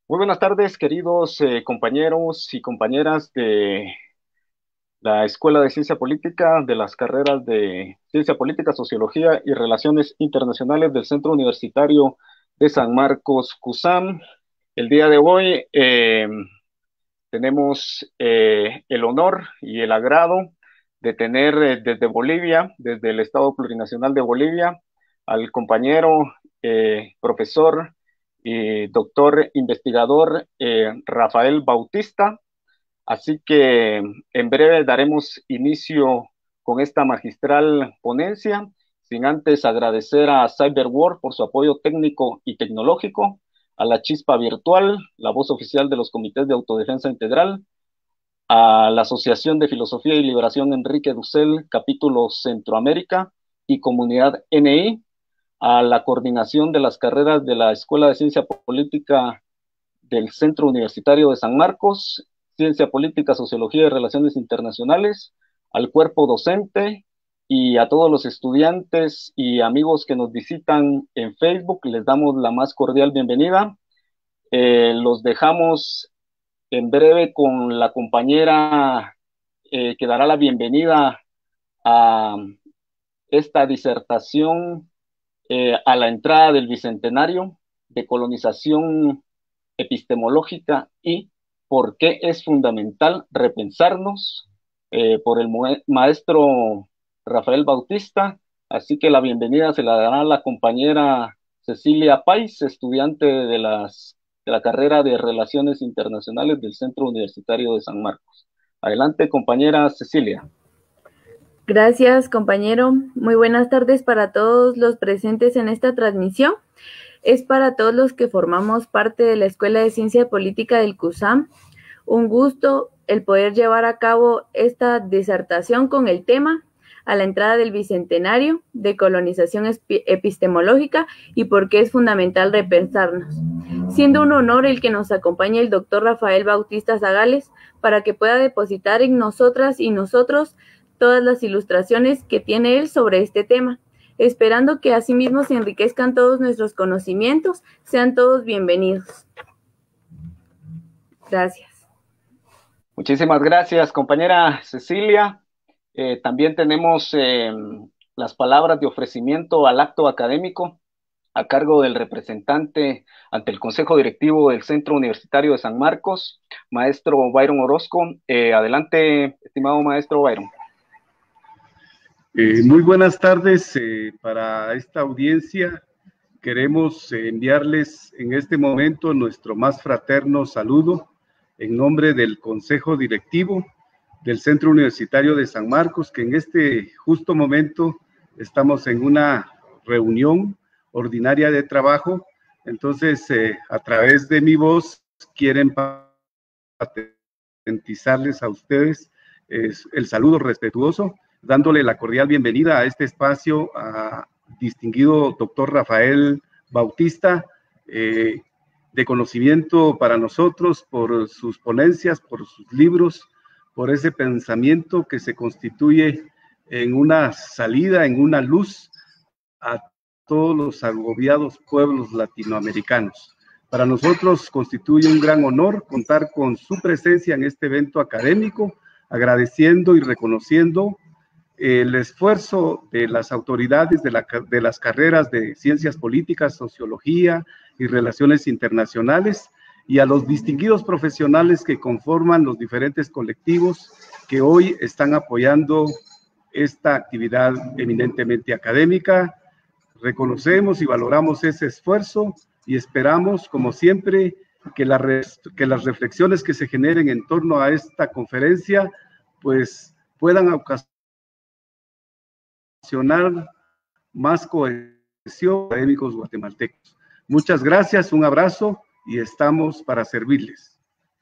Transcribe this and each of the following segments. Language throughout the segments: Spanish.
Muy buenas tardes, queridos compañeros y compañeras de la Escuela de Ciencia Política, de las carreras de Ciencia Política, Sociología y Relaciones Internacionales del Centro Universitario de San Marcos, CUSAM. El día de hoy tenemos el honor y el agrado de tener desde Bolivia, desde el Estado Plurinacional de Bolivia, al compañero profesor y doctor investigador Rafael Bautista. Así que en breve daremos inicio con esta magistral ponencia, sin antes agradecer a CyberWorld por su apoyo técnico y tecnológico, a la Chispa Virtual, la voz oficial de los comités de autodefensa integral, a la Asociación de Filosofía y Liberación Enrique Dussel, capítulo Centroamérica y Comunidad NI, a la coordinación de las carreras de la Escuela de Ciencia Política del Centro Universitario de San Marcos, Ciencia Política, Sociología y Relaciones Internacionales, al cuerpo docente y a todos los estudiantes y amigos que nos visitan en Facebook, les damos la más cordial bienvenida. Los dejamos en breve con la compañera que dará la bienvenida a esta disertación a la entrada del Bicentenario de colonización epistemológica y por qué es fundamental repensarnos por el maestro Rafael Bautista. Así que la bienvenida se la dará la compañera Cecilia Pais, estudiante de la carrera de Relaciones Internacionales del Centro Universitario de San Marcos. Adelante, compañera Cecilia. Gracias, compañero. Muy buenas tardes para todos los presentes en esta transmisión. Es para todos los que formamos parte de la Escuela de Ciencia Política del CUSAM. Un gusto el poder llevar a cabo esta disertación con el tema a la entrada del Bicentenario de colonización epistemológica y por qué es fundamental repensarnos. Siendo un honor el que nos acompañe el doctor Rafael Bautista Zagales para que pueda depositar en nosotras y nosotros todas las ilustraciones que tiene él sobre este tema, esperando que asimismo se enriquezcan todos nuestros conocimientos. Sean todos bienvenidos. Gracias. Muchísimas gracias, compañera Cecilia. También tenemos las palabras de ofrecimiento al acto académico a cargo del representante ante el Consejo Directivo del Centro Universitario de San Marcos, maestro Byron Orozco. Adelante, estimado maestro Byron. Muy buenas tardes para esta audiencia. Queremos enviarles en este momento nuestro más fraterno saludo en nombre del Consejo Directivo del Centro Universitario de San Marcos, que en este justo momento estamos en una reunión ordinaria de trabajo. Entonces, a través de mi voz, quieren patentizarles a ustedes el saludo respetuoso, dándole la cordial bienvenida a este espacio a distinguido doctor Rafael Bautista, de conocimiento para nosotros por sus ponencias, por sus libros, por ese pensamiento que se constituye en una salida, en una luz a todos los agobiados pueblos latinoamericanos. Para nosotros constituye un gran honor contar con su presencia en este evento académico, agradeciendo y reconociendo el esfuerzo de las autoridades de las carreras de Ciencias Políticas, Sociología y Relaciones Internacionales, y a los distinguidos profesionales que conforman los diferentes colectivos que hoy están apoyando esta actividad eminentemente académica. Reconocemos y valoramos ese esfuerzo y esperamos, como siempre, que las reflexiones que se generen en torno a esta conferencia pues puedan ocasionar más cohesión académicos guatemaltecos. Muchas gracias, un abrazo y estamos para servirles.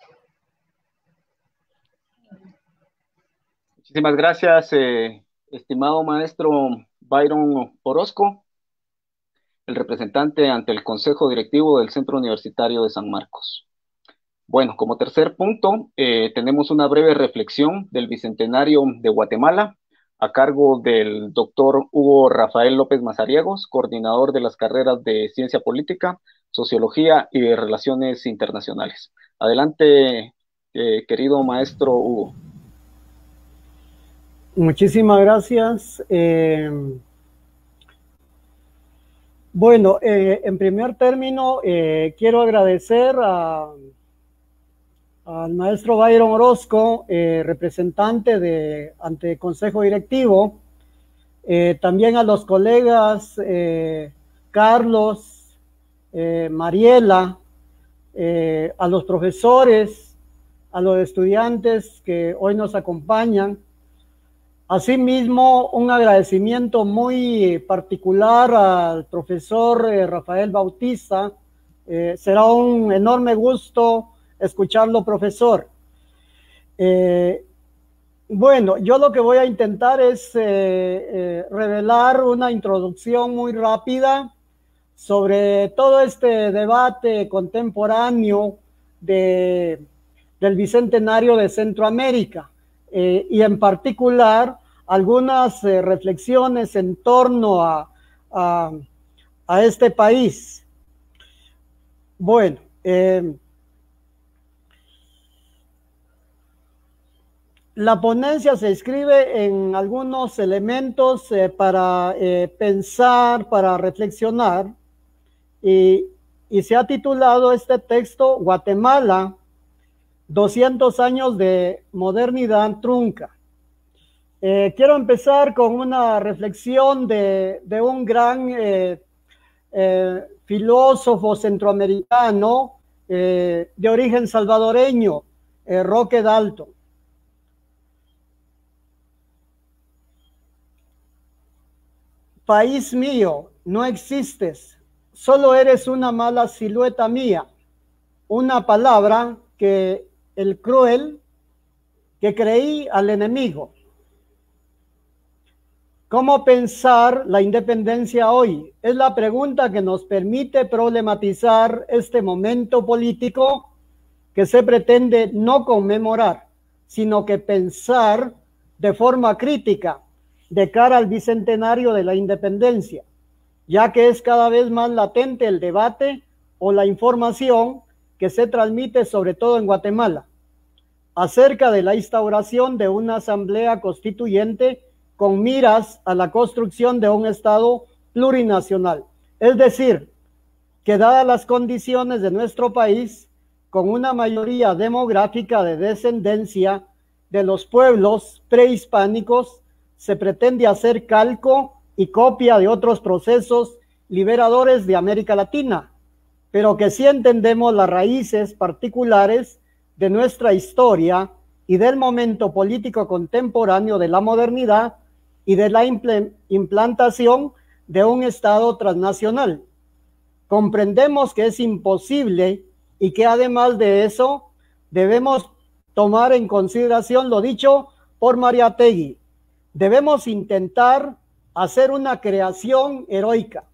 Muchísimas gracias, estimado maestro Byron Orozco, el representante ante el Consejo Directivo del Centro Universitario de San Marcos. Bueno, como tercer punto, tenemos una breve reflexión del Bicentenario de Guatemala, a cargo del doctor Hugo Rafael López Mazariegos, coordinador de las carreras de Ciencia Política, Sociología y de Relaciones Internacionales. Adelante, querido maestro Hugo. Muchísimas gracias. Bueno, en primer término, quiero agradecer al maestro Byron Orozco, representante ante el Consejo Directivo, también a los colegas Carlos, Mariela, a los profesores, a los estudiantes que hoy nos acompañan. Asimismo, un agradecimiento muy particular al profesor Rafael Bautista. Será un enorme gusto escucharlo, profesor. Bueno, yo lo que voy a intentar es revelar una introducción muy rápida sobre todo este debate contemporáneo del Bicentenario de Centroamérica. Y en particular algunas reflexiones en torno a este país. Bueno, la ponencia se inscribe en algunos elementos para pensar, para reflexionar, y se ha titulado este texto Guatemala, 200 años de modernidad trunca. Quiero empezar con una reflexión de un gran filósofo centroamericano de origen salvadoreño, Roque Dalton. País mío, no existes, solo eres una mala silueta mía, una palabra que el cruel que creí al enemigo. ¿Cómo pensar la independencia hoy? Es la pregunta que nos permite problematizar este momento político que se pretende no conmemorar, sino que pensar de forma crítica de cara al bicentenario de la independencia, ya que es cada vez más latente el debate o la información que se transmite sobre todo en Guatemala, acerca de la instauración de una asamblea constituyente con miras a la construcción de un Estado plurinacional. Es decir, que dadas las condiciones de nuestro país, con una mayoría demográfica de descendencia de los pueblos prehispánicos, se pretende hacer calco y copia de otros procesos liberadores de América Latina, pero que sí entendemos las raíces particulares de nuestra historia y del momento político contemporáneo de la modernidad y de la implantación de un Estado transnacional. Comprendemos que es imposible y que además de eso debemos tomar en consideración lo dicho por Mariátegui. Debemos intentar hacer una creación heroica.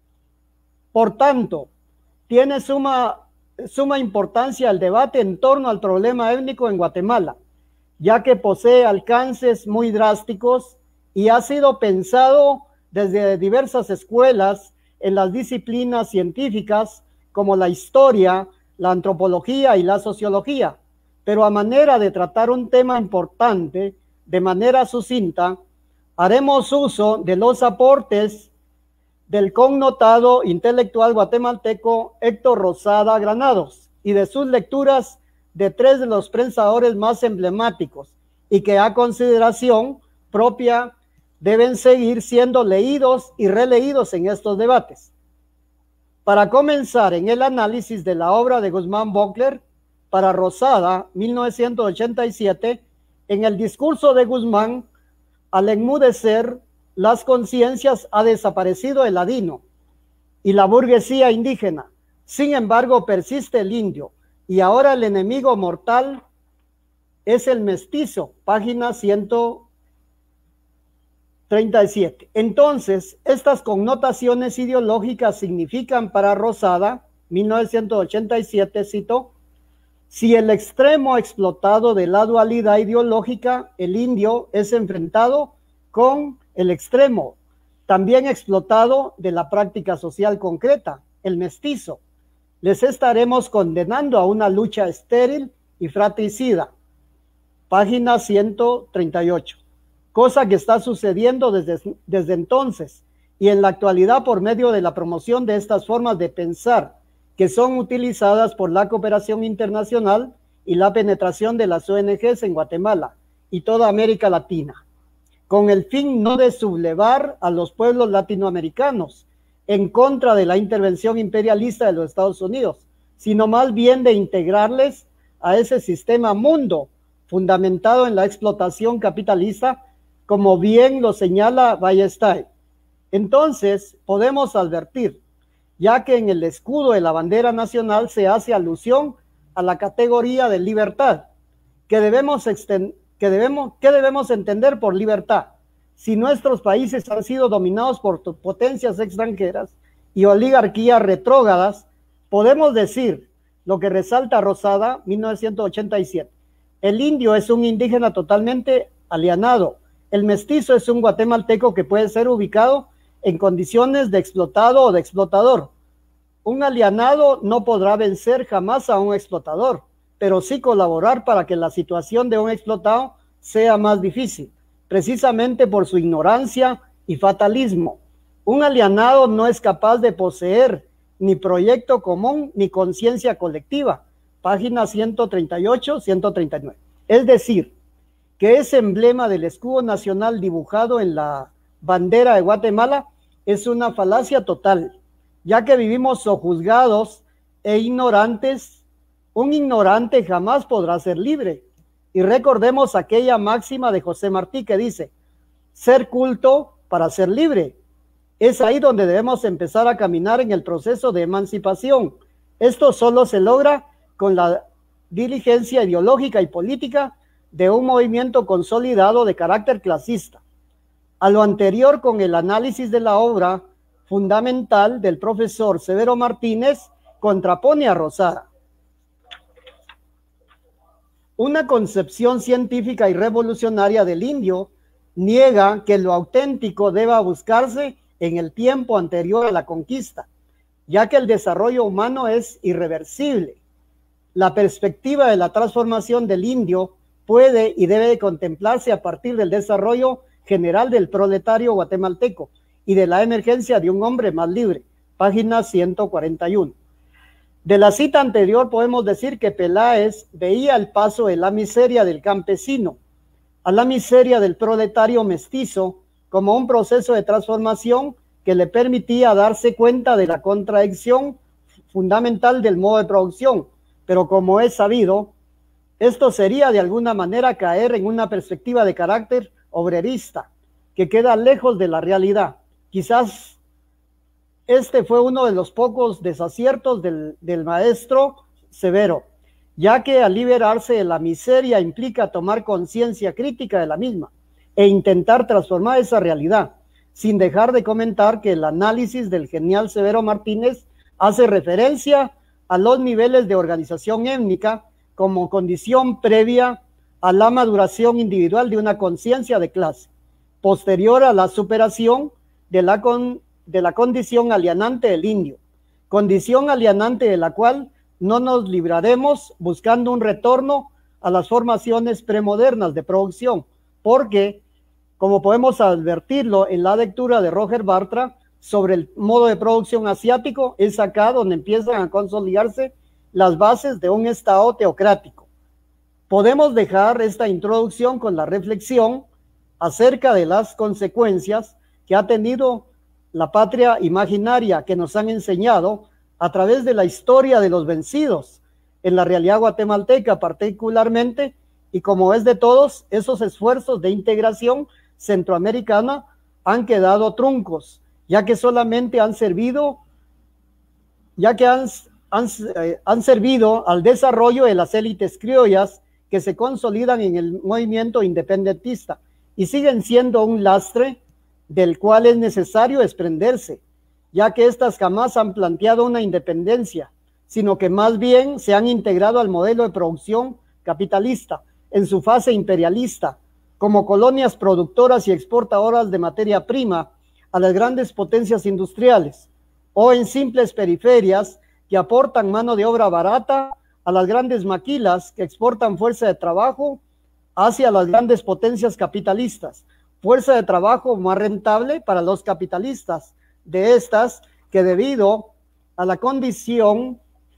Por tanto, tiene suma importancia el debate en torno al problema étnico en Guatemala, ya que posee alcances muy drásticos y ha sido pensado desde diversas escuelas en las disciplinas científicas como la historia, la antropología y la sociología, pero a manera de tratar un tema importante de manera sucinta, haremos uso de los aportes del connotado intelectual guatemalteco Héctor Rosada Granados y de sus lecturas de tres de los pensadores más emblemáticos y que a consideración propia deben seguir siendo leídos y releídos en estos debates. Para comenzar en el análisis de la obra de Guzmán Bockler para Rosada, 1987, en el discurso de Guzmán, al enmudecer las conciencias ha desaparecido el ladino y la burguesía indígena. Sin embargo, persiste el indio y ahora el enemigo mortal es el mestizo, página 137. Entonces, estas connotaciones ideológicas significan para Rosada, 1987, cito, si el extremo explotado de la dualidad ideológica, el indio, es enfrentado con el extremo también explotado de la práctica social concreta, el mestizo, les estaremos condenando a una lucha estéril y fratricida. Página 138. Cosa que está sucediendo desde entonces y en la actualidad por medio de la promoción de estas formas de pensar que son utilizadas por la cooperación internacional y la penetración de las ONGs en Guatemala y toda América Latina, con el fin no de sublevar a los pueblos latinoamericanos en contra de la intervención imperialista de los Estados Unidos, sino más bien de integrarles a ese sistema mundo fundamentado en la explotación capitalista, como bien lo señala Ballestay. Entonces, podemos advertir, ya que en el escudo de la bandera nacional se hace alusión a la categoría de libertad, ¿qué debemos entender por libertad? Si nuestros países han sido dominados por potencias extranjeras y oligarquías retrógradas, podemos decir lo que resalta Rosada, 1987. El indio es un indígena totalmente alienado. El mestizo es un guatemalteco que puede ser ubicado en condiciones de explotado o de explotador. Un alienado no podrá vencer jamás a un explotador, pero sí colaborar para que la situación de un explotado sea más difícil, precisamente por su ignorancia y fatalismo. Un alienado no es capaz de poseer ni proyecto común ni conciencia colectiva. Páginas 138, 139. Es decir, que ese emblema del escudo nacional dibujado en la bandera de Guatemala es una falacia total, ya que vivimos sojuzgados e ignorantes. Un ignorante jamás podrá ser libre. Y recordemos aquella máxima de José Martí que dice, ser culto para ser libre. Es ahí donde debemos empezar a caminar en el proceso de emancipación. Esto solo se logra con la diligencia ideológica y política de un movimiento consolidado de carácter clasista. A lo anterior, con el análisis de la obra fundamental del profesor Severo Martínez, contrapone a Rosada. Una concepción científica y revolucionaria del indio niega que lo auténtico deba buscarse en el tiempo anterior a la conquista, ya que el desarrollo humano es irreversible. La perspectiva de la transformación del indio puede y debe contemplarse a partir del desarrollo general del proletario guatemalteco y de la emergencia de un hombre más libre. Página 141. De la cita anterior podemos decir que Peláez veía el paso de la miseria del campesino a la miseria del proletario mestizo como un proceso de transformación que le permitía darse cuenta de la contradicción fundamental del modo de producción, pero como es sabido, esto sería de alguna manera caer en una perspectiva de carácter obrerista que queda lejos de la realidad. Quizás este fue uno de los pocos desaciertos del maestro Severo, ya que al liberarse de la miseria implica tomar conciencia crítica de la misma e intentar transformar esa realidad, sin dejar de comentar que el análisis del genial Severo Martínez hace referencia a los niveles de organización étnica como condición previa a la maduración individual de una conciencia de clase, posterior a la superación de la condición alienante del indio, condición alienante de la cual no nos libraremos buscando un retorno a las formaciones premodernas de producción, porque, como podemos advertirlo en la lectura de Roger Bartra sobre el modo de producción asiático, es acá donde empiezan a consolidarse las bases de un Estado teocrático. Podemos dejar esta introducción con la reflexión acerca de las consecuencias que ha tenido la patria imaginaria que nos han enseñado a través de la historia de los vencidos en la realidad guatemalteca particularmente, y como es de todos, esos esfuerzos de integración centroamericana han quedado truncos, ya que solamente han servido al desarrollo de las élites criollas que se consolidan en el movimiento independentista y siguen siendo un lastre del cual es necesario desprenderse, ya que éstas jamás han planteado una independencia, sino que más bien se han integrado al modelo de producción capitalista en su fase imperialista, como colonias productoras y exportadoras de materia prima a las grandes potencias industriales, o en simples periferias que aportan mano de obra barata a las grandes maquilas que exportan fuerza de trabajo hacia las grandes potencias capitalistas. Fuerza de trabajo más rentable para los capitalistas de estas, que debido a la condición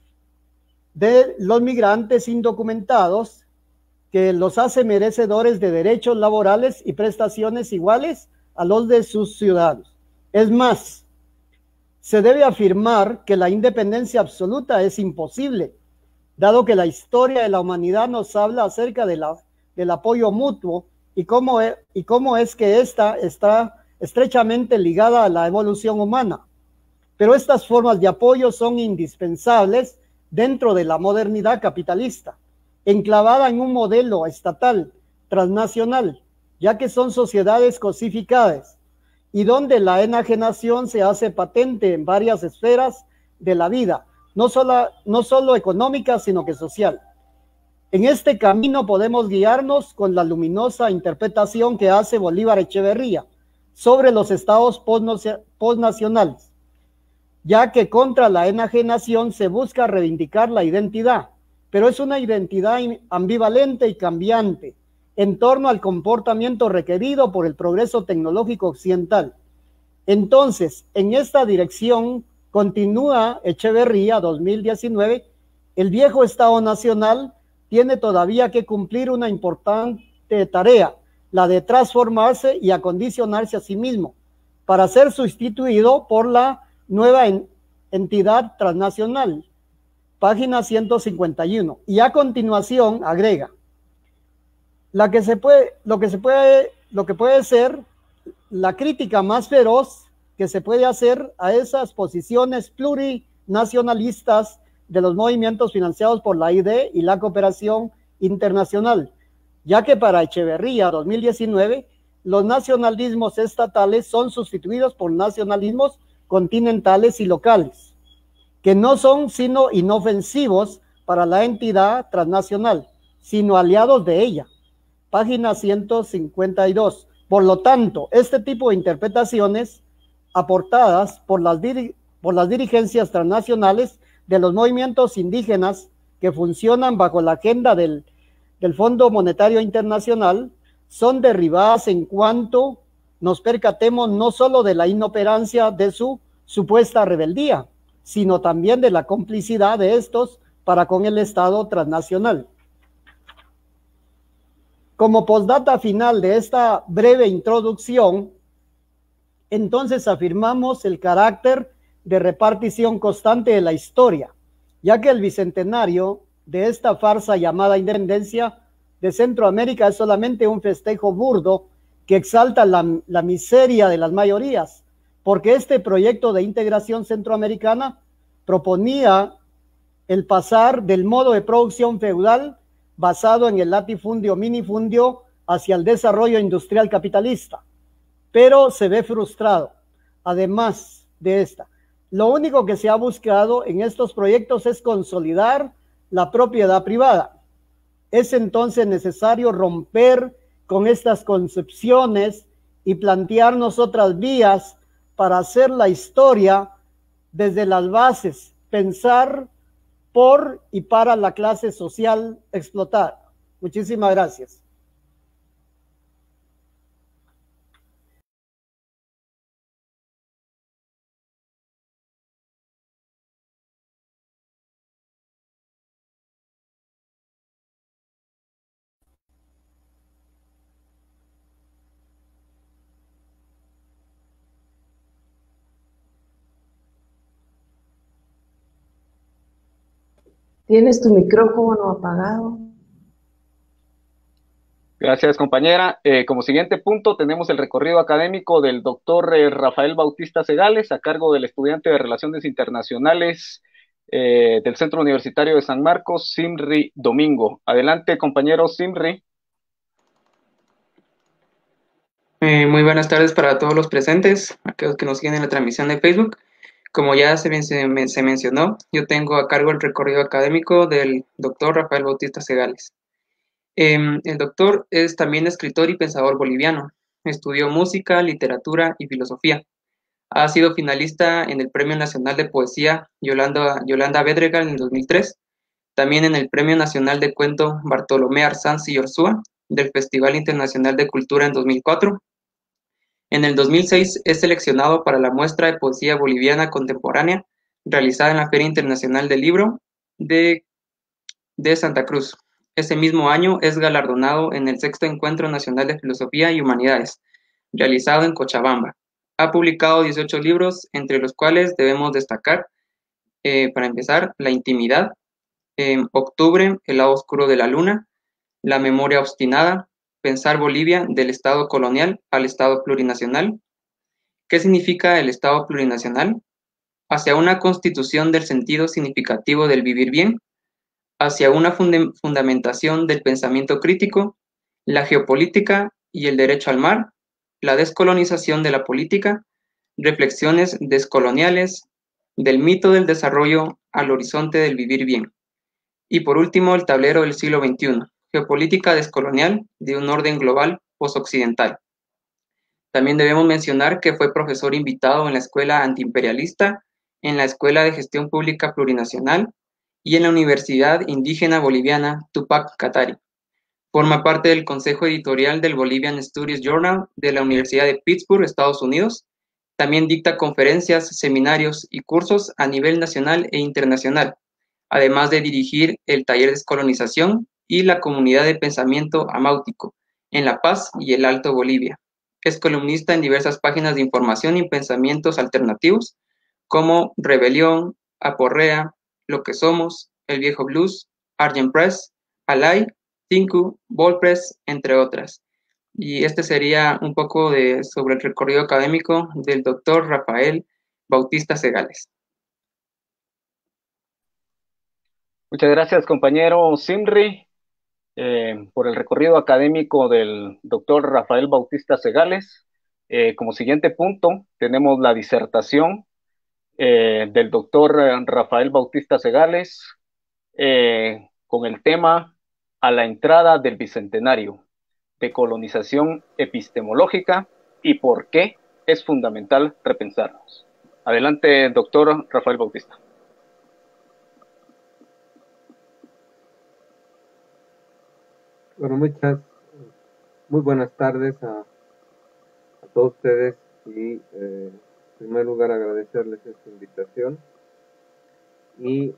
de los migrantes indocumentados, que los hace merecedores de derechos laborales y prestaciones iguales a los de sus ciudadanos. Es más, se debe afirmar que la independencia absoluta es imposible, dado que la historia de la humanidad nos habla acerca del apoyo mutuo y cómo es que ésta está estrechamente ligada a la evolución humana. Pero estas formas de apoyo son indispensables dentro de la modernidad capitalista, enclavada en un modelo estatal, transnacional, ya que son sociedades cosificadas y donde la enajenación se hace patente en varias esferas de la vida, no solo económica, sino que social. En este camino podemos guiarnos con la luminosa interpretación que hace Bolívar Echeverría sobre los estados postnacionales, ya que contra la enajenación se busca reivindicar la identidad, pero es una identidad ambivalente y cambiante en torno al comportamiento requerido por el progreso tecnológico occidental. Entonces, en esta dirección continúa Echeverría 2019, el viejo Estado Nacional tiene todavía que cumplir una importante tarea, la de transformarse y acondicionarse a sí mismo, para ser sustituido por la nueva entidad transnacional. Página 151. Y a continuación agrega, lo que puede ser la crítica más feroz que se puede hacer a esas posiciones plurinacionalistas de los movimientos financiados por la ID y la cooperación internacional, ya que para Echeverría 2019 los nacionalismos estatales son sustituidos por nacionalismos continentales y locales, que no son sino inofensivos para la entidad transnacional, sino aliados de ella. Página 152. Por lo tanto, este tipo de interpretaciones aportadas por las dirigencias transnacionales de los movimientos indígenas que funcionan bajo la agenda del Fondo Monetario Internacional son derribadas en cuanto nos percatemos no solo de la inoperancia de su supuesta rebeldía, sino también de la complicidad de estos para con el Estado transnacional. Como postdata final de esta breve introducción, entonces afirmamos el carácter de repartición constante de la historia, ya que el bicentenario de esta farsa llamada independencia de Centroamérica es solamente un festejo burdo que exalta la miseria de las mayorías, porque este proyecto de integración centroamericana proponía el pasar del modo de producción feudal basado en el latifundio minifundio hacia el desarrollo industrial capitalista, pero se ve frustrado. Además de esta, lo único que se ha buscado en estos proyectos es consolidar la propiedad privada. Es entonces necesario romper con estas concepciones y plantearnos otras vías para hacer la historia desde las bases, pensar por y para la clase social explotada. Muchísimas gracias. Tienes tu micrófono apagado. Gracias, compañera. Como siguiente punto tenemos el recorrido académico del doctor Rafael Bautista Segales, a cargo del estudiante de Relaciones Internacionales del Centro Universitario de San Marcos, Simri Domingo. Adelante, compañero Simri. Muy buenas tardes para todos los presentes, aquellos que nos siguen en la transmisión de Facebook. Como ya se mencionó, yo tengo a cargo el recorrido académico del doctor Rafael Bautista Segales. El doctor es también escritor y pensador boliviano. Estudió música, literatura y filosofía. Ha sido finalista en el Premio Nacional de Poesía Yolanda Bedregal en el 2003, también en el Premio Nacional de Cuento Bartolomé Arsanz y Orsúa del Festival Internacional de Cultura en 2004. En el 2006 es seleccionado para la muestra de poesía boliviana contemporánea realizada en la Feria Internacional del Libro de Santa Cruz. Ese mismo año es galardonado en el Sexto Encuentro Nacional de Filosofía y Humanidades, realizado en Cochabamba. Ha publicado 18 libros, entre los cuales debemos destacar, para empezar, La Intimidad, Octubre, El lado oscuro de la luna, La memoria obstinada, Pensar Bolivia del Estado colonial al Estado plurinacional. ¿Qué significa el Estado plurinacional? Hacia una constitución del sentido significativo del vivir bien, hacia una fundamentación del pensamiento crítico, la geopolítica y el derecho al mar, la descolonización de la política, reflexiones descoloniales, del mito del desarrollo al horizonte del vivir bien. Y por último, el tablero del siglo XXI, geopolítica descolonial de un orden global posoccidental. También debemos mencionar que fue profesor invitado en la Escuela Antiimperialista, en la Escuela de Gestión Pública Plurinacional y en la Universidad Indígena Boliviana Tupac Katari. Forma parte del consejo editorial del Bolivian Studies Journal de la Universidad de Pittsburgh, Estados Unidos. También dicta conferencias, seminarios y cursos a nivel nacional e internacional, además de dirigir el taller de descolonización y la comunidad de pensamiento amáutico en La Paz y el Alto Bolivia. Es columnista en diversas páginas de información y pensamientos alternativos como Rebelión, Aporrea, Lo que Somos, El Viejo Blues, Argent Press, Alay, Tinku, Volpress, entre otras. Y este sería un poco sobre el recorrido académico del doctor Rafael Bautista Segales. Muchas gracias, compañero Simri, por el recorrido académico del doctor Rafael Bautista Segales. Como siguiente punto, tenemos la disertación del doctor Rafael Bautista Segales con el tema A la entrada del Bicentenario, decolonización epistemológica y por qué es fundamental repensarnos. Adelante, doctor Rafael Bautista. Bueno, muy buenas tardes a todos ustedes y en primer lugar agradecerles esta invitación y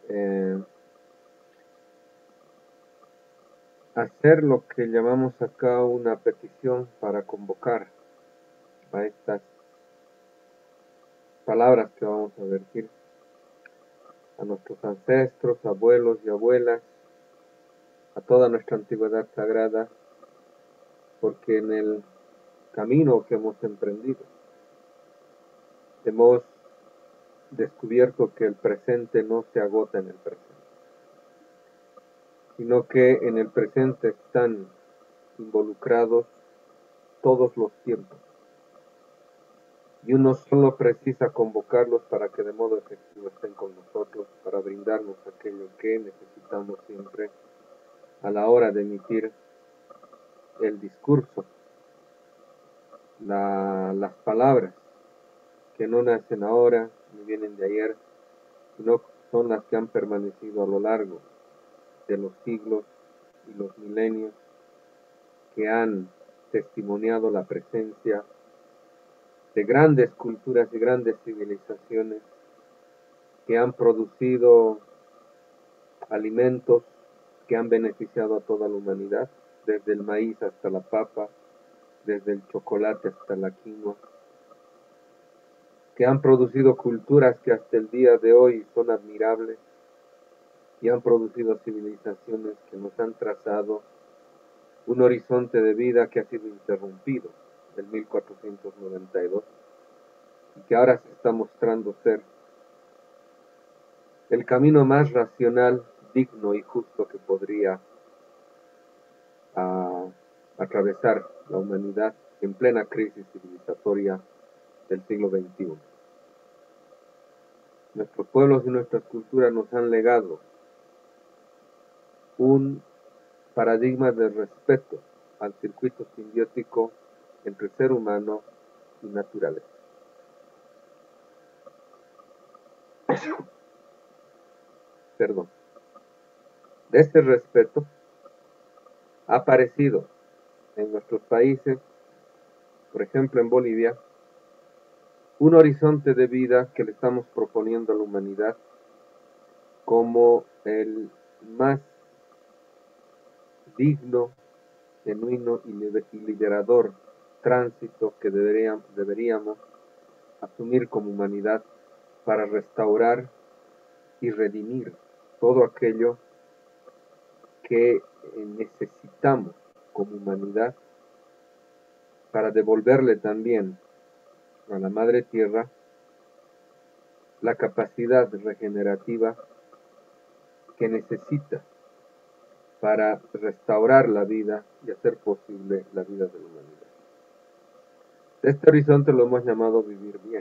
hacer lo que llamamos acá una petición para convocar a estas palabras que vamos a vertir a nuestros ancestros, abuelos y abuelas, a toda nuestra antigüedad sagrada, porque en el camino que hemos emprendido hemos descubierto que el presente no se agota en el presente, sino que en el presente están involucrados todos los tiempos, y uno solo precisa convocarlos para que de modo efectivo estén con nosotros, para brindarnos aquello que necesitamos siempre a la hora de emitir el discurso, las palabras que no nacen ahora ni vienen de ayer, sino son las que han permanecido a lo largo de los siglos y los milenios, que han testimoniado la presencia de grandes culturas y grandes civilizaciones que han producido alimentos que han beneficiado a toda la humanidad, desde el maíz hasta la papa, desde el chocolate hasta la quinoa, que han producido culturas que hasta el día de hoy son admirables y han producido civilizaciones que nos han trazado un horizonte de vida que ha sido interrumpido en 1492 y que ahora se está mostrando ser el camino más racional, digno y justo que podría atravesar la humanidad en plena crisis civilizatoria del siglo XXI. Nuestros pueblos y nuestras culturas nos han legado un paradigma de respeto al circuito simbiótico entre ser humano y naturaleza. perdón, de este respeto ha aparecido en nuestros países, por ejemplo en Bolivia, un horizonte de vida que le estamos proponiendo a la humanidad como el más digno, genuino y liberador tránsito que deberíamos asumir como humanidad para restaurar y redimir todo aquello que necesitamos como humanidad para devolverle también a la Madre Tierra la capacidad regenerativa que necesita para restaurar la vida y hacer posible la vida de la humanidad. Este horizonte lo hemos llamado vivir bien,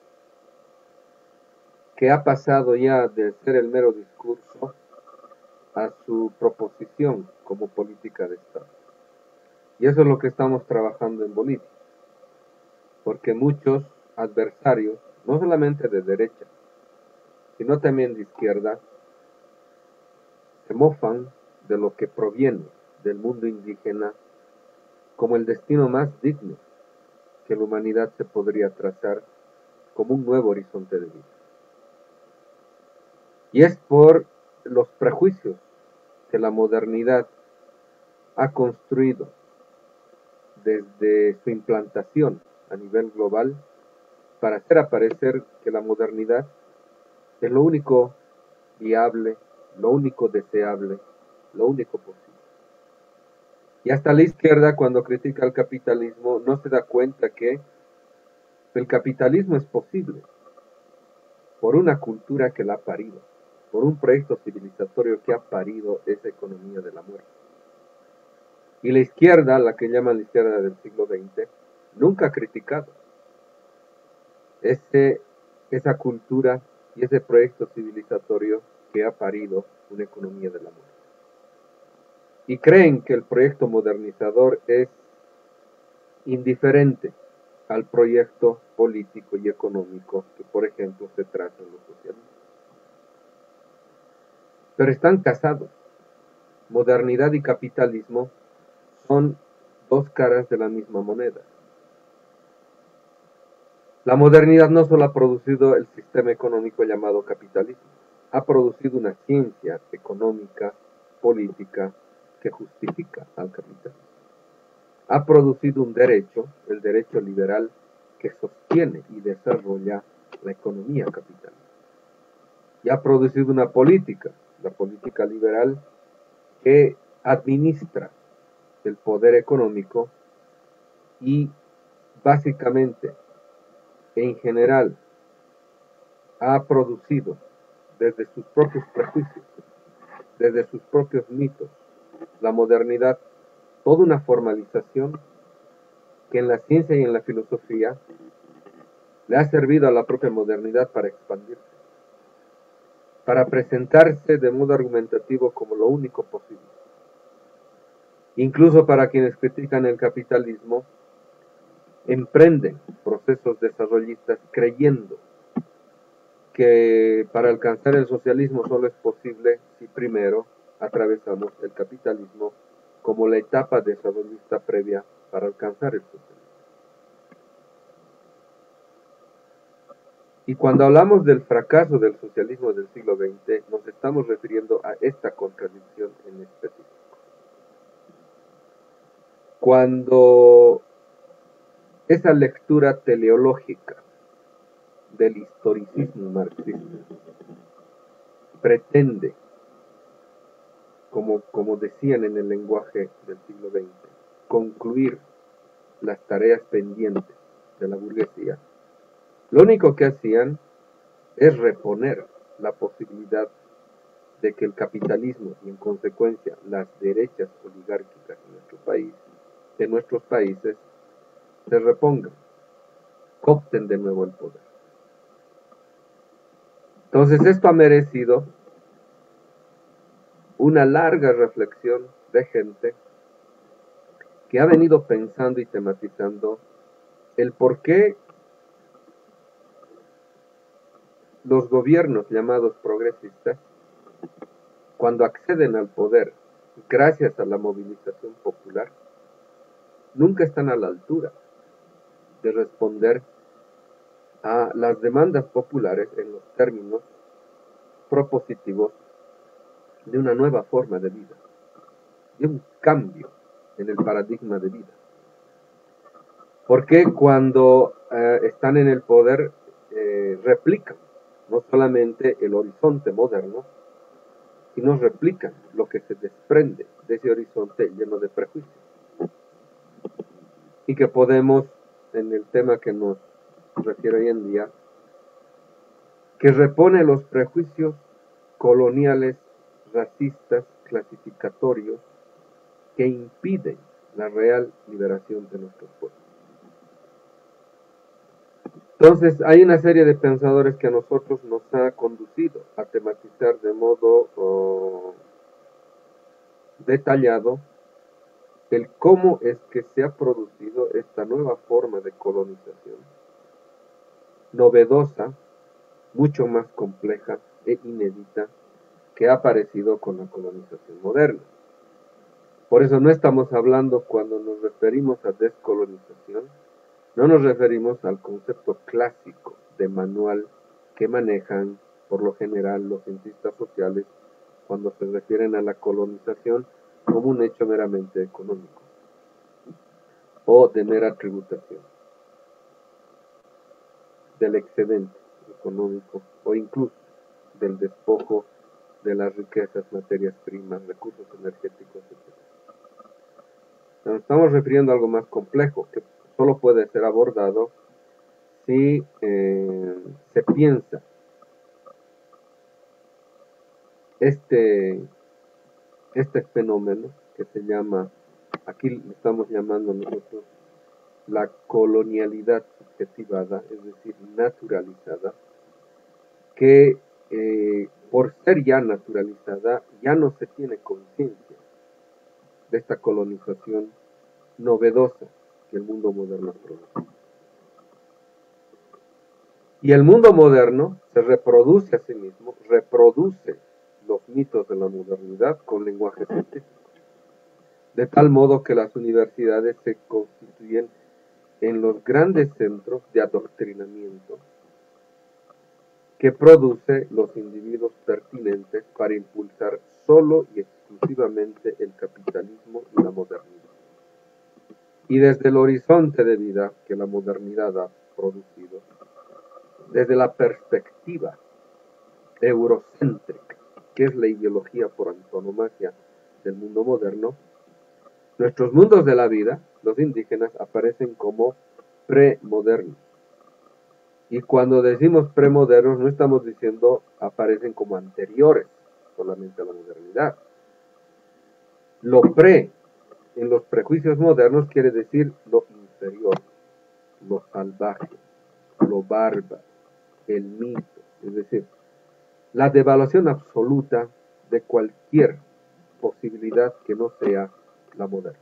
que ha pasado ya de ser el mero discurso a su proposición como política de Estado. Y eso es lo que estamos trabajando en Bolivia, porque muchos adversarios, no solamente de derecha, sino también de izquierda, se mofan de lo que proviene del mundo indígena como el destino más digno que la humanidad se podría trazar como un nuevo horizonte de vida. Y es por los prejuicios que la modernidad ha construido desde su implantación a nivel global para hacer aparecer que la modernidad es lo único viable, lo único deseable, lo único posible. Y hasta la izquierda, cuando critica el capitalismo, no se da cuenta que el capitalismo es posible por una cultura que la ha parido, por un proyecto civilizatorio que ha parido esa economía de la muerte. Y la izquierda, la que llaman la izquierda del siglo XX, nunca ha criticado esa cultura y ese proyecto civilizatorio que ha parido una economía de la muerte. Y creen que el proyecto modernizador es indiferente al proyecto político y económico que, por ejemplo, se traza en los socialistas. Pero están casados. Modernidad y capitalismo son dos caras de la misma moneda. La modernidad no solo ha producido el sistema económico llamado capitalismo, ha producido una ciencia económica, política, que justifica al capitalismo. Ha producido un derecho, el derecho liberal, que sostiene y desarrolla la economía capitalista. Y ha producido una política, la política liberal, que administra el poder económico y básicamente, en general, ha producido desde sus propios prejuicios, desde sus propios mitos, la modernidad, toda una formalización que en la ciencia y en la filosofía le ha servido a la propia modernidad para expandirse, para presentarse de modo argumentativo como lo único posible. Incluso para quienes critican el capitalismo, emprenden procesos desarrollistas creyendo que para alcanzar el socialismo solo es posible si primero atravesamos el capitalismo como la etapa desarrollista previa para alcanzar el socialismo. Y cuando hablamos del fracaso del socialismo del siglo XX, nos estamos refiriendo a esta contradicción en específico. Cuando esa lectura teleológica del historicismo marxista pretende, como decían en el lenguaje del siglo XX, concluir las tareas pendientes de la burguesía, lo único que hacían es reponer la posibilidad de que el capitalismo y en consecuencia las derechas oligárquicas de nuestros países, se repongan, coopten de nuevo el poder. Entonces esto ha merecido una larga reflexión de gente que ha venido pensando y tematizando el por qué los gobiernos llamados progresistas, cuando acceden al poder gracias a la movilización popular, nunca están a la altura de responder a las demandas populares en los términos propositivos de una nueva forma de vida, de un cambio en el paradigma de vida. Porque cuando están en el poder replican no solamente el horizonte moderno, sino replican lo que se desprende de ese horizonte lleno de prejuicios. Y que podemos, en el tema que nos refiere hoy en día, que repone los prejuicios coloniales, racistas, clasificatorios, que impiden la real liberación de nuestros pueblos. Entonces, hay una serie de pensadores que a nosotros nos ha conducido a tematizar de modo detallado el cómo es que se ha producido esta nueva forma de colonización, novedosa, mucho más compleja e inédita, que ha aparecido con la colonización moderna. Por eso no estamos hablando, cuando nos referimos a descolonización, no nos referimos al concepto clásico de manual que manejan por lo general los cientistas sociales cuando se refieren a la colonización como un hecho meramente económico o de mera tributación del excedente económico o incluso del despojo de las riquezas, materias primas, recursos energéticos, etc. Nos estamos refiriendo a algo más complejo que solo puede ser abordado si se piensa este fenómeno que se llama, aquí le estamos llamando nosotros la colonialidad subjetivada, es decir, naturalizada, que por ser ya naturalizada ya no se tiene conciencia de esta colonización novedosa que el mundo moderno produce. Y el mundo moderno se reproduce a sí mismo, reproduce los mitos de la modernidad con lenguaje científico, de tal modo que las universidades se constituyen en los grandes centros de adoctrinamiento que produce los individuos pertinentes para impulsar solo y exclusivamente el capitalismo y la modernidad. Y desde el horizonte de vida que la modernidad ha producido, desde la perspectiva eurocéntrica, que es la ideología por antonomasia del mundo moderno, nuestros mundos de la vida, los indígenas, aparecen como premodernos. Y cuando decimos premodernos, no estamos diciendo aparecen como anteriores solamente a la modernidad. Lo pre en los prejuicios modernos quiere decir lo inferior, lo salvaje, lo bárbaro, el mito, es decir, la devaluación absoluta de cualquier posibilidad que no sea la moderna.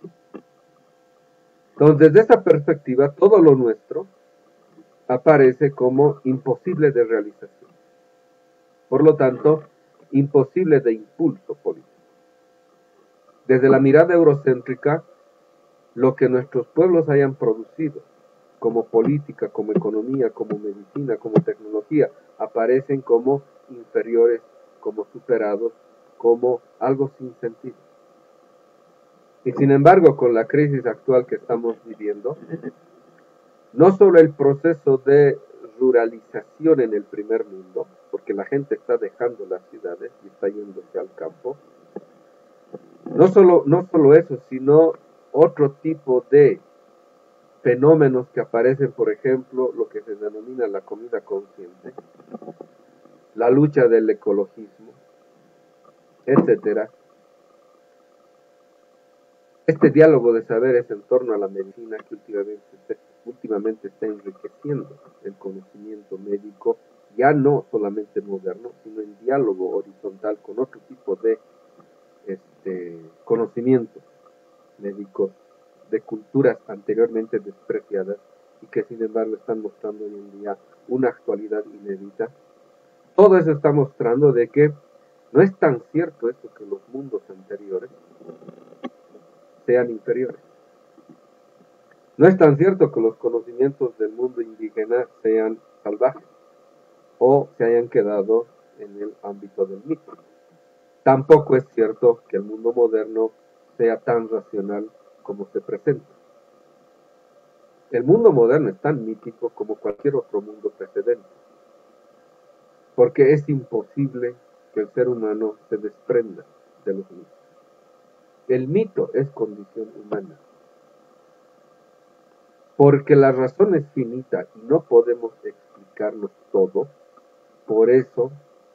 Entonces, desde esta perspectiva, todo lo nuestro aparece como imposible de realización. Por lo tanto, imposible de impulso político. Desde la mirada eurocéntrica, lo que nuestros pueblos hayan producido como política, como economía, como medicina, como tecnología, aparecen como inferiores, como superados, como algo sin sentido. Y sin embargo, con la crisis actual que estamos viviendo, no solo el proceso de ruralización en el primer mundo, porque la gente está dejando las ciudades y está yéndose al campo, no solo eso, sino otro tipo de fenómenos que aparecen, por ejemplo, lo que se denomina la comida consciente, la lucha del ecologismo, etcétera. Este diálogo de saberes en torno a la medicina que últimamente está enriqueciendo el conocimiento médico, ya no solamente moderno, sino en diálogo horizontal con otro tipo de conocimientos médicos de culturas anteriormente despreciadas y que sin embargo están mostrando hoy en día una actualidad inédita, todo eso está mostrando de que no es tan cierto esto que los mundos anteriores sean inferiores. No es tan cierto que los conocimientos del mundo indígena sean salvajes o se hayan quedado en el ámbito del mito. Tampoco es cierto que el mundo moderno sea tan racional como se presenta. El mundo moderno es tan mítico como cualquier otro mundo precedente, porque es imposible que el ser humano se desprenda de los mitos. El mito es condición humana, porque la razón es finita y no podemos explicarnos todo. Por eso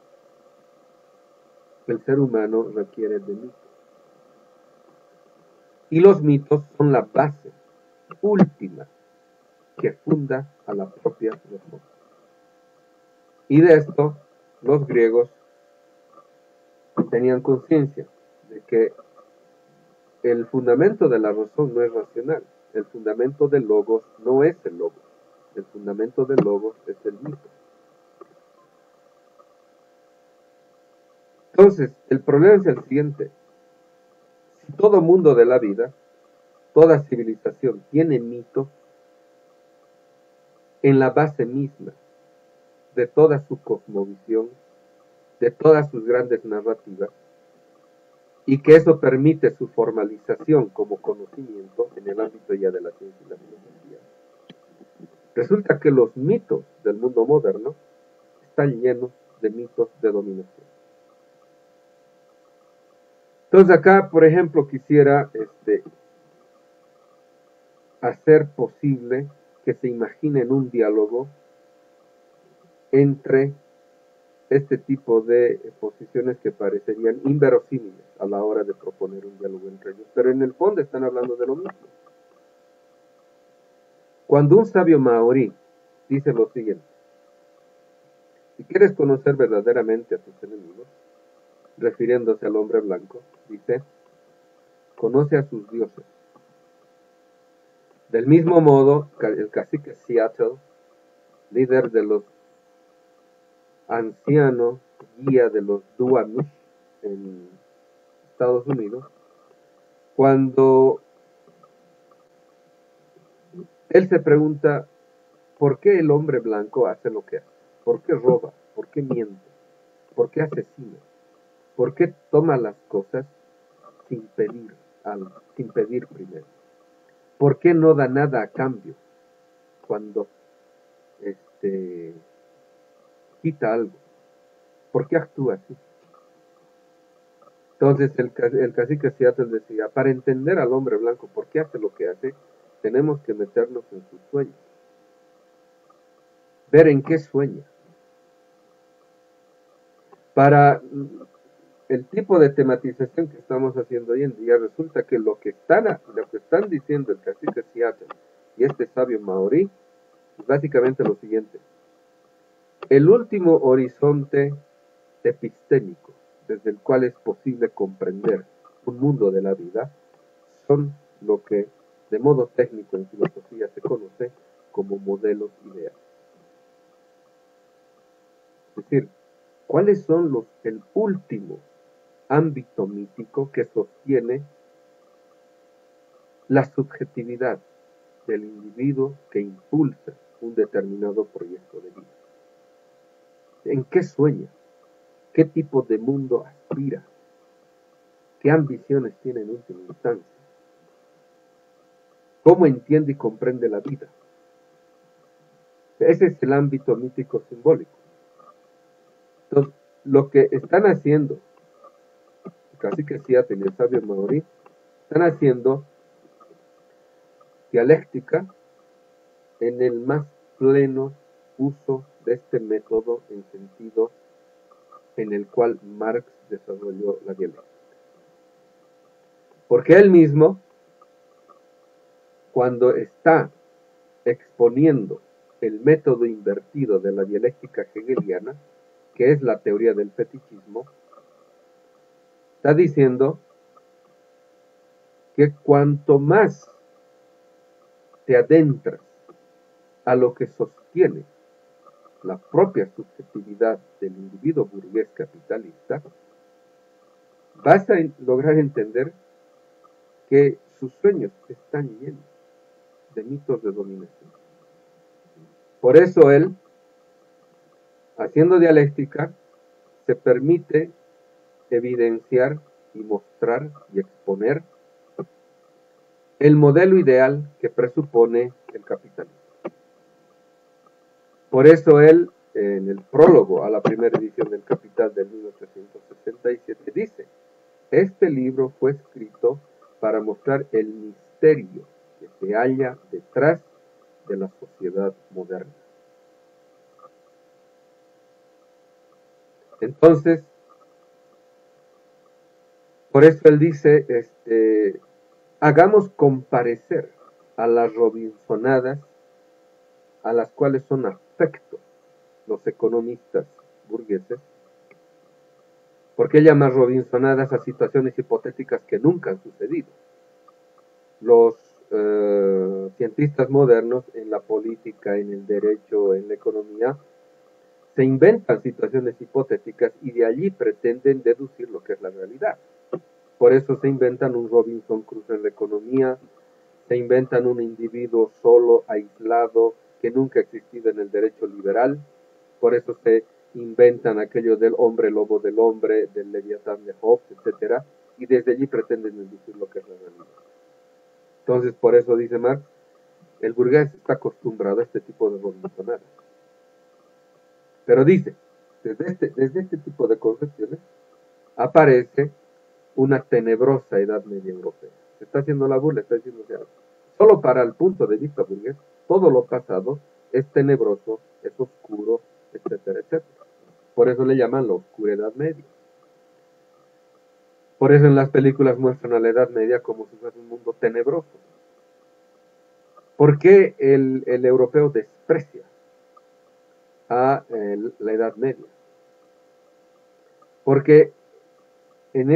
el ser humano requiere de mitos. Y los mitos son la base última que funda a la propia razón. Y de esto los griegos tenían conciencia de que el fundamento de la razón no es racional. El fundamento del logos no es el logos. El fundamento del logos es el mito. Entonces, el problema es el siguiente. Si todo mundo de la vida, toda civilización tiene mito en la base misma de toda su cosmovisión, de todas sus grandes narrativas, y que eso permite su formalización como conocimiento en el ámbito ya de la ciencia y la filosofía. Resulta que los mitos del mundo moderno están llenos de mitos de dominación. Entonces acá, por ejemplo, quisiera hacer posible que se imaginen un diálogo entre este tipo de posiciones que parecerían inverosímiles a la hora de proponer un diálogo entre ellos, pero en el fondo están hablando de lo mismo. Cuando un sabio maorí dice lo siguiente: si quieres conocer verdaderamente a tus enemigos, refiriéndose al hombre blanco, dice, conoce a sus dioses. Del mismo modo, el cacique Seattle, líder de los ancianos, guía de los Duwamish en Estados Unidos, cuando él se pregunta por qué el hombre blanco hace lo que hace, por qué roba, por qué miente, por qué asesina, por qué toma las cosas sin pedir algo, sin pedir primero, por qué no da nada a cambio cuando quita algo, por qué actúa así. Entonces el cacique Seattle decía, para entender al hombre blanco por qué hace lo que hace, tenemos que meternos en sus sueños, ver en qué sueña. Para el tipo de tematización que estamos haciendo hoy en día, resulta que lo que están diciendo el cacique Seattle y este sabio maorí es básicamente lo siguiente: el último horizonte epistémico desde el cual es posible comprender un mundo de la vida son lo que de modo técnico en filosofía se conoce como modelos ideales. Es decir, ¿cuáles son el último ámbito mítico que sostiene la subjetividad del individuo que impulsa un determinado proyecto de vida? ¿En qué sueña? ¿Qué tipo de mundo aspira? ¿Qué ambiciones tiene en última instancia? ¿Cómo entiende y comprende la vida? Ese es el ámbito mítico simbólico. Entonces, lo que están haciendo el cacique Seattle y el sabio maorí, están haciendo dialéctica en el más pleno uso de este método en sentido en el cual Marx desarrolló la dialéctica. Porque él mismo, cuando está exponiendo el método invertido de la dialéctica hegeliana, que es la teoría del fetichismo, está diciendo que cuanto más te adentras a lo que sostiene la propia subjetividad del individuo burgués capitalista, vas a lograr entender que sus sueños están llenos de mitos de dominación. Por eso él, haciendo dialéctica, se permite evidenciar y mostrar y exponer el modelo ideal que presupone el capitalismo. Por eso él, en el prólogo a la primera edición del Capital de 1867, dice: este libro fue escrito para mostrar el misterio que se halla detrás de la sociedad moderna. Entonces, por eso él dice, hagamos comparecer a las Robinsonadas, a las cuales son afectos los economistas burgueses, porque él llama Robinsonadas a situaciones hipotéticas que nunca han sucedido. Los cientistas modernos en la política, en el derecho, en la economía, se inventan situaciones hipotéticas y de allí pretenden deducir lo que es la realidad. Por eso se inventan un Robinson Crusoe en la economía, se inventan un individuo solo, aislado, que nunca ha existido en el derecho liberal. Por eso se inventan aquello del hombre lobo del hombre, del Leviatán de Hobbes, etc. Y desde allí pretenden deducir lo que es la realidad. Entonces, por eso dice Marx, el burgués está acostumbrado a este tipo de robinsonadas. Pero dice, desde este tipo de concepciones aparece una tenebrosa Edad Media europea. Se está haciendo la burla, está diciendo, o sea, solo para el punto de vista burgués, todo lo pasado es tenebroso, es oscuro, etcétera, etcétera. Por eso le llaman la oscura Edad Media. Por eso en las películas muestran a la Edad Media como si fuera un mundo tenebroso. ¿Por qué el europeo desprecia a la Edad Media? Porque en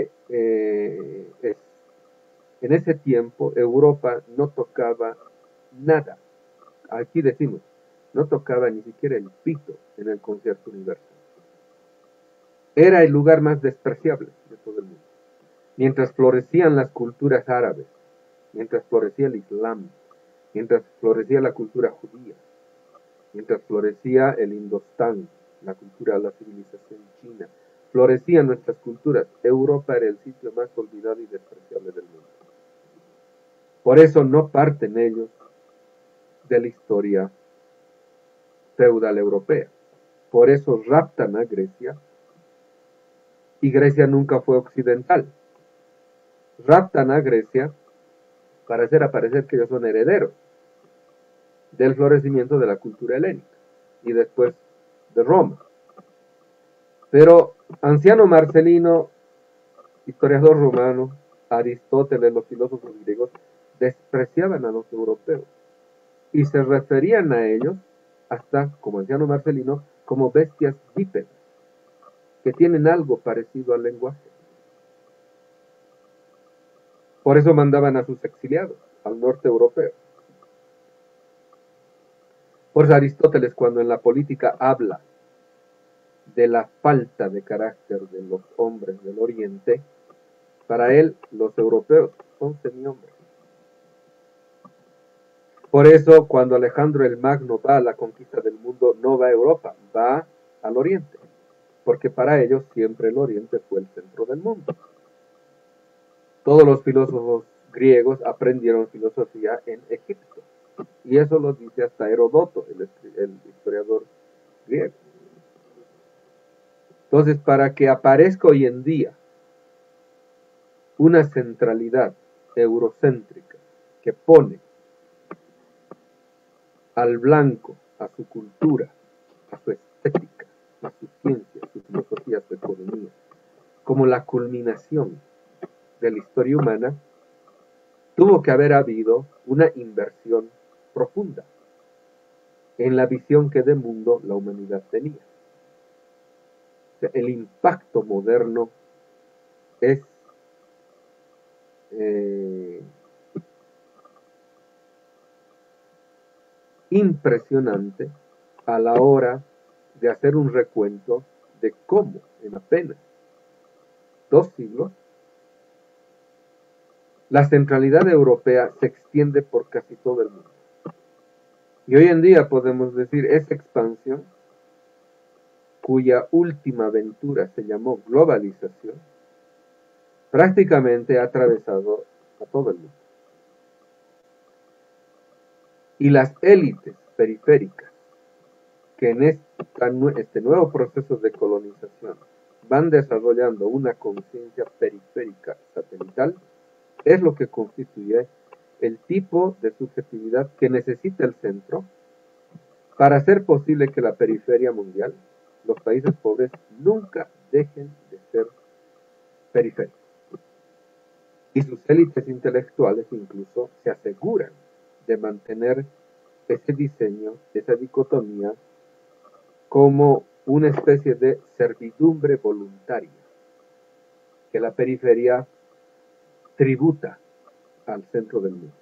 ese tiempo Europa no tocaba nada. Aquí decimos, no tocaba ni siquiera el pito en el concierto universal. Era el lugar más despreciable de todo el mundo. Mientras florecían las culturas árabes, mientras florecía el Islam, mientras florecía la cultura judía, mientras florecía el Indostán, la cultura de la civilización china, florecían nuestras culturas, Europa era el sitio más olvidado y despreciable del mundo. Por eso no parten ellos de la historia feudal europea. Por eso raptan a Grecia, y Grecia nunca fue occidental. Raptan a Grecia para hacer aparecer que ellos son herederos del florecimiento de la cultura helénica y después de Roma. Pero Anciano Marcelino, historiador romano, Aristóteles, los filósofos griegos, despreciaban a los europeos y se referían a ellos, hasta como Anciano Marcelino, como bestias bípedas, que tienen algo parecido al lenguaje. Por eso mandaban a sus exiliados al norte europeo. Por eso Aristóteles, cuando en la política habla de la falta de carácter de los hombres del Oriente, para él los europeos son semihombres. Por eso cuando Alejandro el Magno va a la conquista del mundo, no va a Europa, va al Oriente, porque para ellos siempre el Oriente fue el centro del mundo. Todos los filósofos griegos aprendieron filosofía en Egipto, y eso lo dice hasta Heródoto, el historiador griego. Entonces, para que aparezca hoy en día una centralidad eurocéntrica que pone al blanco, a su cultura, a su estética, a su ciencia, a su filosofía, a su economía, como la culminación de la historia humana, tuvo que haber habido una inversión profunda en la visión que de mundo la humanidad tenía. O sea, el impacto moderno es impresionante a la hora de hacer un recuento de cómo en apenas 2 siglos la centralidad europea se extiende por casi todo el mundo. Y hoy en día podemos decir esa expansión, cuya última aventura se llamó globalización, prácticamente ha atravesado a todo el mundo. Y las élites periféricas que en este nuevo proceso de colonización van desarrollando una conciencia periférica satelital, es lo que constituye el tipo de subjetividad que necesita el centro para hacer posible que la periferia mundial, los países pobres, nunca dejen de ser periféricos. Y sus élites intelectuales incluso se aseguran de mantener ese diseño, esa dicotomía, como una especie de servidumbre voluntaria, que la periferia tributa al centro del mundo.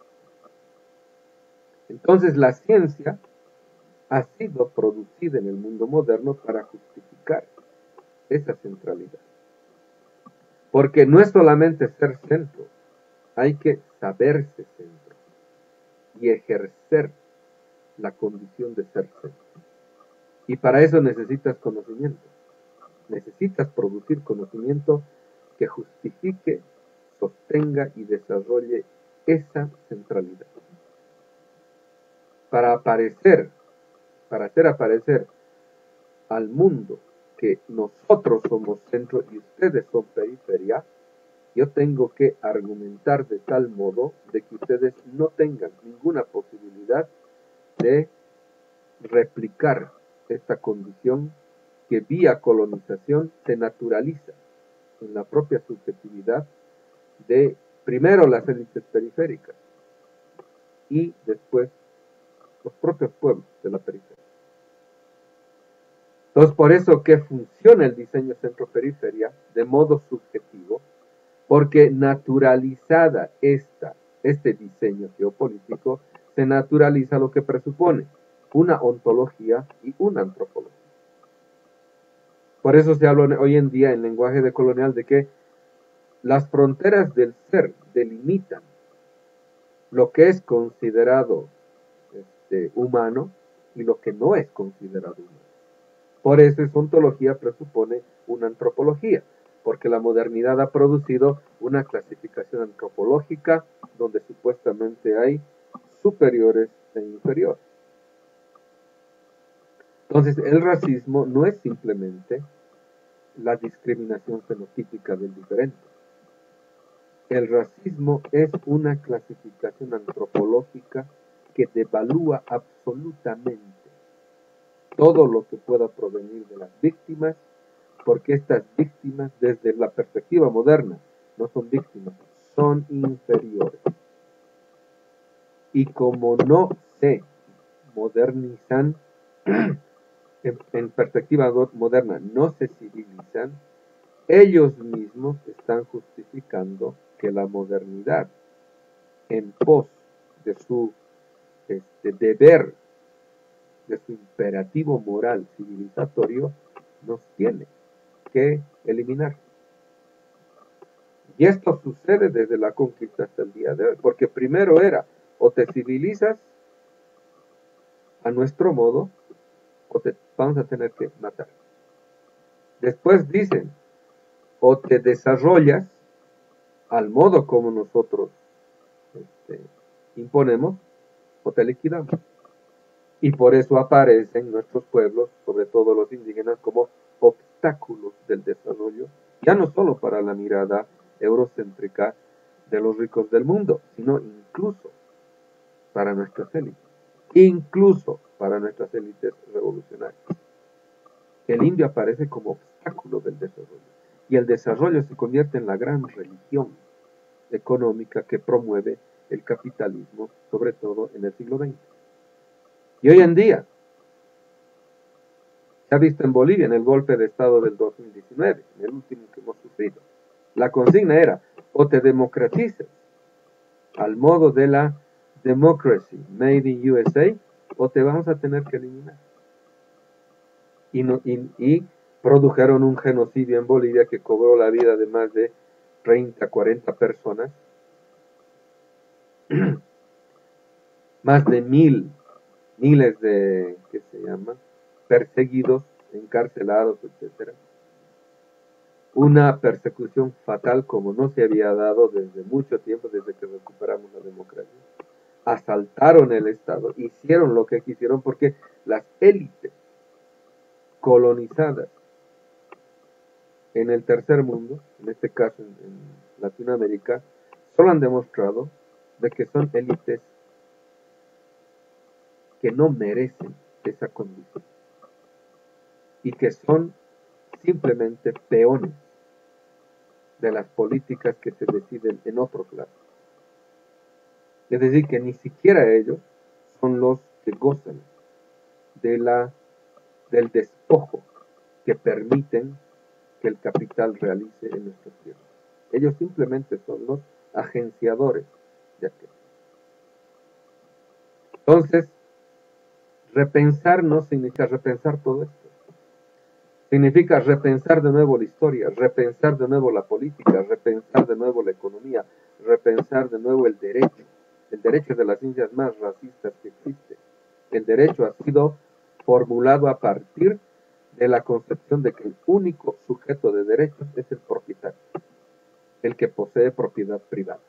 Entonces la ciencia ha sido producida en el mundo moderno para justificar esa centralidad. Porque no es solamente ser centro, hay que saberse centro y ejercer la condición de ser centro. Y para eso necesitas conocimiento. Necesitas producir conocimiento que justifique, sostenga y desarrolle esa centralidad. Para hacer aparecer al mundo que nosotros somos centro y ustedes son periferia, yo tengo que argumentar de tal modo de que ustedes no tengan ninguna posibilidad de replicar esta condición que vía colonización se naturaliza en la propia subjetividad de primero las élites periféricas y después los propios pueblos de la periferia. Entonces, por eso que funciona el diseño centro-periferia de modo subjetivo, porque naturalizada este diseño geopolítico, se naturaliza lo que presupone una ontología y una antropología. Por eso se habla hoy en día en lenguaje decolonial de que las fronteras del ser delimitan lo que es considerado humano y lo que no es considerado humano. Por eso esa ontología presupone una antropología, porque la modernidad ha producido una clasificación antropológica donde supuestamente hay superiores e inferiores. Entonces, el racismo no es simplemente la discriminación fenotípica del diferente. El racismo es una clasificación antropológica que devalúa absolutamente todo lo que pueda provenir de las víctimas, porque estas víctimas, desde la perspectiva moderna, no son víctimas, son inferiores. Y como no se modernizan, en perspectiva moderna no se civilizan, ellos mismos están justificando que la modernidad, en pos de su deber, de su imperativo moral civilizatorio, nos tiene que eliminar. Y esto sucede desde la conquista hasta el día de hoy, porque primero era, o te civilizas a nuestro modo, o te vamos a tener que matar. Después dicen, o te desarrollas al modo como nosotros imponemos, o te liquidamos. Y por eso aparecen nuestros pueblos, sobre todo los indígenas, como obstáculos del desarrollo, ya no solo para la mirada eurocéntrica de los ricos del mundo, sino incluso para nuestras élites, incluso para nuestras élites revolucionarias. El indio aparece como obstáculo del desarrollo, y el desarrollo se convierte en la gran religión económica que promueve el capitalismo, sobre todo en el siglo XX. Y hoy en día, se ha visto en Bolivia, en el golpe de Estado del 2019, en el último que hemos sufrido, la consigna era, o te democratizas al modo de la democracy made in USA, o te vamos a tener que eliminar. y produjeron un genocidio en Bolivia que cobró la vida de más de 30, 40 personas, más de miles de, ¿qué se llama?, perseguidos, encarcelados, etcétera. Una persecución fatal como no se había dado desde mucho tiempo, desde que recuperamos la democracia. Asaltaron el Estado, hicieron lo que quisieron porque las élites colonizadas en el tercer mundo, en este caso en Latinoamérica, solo han demostrado de que son élites que no merecen esa condición y que son simplemente peones de las políticas que se deciden en otros lados. Es decir, que ni siquiera ellos son los que gozan del despojo que permiten que el capital realice en nuestras tierras. Ellos simplemente son los agenciadores de aquello. Entonces, repensar no significa repensar todo esto. Significa repensar de nuevo la historia, repensar de nuevo la política, repensar de nuevo la economía, repensar de nuevo el derecho. El derecho es de las ciencias más racistas que existe. El derecho ha sido formulado a partir de la concepción de que el único sujeto de derechos es el propietario, el que posee propiedad privada.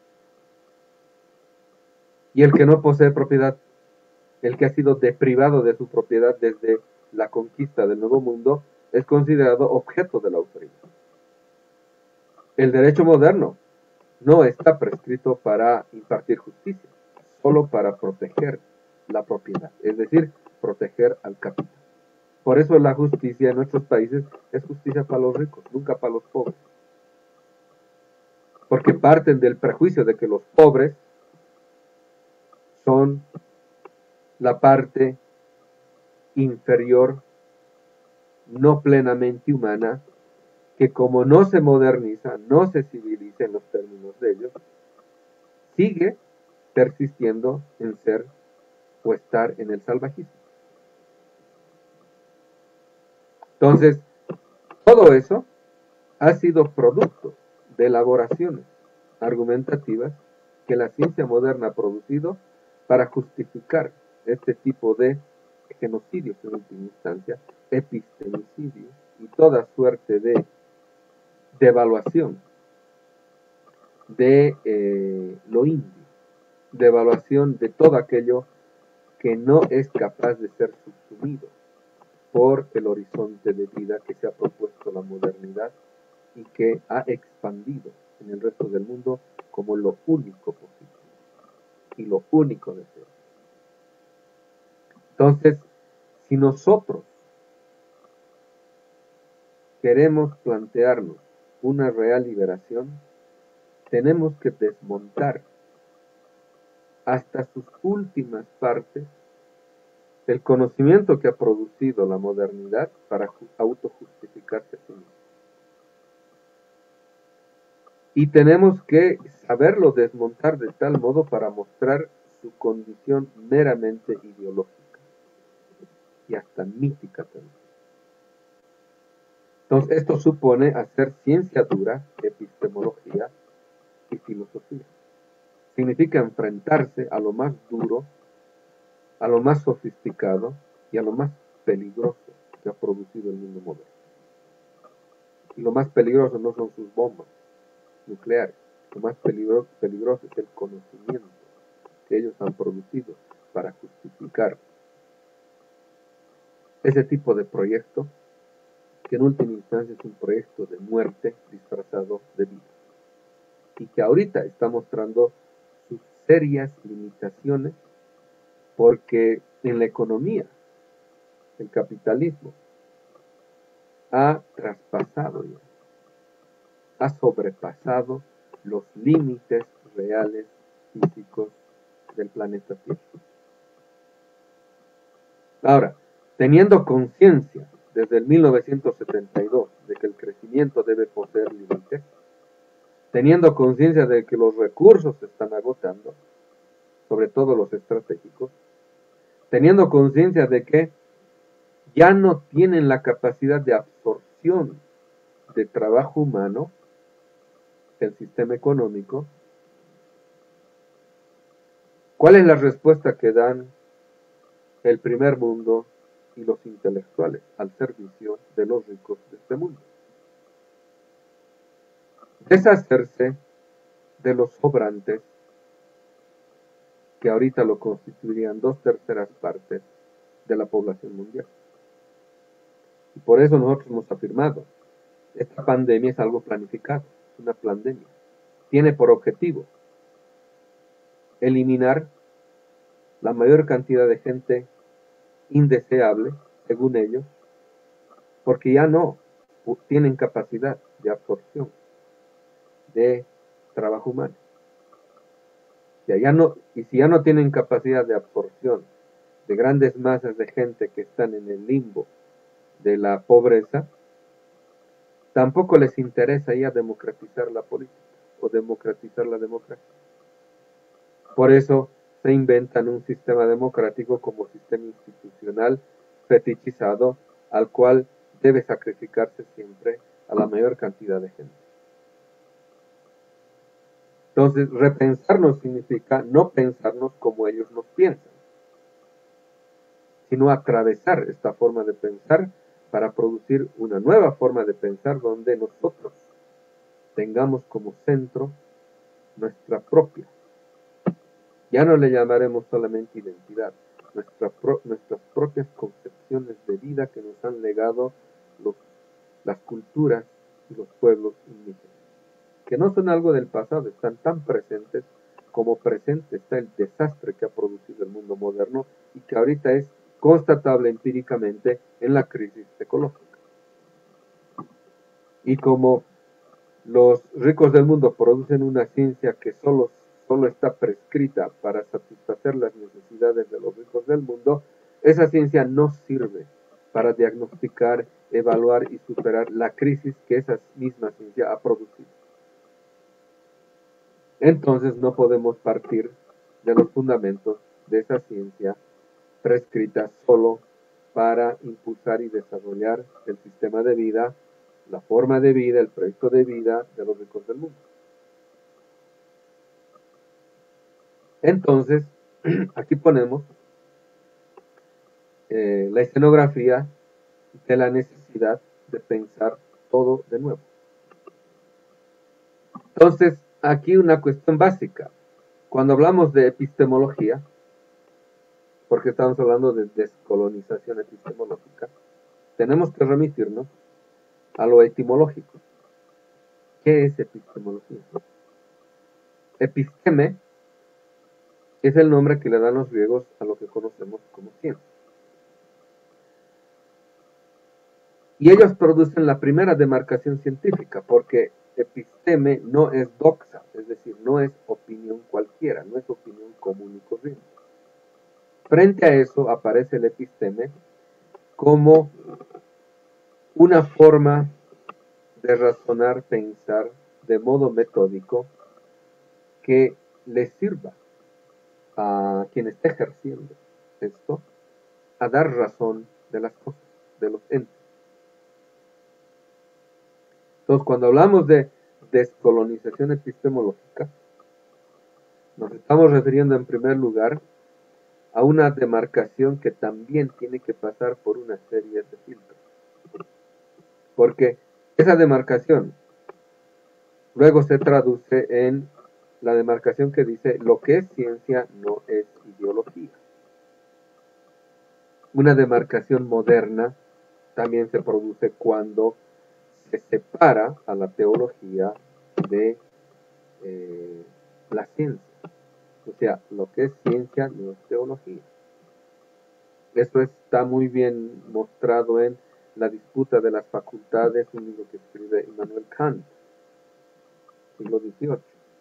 Y el que no posee propiedad, el que ha sido deprivado de su propiedad desde la conquista del Nuevo Mundo, es considerado objeto de la autoridad. El derecho moderno no está prescrito para impartir justicia, solo para proteger la propiedad, es decir, proteger al capital. Por eso la justicia en nuestros países es justicia para los ricos, nunca para los pobres. Porque parten del prejuicio de que los pobres son la parte inferior, no plenamente humana, que como no se moderniza, no se civiliza en los términos de ellos, sigue persistiendo en ser o estar en el salvajismo. Entonces, todo eso ha sido producto de elaboraciones argumentativas que la ciencia moderna ha producido para justificar este tipo de genocidios en última instancia, epistemicidios y toda suerte de devaluación de lo indio, devaluación de todo aquello que no es capaz de ser subsumido por el horizonte de vida que se ha propuesto la modernidad y que ha expandido en el resto del mundo como lo único posible y lo único deseable. Entonces, si nosotros queremos plantearnos una real liberación, tenemos que desmontar hasta sus últimas partes el conocimiento que ha producido la modernidad para autojustificarse a sí mismo. Y tenemos que saberlo desmontar de tal modo para mostrar su condición meramente ideológica y hasta mítica también. Entonces, esto supone hacer ciencia dura, epistemología y filosofía. Significa enfrentarse a lo más duro, a lo más sofisticado y a lo más peligroso que ha producido el mundo moderno. Y lo más peligroso no son sus bombas nucleares, lo más peligroso es el conocimiento que ellos han producido para justificar ese tipo de proyecto, que en última instancia es un proyecto de muerte disfrazado de vida, y que ahorita está mostrando sus serias limitaciones, porque en la economía el capitalismo ha traspasado ya, ha sobrepasado los límites reales físicos del planeta Tierra. Ahora, teniendo conciencia desde el 1972 de que el crecimiento debe poseer límites, teniendo conciencia de que los recursos se están agotando, sobre todo los estratégicos, teniendo conciencia de que ya no tienen la capacidad de absorción de trabajo humano, el sistema económico, ¿cuál es la respuesta que dan el primer mundo y los intelectuales al servicio de los ricos de este mundo? Deshacerse de los sobrantes, que ahorita lo constituirían 2/3 partes de la población mundial. Y por eso nosotros hemos afirmado, esta pandemia es algo planificado, es una pandemia. Tiene por objetivo eliminar la mayor cantidad de gente indeseable, según ellos, porque ya no tienen capacidad de absorción de trabajo humano. Y si ya no tienen capacidad de absorción de grandes masas de gente que están en el limbo de la pobreza, tampoco les interesa ya democratizar la política o democratizar la democracia. Por eso se inventan un sistema democrático como sistema institucional fetichizado, al cual debe sacrificarse siempre a la mayor cantidad de gente. Entonces, repensarnos significa no pensarnos como ellos nos piensan, sino atravesar esta forma de pensar para producir una nueva forma de pensar donde nosotros tengamos como centro nuestra propia. Ya no le llamaremos solamente identidad, nuestras propias concepciones de vida que nos han legado las culturas y los pueblos indígenas, que no son algo del pasado, están tan presentes como presente está el desastre que ha producido el mundo moderno y que ahorita es constatable empíricamente en la crisis ecológica. Y como los ricos del mundo producen una ciencia que solo está prescrita para satisfacer las necesidades de los ricos del mundo, esa ciencia no sirve para diagnosticar, evaluar y superar la crisis que esa misma ciencia ha producido. Entonces no podemos partir de los fundamentos de esa ciencia prescrita solo para impulsar y desarrollar el sistema de vida, la forma de vida, el proyecto de vida de los ricos del mundo. Entonces, aquí ponemos la escenografía de la necesidad de pensar todo de nuevo. Entonces, aquí una cuestión básica. Cuando hablamos de epistemología, porque estamos hablando de descolonización epistemológica, tenemos que remitirnos a lo etimológico. ¿Qué es epistemología? Episteme es el nombre que le dan los griegos a lo que conocemos como ciencia. Y ellos producen la primera demarcación científica, porque episteme no es doxa, es decir, no es opinión cualquiera, no es opinión común y corriente. Frente a eso aparece el episteme como una forma de razonar, pensar de modo metódico que les sirva a quien esté ejerciendo esto a dar razón de las cosas, de los entes. Entonces, cuando hablamos de descolonización epistemológica, nos estamos refiriendo en primer lugar a una demarcación que también tiene que pasar por una serie de filtros. Porque esa demarcación luego se traduce en la demarcación que dice lo que es ciencia no es ideología. Una demarcación moderna también se produce cuando se separa a la teología de la ciencia. O sea, lo que es ciencia no es teología. Eso está muy bien mostrado en La disputa de las facultades, un libro que escribe Immanuel Kant, siglo XVIII.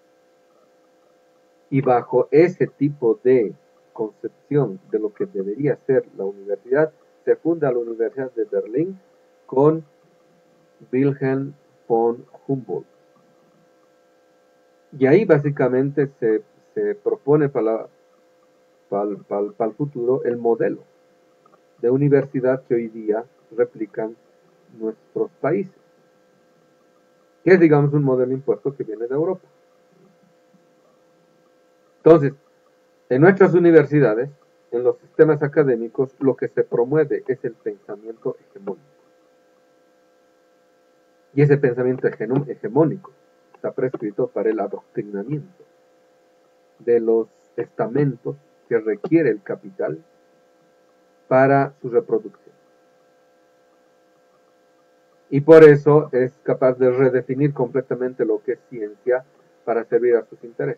Y bajo ese tipo de concepción de lo que debería ser la universidad, se funda la Universidad de Berlín con Wilhelm von Humboldt. Y ahí básicamente se propone para el futuro el modelo de universidad que hoy día replican nuestros países, que es, digamos, un modelo impuesto que viene de Europa. Entonces, en nuestras universidades, en los sistemas académicos, lo que se promueve es el pensamiento hegemónico. Y ese pensamiento hegemónico está prescrito para el adoctrinamiento de los estamentos que requiere el capital para su reproducción. Y por eso es capaz de redefinir completamente lo que es ciencia para servir a sus intereses.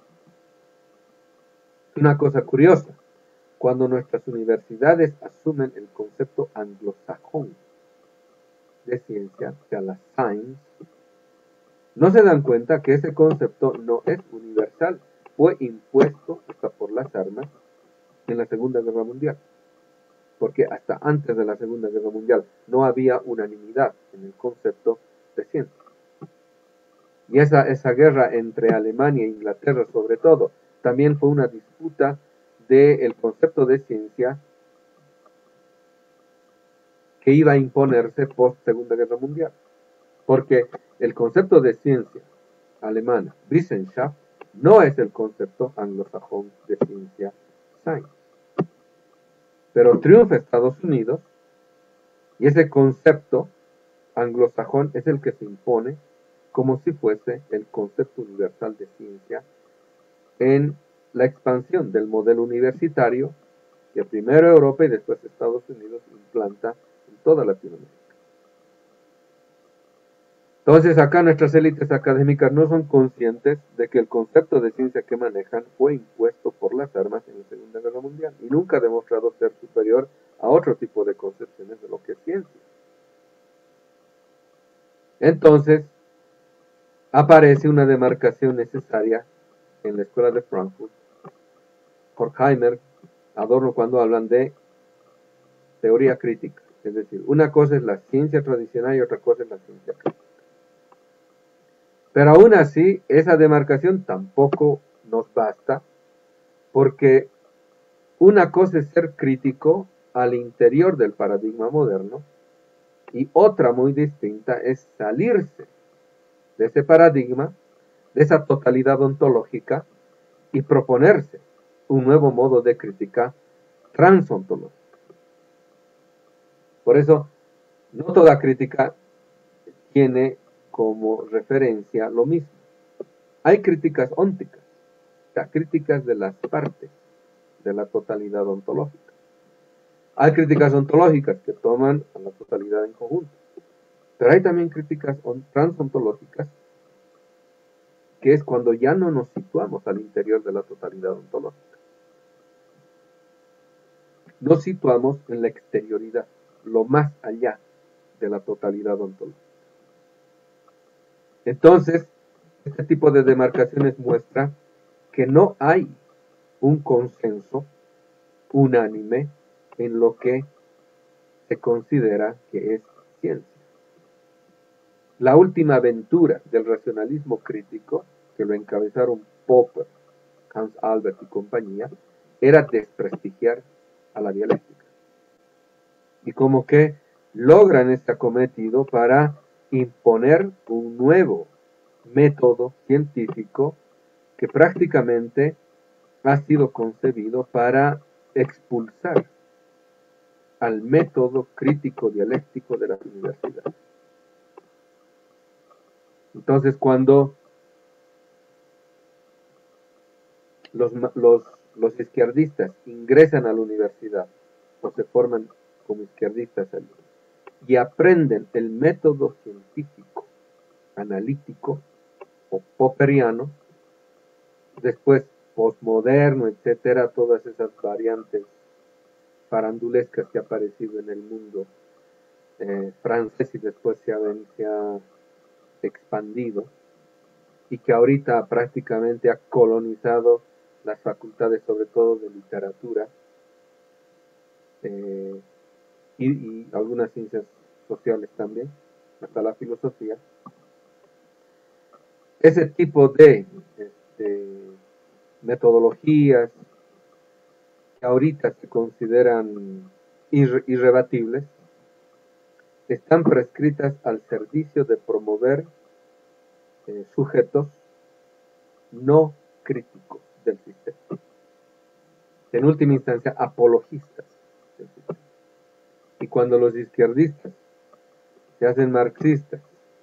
Una cosa curiosa, cuando nuestras universidades asumen el concepto anglosajón de ciencia, o sea, la science, no se dan cuenta que ese concepto no es universal, fue impuesto hasta por las armas en la Segunda Guerra Mundial, porque hasta antes de la Segunda Guerra Mundial no había unanimidad en el concepto de ciencia. Y esa guerra entre Alemania e Inglaterra, sobre todo, también fue una disputa del concepto de ciencia que iba a imponerse post Segunda Guerra Mundial. Porque el concepto de ciencia alemana, Wissenschaft, no es el concepto anglosajón de ciencia, science. Pero triunfa Estados Unidos y ese concepto anglosajón es el que se impone como si fuese el concepto universal de ciencia en la expansión del modelo universitario que primero Europa y después Estados Unidos implanta en toda Latinoamérica. Entonces acá nuestras élites académicas no son conscientes de que el concepto de ciencia que manejan fue impuesto por las armas en la Segunda Guerra Mundial y nunca ha demostrado ser superior a otro tipo de concepciones de lo que es ciencia. Entonces aparece una demarcación necesaria en la escuela de Frankfurt. Horkheimer, Adorno, cuando hablan de teoría crítica, es decir, una cosa es la ciencia tradicional y otra cosa es la ciencia crítica. Pero aún así, esa demarcación tampoco nos basta, porque una cosa es ser crítico al interior del paradigma moderno y otra muy distinta es salirse de ese paradigma, de esa totalidad ontológica y proponerse un nuevo modo de crítica transontológica. Por eso, no toda crítica tiene como referencia lo mismo. Hay críticas ónticas, o sea, críticas de las partes de la totalidad ontológica. Hay críticas ontológicas que toman a la totalidad en conjunto, pero hay también críticas transontológicas, que es cuando ya no nos situamos al interior de la totalidad ontológica. Nos situamos en la exterioridad, lo más allá de la totalidad ontológica. Entonces, este tipo de demarcaciones muestra que no hay un consenso unánime en lo que se considera que es ciencia. La última aventura del racionalismo crítico, que lo encabezaron Popper, Hans Albert y compañía, era desprestigiar a la dialéctica. Y como que logran este acometido para imponer un nuevo método científico que prácticamente ha sido concebido para expulsar al método crítico dialéctico de las universidades. Entonces, cuando los izquierdistas ingresan a la universidad o se forman como izquierdistas allí y aprenden el método científico, analítico o popperiano, después postmoderno, etcétera, todas esas variantes farandulescas que ha aparecido en el mundo francés y después se ha expandido y que ahorita prácticamente ha colonizado las facultades, sobre todo de literatura y algunas ciencias sociales también, hasta la filosofía. Ese tipo de metodologías que ahorita se consideran irrebatibles están prescritas al servicio de promover sujetos no críticos del sistema. En última instancia, apologistas del sistema. Y cuando los izquierdistas se hacen marxistas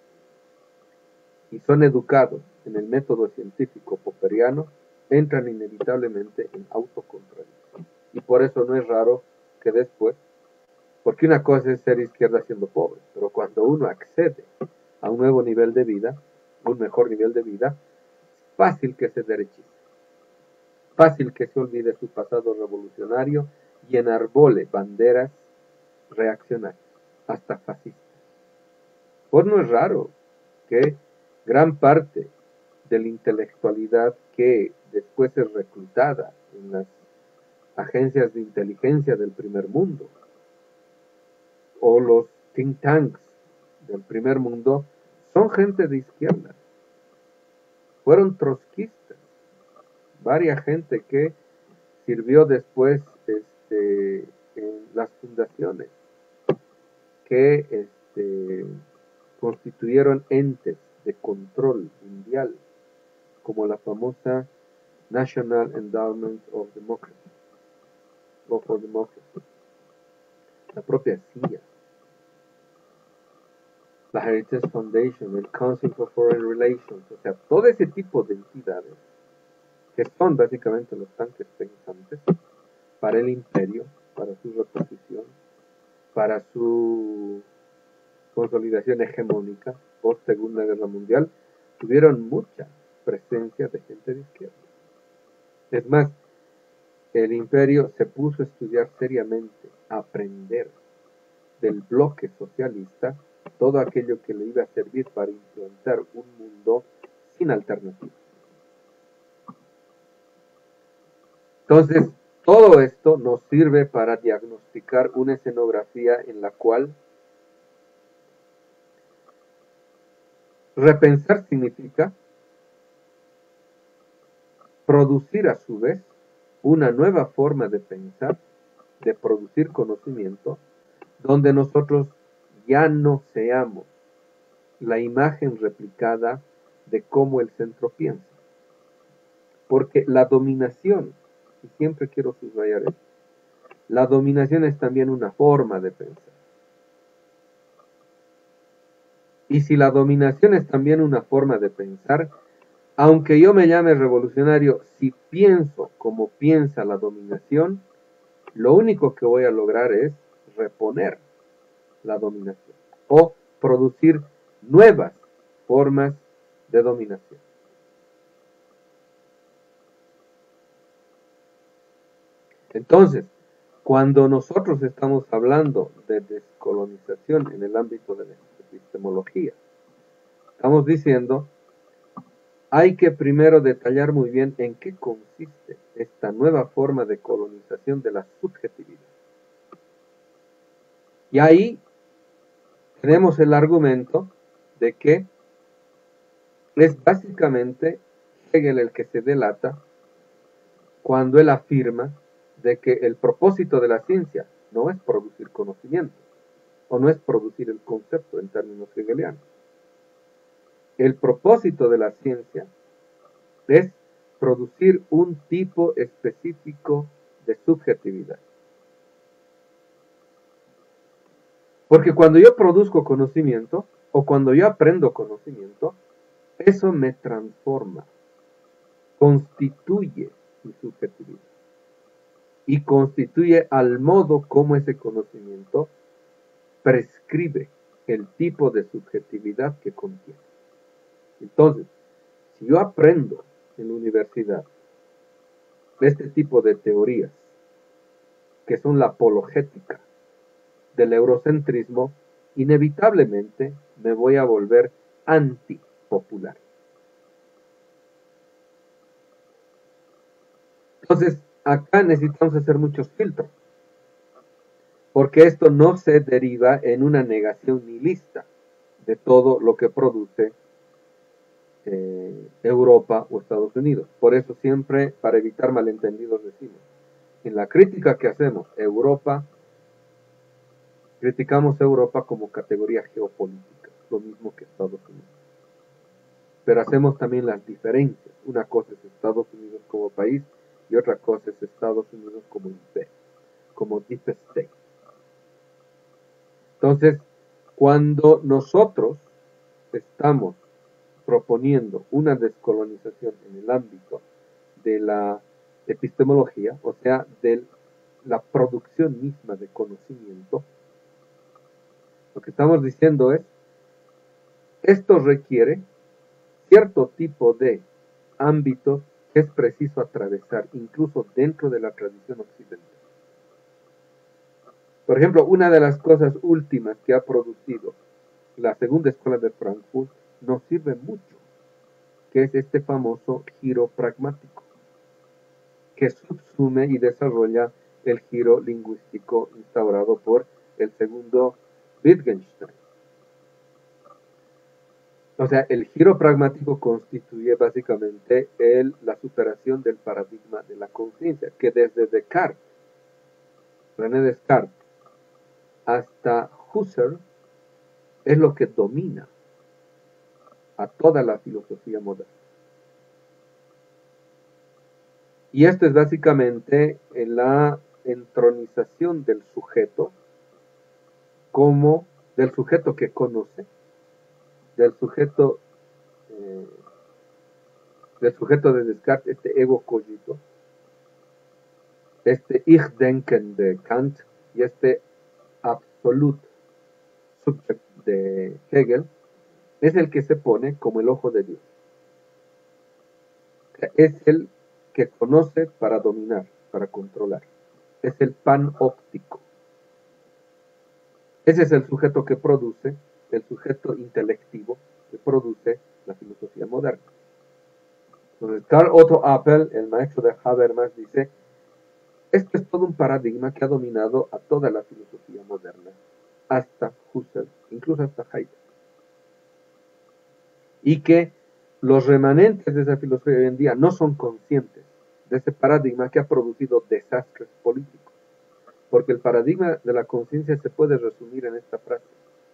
y son educados en el método científico popperiano, entran inevitablemente en autocontradicción. Y por eso no es raro que después, porque una cosa es ser izquierda siendo pobre, pero cuando uno accede a un nuevo nivel de vida, un mejor nivel de vida, es fácil que se derechice, fácil que se olvide su pasado revolucionario y enarbole banderas reaccionarias, hasta fascistas. Pues no es raro que gran parte de la intelectualidad que después es reclutada en las agencias de inteligencia del primer mundo o los think tanks del primer mundo son gente de izquierda, fueron trotskistas, varia gente que sirvió después en las fundaciones que constituyeron entes de control mundial, como la famosa National Endowment of Democracy, o for Democracy, la propia CIA, la Heritage Foundation, el Council for Foreign Relations, o sea, todo ese tipo de entidades que son básicamente los tanques pensantes para el imperio, para su reposición, para su consolidación hegemónica post Segunda Guerra Mundial, tuvieron mucha presencia de gente de izquierda. Es más, el imperio se puso a estudiar seriamente, a aprender del bloque socialista todo aquello que le iba a servir para implantar un mundo sin alternativas. Entonces, todo esto nos sirve para diagnosticar una escenografía en la cual repensar significa producir a su vez una nueva forma de pensar, de producir conocimiento, donde nosotros ya no seamos la imagen replicada de cómo el centro piensa. Porque la dominación, y siempre quiero subrayar esto, la dominación es también una forma de pensar. Y si la dominación es también una forma de pensar, aunque yo me llame revolucionario, si pienso como piensa la dominación, lo único que voy a lograr es reponer la dominación o producir nuevas formas de dominación. Entonces, cuando nosotros estamos hablando de descolonización en el ámbito de la epistemología, estamos diciendo, hay que primero detallar muy bien en qué consiste esta nueva forma de colonización de la subjetividad. Y ahí tenemos el argumento de que es básicamente Hegel el que se delata cuando él afirma de que el propósito de la ciencia no es producir conocimiento, o no es producir el concepto en términos hegelianos. El propósito de la ciencia es producir un tipo específico de subjetividad. Porque cuando yo produzco conocimiento, o cuando yo aprendo conocimiento, eso me transforma, constituye mi subjetividad. Y constituye al modo como ese conocimiento prescribe el tipo de subjetividad que contiene. Entonces, si yo aprendo en la universidad este tipo de teorías, que son la apologética del eurocentrismo, inevitablemente me voy a volver antipopular. Entonces, acá necesitamos hacer muchos filtros, porque esto no se deriva en una negación nihilista de todo lo que produce Europa o Estados Unidos. Por eso siempre, para evitar malentendidos, decimos, en la crítica que hacemos, Europa criticamos a Europa como categoría geopolítica, lo mismo que Estados Unidos. Pero hacemos también las diferencias. Una cosa es Estados Unidos como país y otra cosa es Estados Unidos como imperio, como deep state. Entonces, cuando nosotros estamos proponiendo una descolonización en el ámbito de la epistemología, o sea, de la producción misma de conocimiento, lo que estamos diciendo es, esto requiere cierto tipo de ámbitos que es preciso atravesar, incluso dentro de la tradición occidental. Por ejemplo, una de las cosas últimas que ha producido la segunda escuela de Frankfurt nos sirve mucho, que es este famoso giro pragmático, que subsume y desarrolla el giro lingüístico instaurado por el segundo Wittgenstein. O sea, el giro pragmático constituye básicamente la superación del paradigma de la conciencia, que desde Descartes, René Descartes, hasta Husserl, es lo que domina a toda la filosofía moderna. Y esto es básicamente la entronización del sujeto como del sujeto que conoce, del sujeto de Descartes, este ego cogito, este Ich-Denken de Kant y este Absolut Subjekt de Hegel, es el que se pone como el ojo de Dios. Es el que conoce para dominar, para controlar. Es el panóptico. Ese es el sujeto que produce, el sujeto intelectivo que produce la filosofía moderna. Entonces, Karl Otto Appel, el maestro de Habermas, dice, esto es todo un paradigma que ha dominado a toda la filosofía moderna, hasta Husserl, incluso hasta Heidegger. Y que los remanentes de esa filosofía hoy en día no son conscientes de ese paradigma que ha producido desastres políticos. Porque el paradigma de la conciencia se puede resumir en esta frase.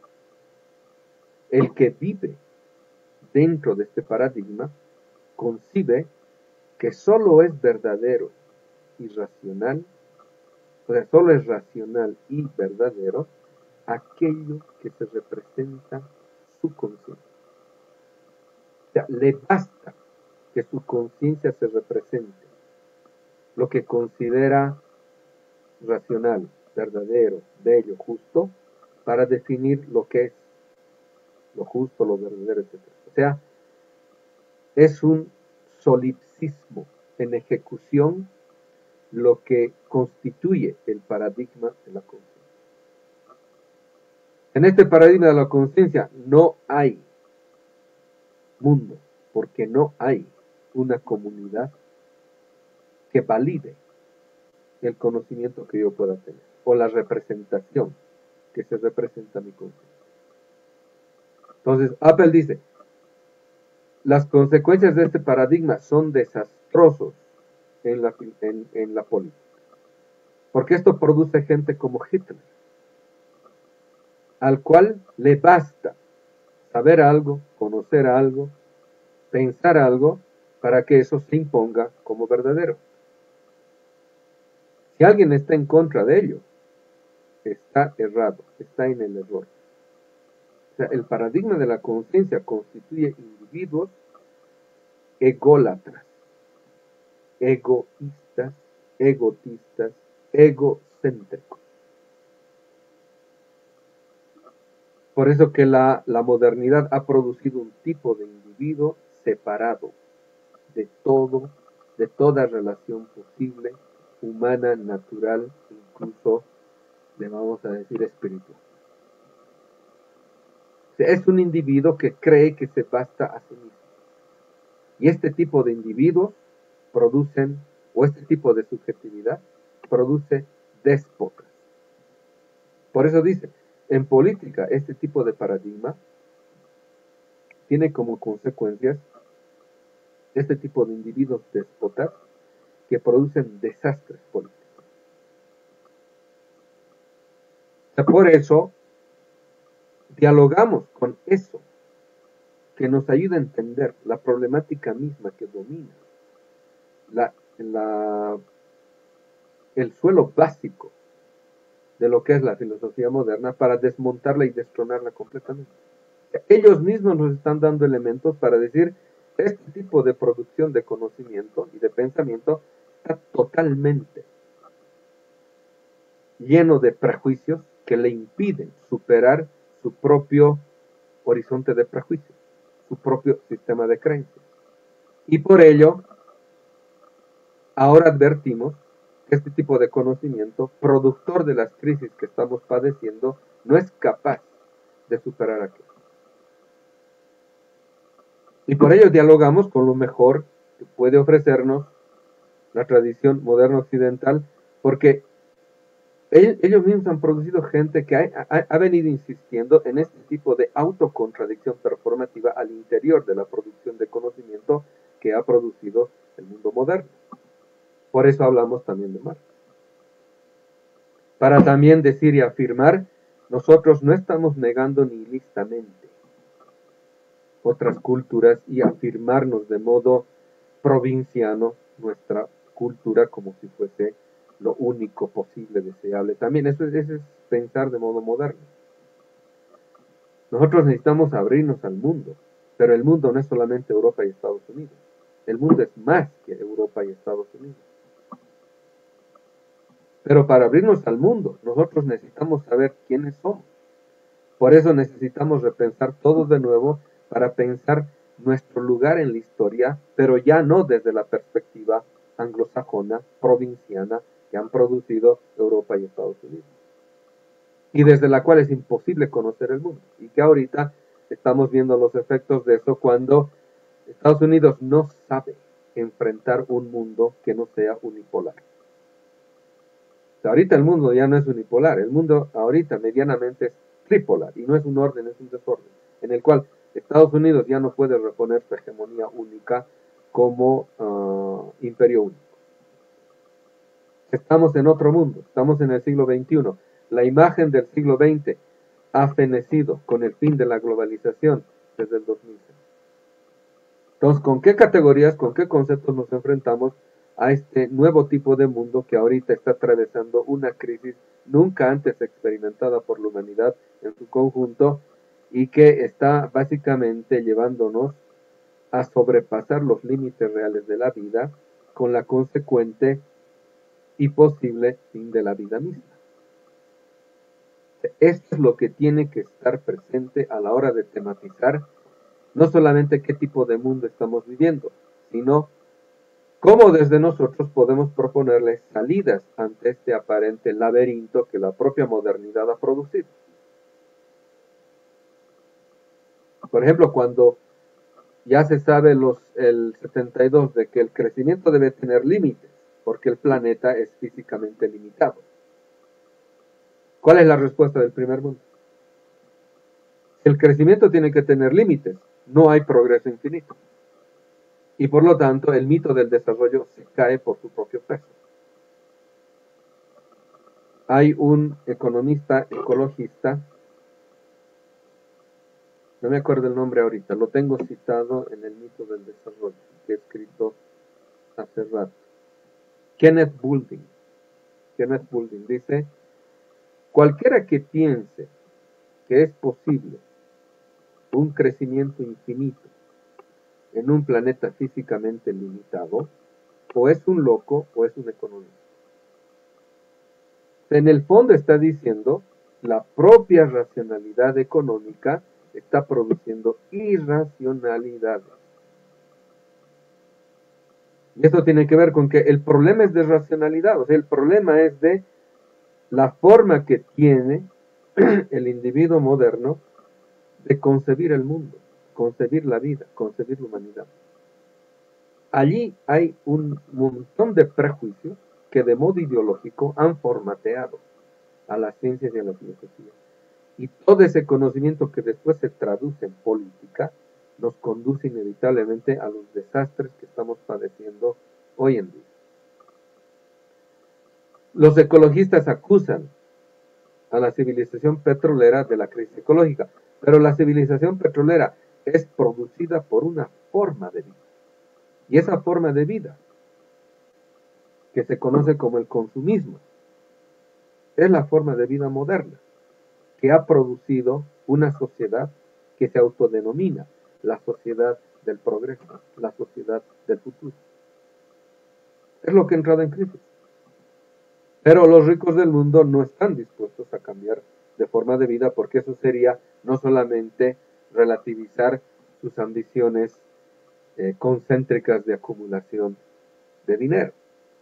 El que vive dentro de este paradigma concibe que solo es verdadero y racional, o sea, solo es racional y verdadero aquello que se representa su conciencia. O sea, le basta que su conciencia se represente lo que considera racional, verdadero, bello, justo, para definir lo que es lo justo, lo verdadero, etc. O sea, es un solipsismo en ejecución lo que constituye el paradigma de la conciencia. En este paradigma de la conciencia no hay mundo, porque no hay una comunidad que valide el conocimiento que yo pueda tener, o la representación que se representa mi conciencia. Entonces, Appel dice, las consecuencias de este paradigma son desastrosos en la política, porque esto produce gente como Hitler, al cual le basta saber algo, conocer algo, pensar algo, para que eso se imponga como verdadero. Si alguien está en contra de ello, está errado, está en el error. O sea, el paradigma de la conciencia constituye individuos ególatras, egoístas, egotistas, egocéntricos. Por eso que la modernidad ha producido un tipo de individuo separado de toda relación posible, humana, natural, incluso, le vamos a decir, espiritual. O sea, es un individuo que cree que se basta a sí mismo. Y este tipo de individuos producen, o este tipo de subjetividad, produce déspotas. Por eso dice, en política, este tipo de paradigma tiene como consecuencias este tipo de individuos déspotas que producen desastres políticos. Por eso, dialogamos con eso, que nos ayuda a entender la problemática misma que domina el suelo básico de lo que es la filosofía moderna, para desmontarla y destronarla completamente. Ellos mismos nos están dando elementos para decir, este tipo de producción de conocimiento y de pensamiento está totalmente lleno de prejuicios que le impiden superar su propio horizonte de prejuicios, su propio sistema de creencias. Y por ello, ahora advertimos que este tipo de conocimiento, productor de las crisis que estamos padeciendo, no es capaz de superar aquello. Y por ello dialogamos con lo mejor que puede ofrecernos la tradición moderna occidental, porque ellos mismos han producido gente que ha venido insistiendo en este tipo de autocontradicción performativa al interior de la producción de conocimiento que ha producido el mundo moderno. Por eso hablamos también de Marx. Para también decir y afirmar, nosotros no estamos negando nihilistamente otras culturas y afirmarnos de modo provinciano nuestra cultura como si fuese lo único posible, deseable. También eso es pensar de modo moderno. Nosotros necesitamos abrirnos al mundo, pero el mundo no es solamente Europa y Estados Unidos. El mundo es más que Europa y Estados Unidos. Pero para abrirnos al mundo, nosotros necesitamos saber quiénes somos. Por eso necesitamos repensar todo de nuevo para pensar nuestro lugar en la historia, pero ya no desde la perspectiva anglosajona, provinciana, que han producido Europa y Estados Unidos. Y desde la cual es imposible conocer el mundo. Y que ahorita estamos viendo los efectos de eso cuando Estados Unidos no sabe enfrentar un mundo que no sea unipolar. O sea, ahorita el mundo ya no es unipolar, el mundo ahorita medianamente es tripolar, y no es un orden, es un desorden, en el cual Estados Unidos ya no puede reponer su hegemonía única como imperio único. Estamos en otro mundo, estamos en el siglo XXI. La imagen del siglo XX ha fenecido con el fin de la globalización desde el 2006. Entonces, ¿con qué categorías, con qué conceptos nos enfrentamos a este nuevo tipo de mundo que ahorita está atravesando una crisis nunca antes experimentada por la humanidad en su conjunto y que está básicamente llevándonos a sobrepasar los límites reales de la vida con la consecuente y posible fin de la vida misma? Esto es lo que tiene que estar presente a la hora de tematizar no solamente qué tipo de mundo estamos viviendo, sino cómo desde nosotros podemos proponerles salidas ante este aparente laberinto que la propia modernidad ha producido. Por ejemplo, cuando ya se sabe el 72 de que el crecimiento debe tener límites, porque el planeta es físicamente limitado. ¿Cuál es la respuesta del primer mundo? El crecimiento tiene que tener límites, no hay progreso infinito. Y por lo tanto, el mito del desarrollo se cae por su propio peso. Hay un economista ecologista, no me acuerdo el nombre ahorita, lo tengo citado en el mito del desarrollo, que he escrito hace rato. Kenneth Boulding dice: cualquiera que piense que es posible un crecimiento infinito en un planeta físicamente limitado, o es un loco o es un economista. En el fondo está diciendo, la propia racionalidad económica está produciendo irracionalidades. Y esto tiene que ver con que el problema es de racionalidad, o sea, el problema es de la forma que tiene el individuo moderno de concebir el mundo, concebir la vida, concebir la humanidad. Allí hay un montón de prejuicios que de modo ideológico han formateado a las ciencias y a la filosofía. Y todo ese conocimiento que después se traduce en política nos conduce inevitablemente a los desastres que estamos padeciendo hoy en día. Los ecologistas acusan a la civilización petrolera de la crisis ecológica. Pero la civilización petrolera es producida por una forma de vida. Y esa forma de vida, que se conoce como el consumismo, es la forma de vida moderna, que ha producido una sociedad que se autodenomina la sociedad del progreso, la sociedad del futuro. Es lo que ha entrado en crisis. Pero los ricos del mundo no están dispuestos a cambiar de forma de vida, porque eso sería no solamente relativizar sus ambiciones concéntricas de acumulación de dinero.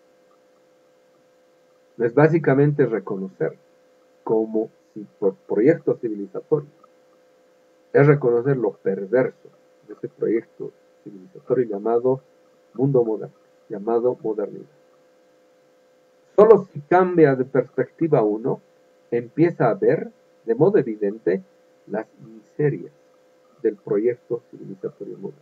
Es básicamente reconocer como proyecto civilizatorio, es reconocer lo perverso de ese proyecto civilizatorio llamado mundo moderno, llamado modernidad. Solo si cambia de perspectiva uno, empieza a ver de modo evidente las miserias del proyecto civilizatorio moderno.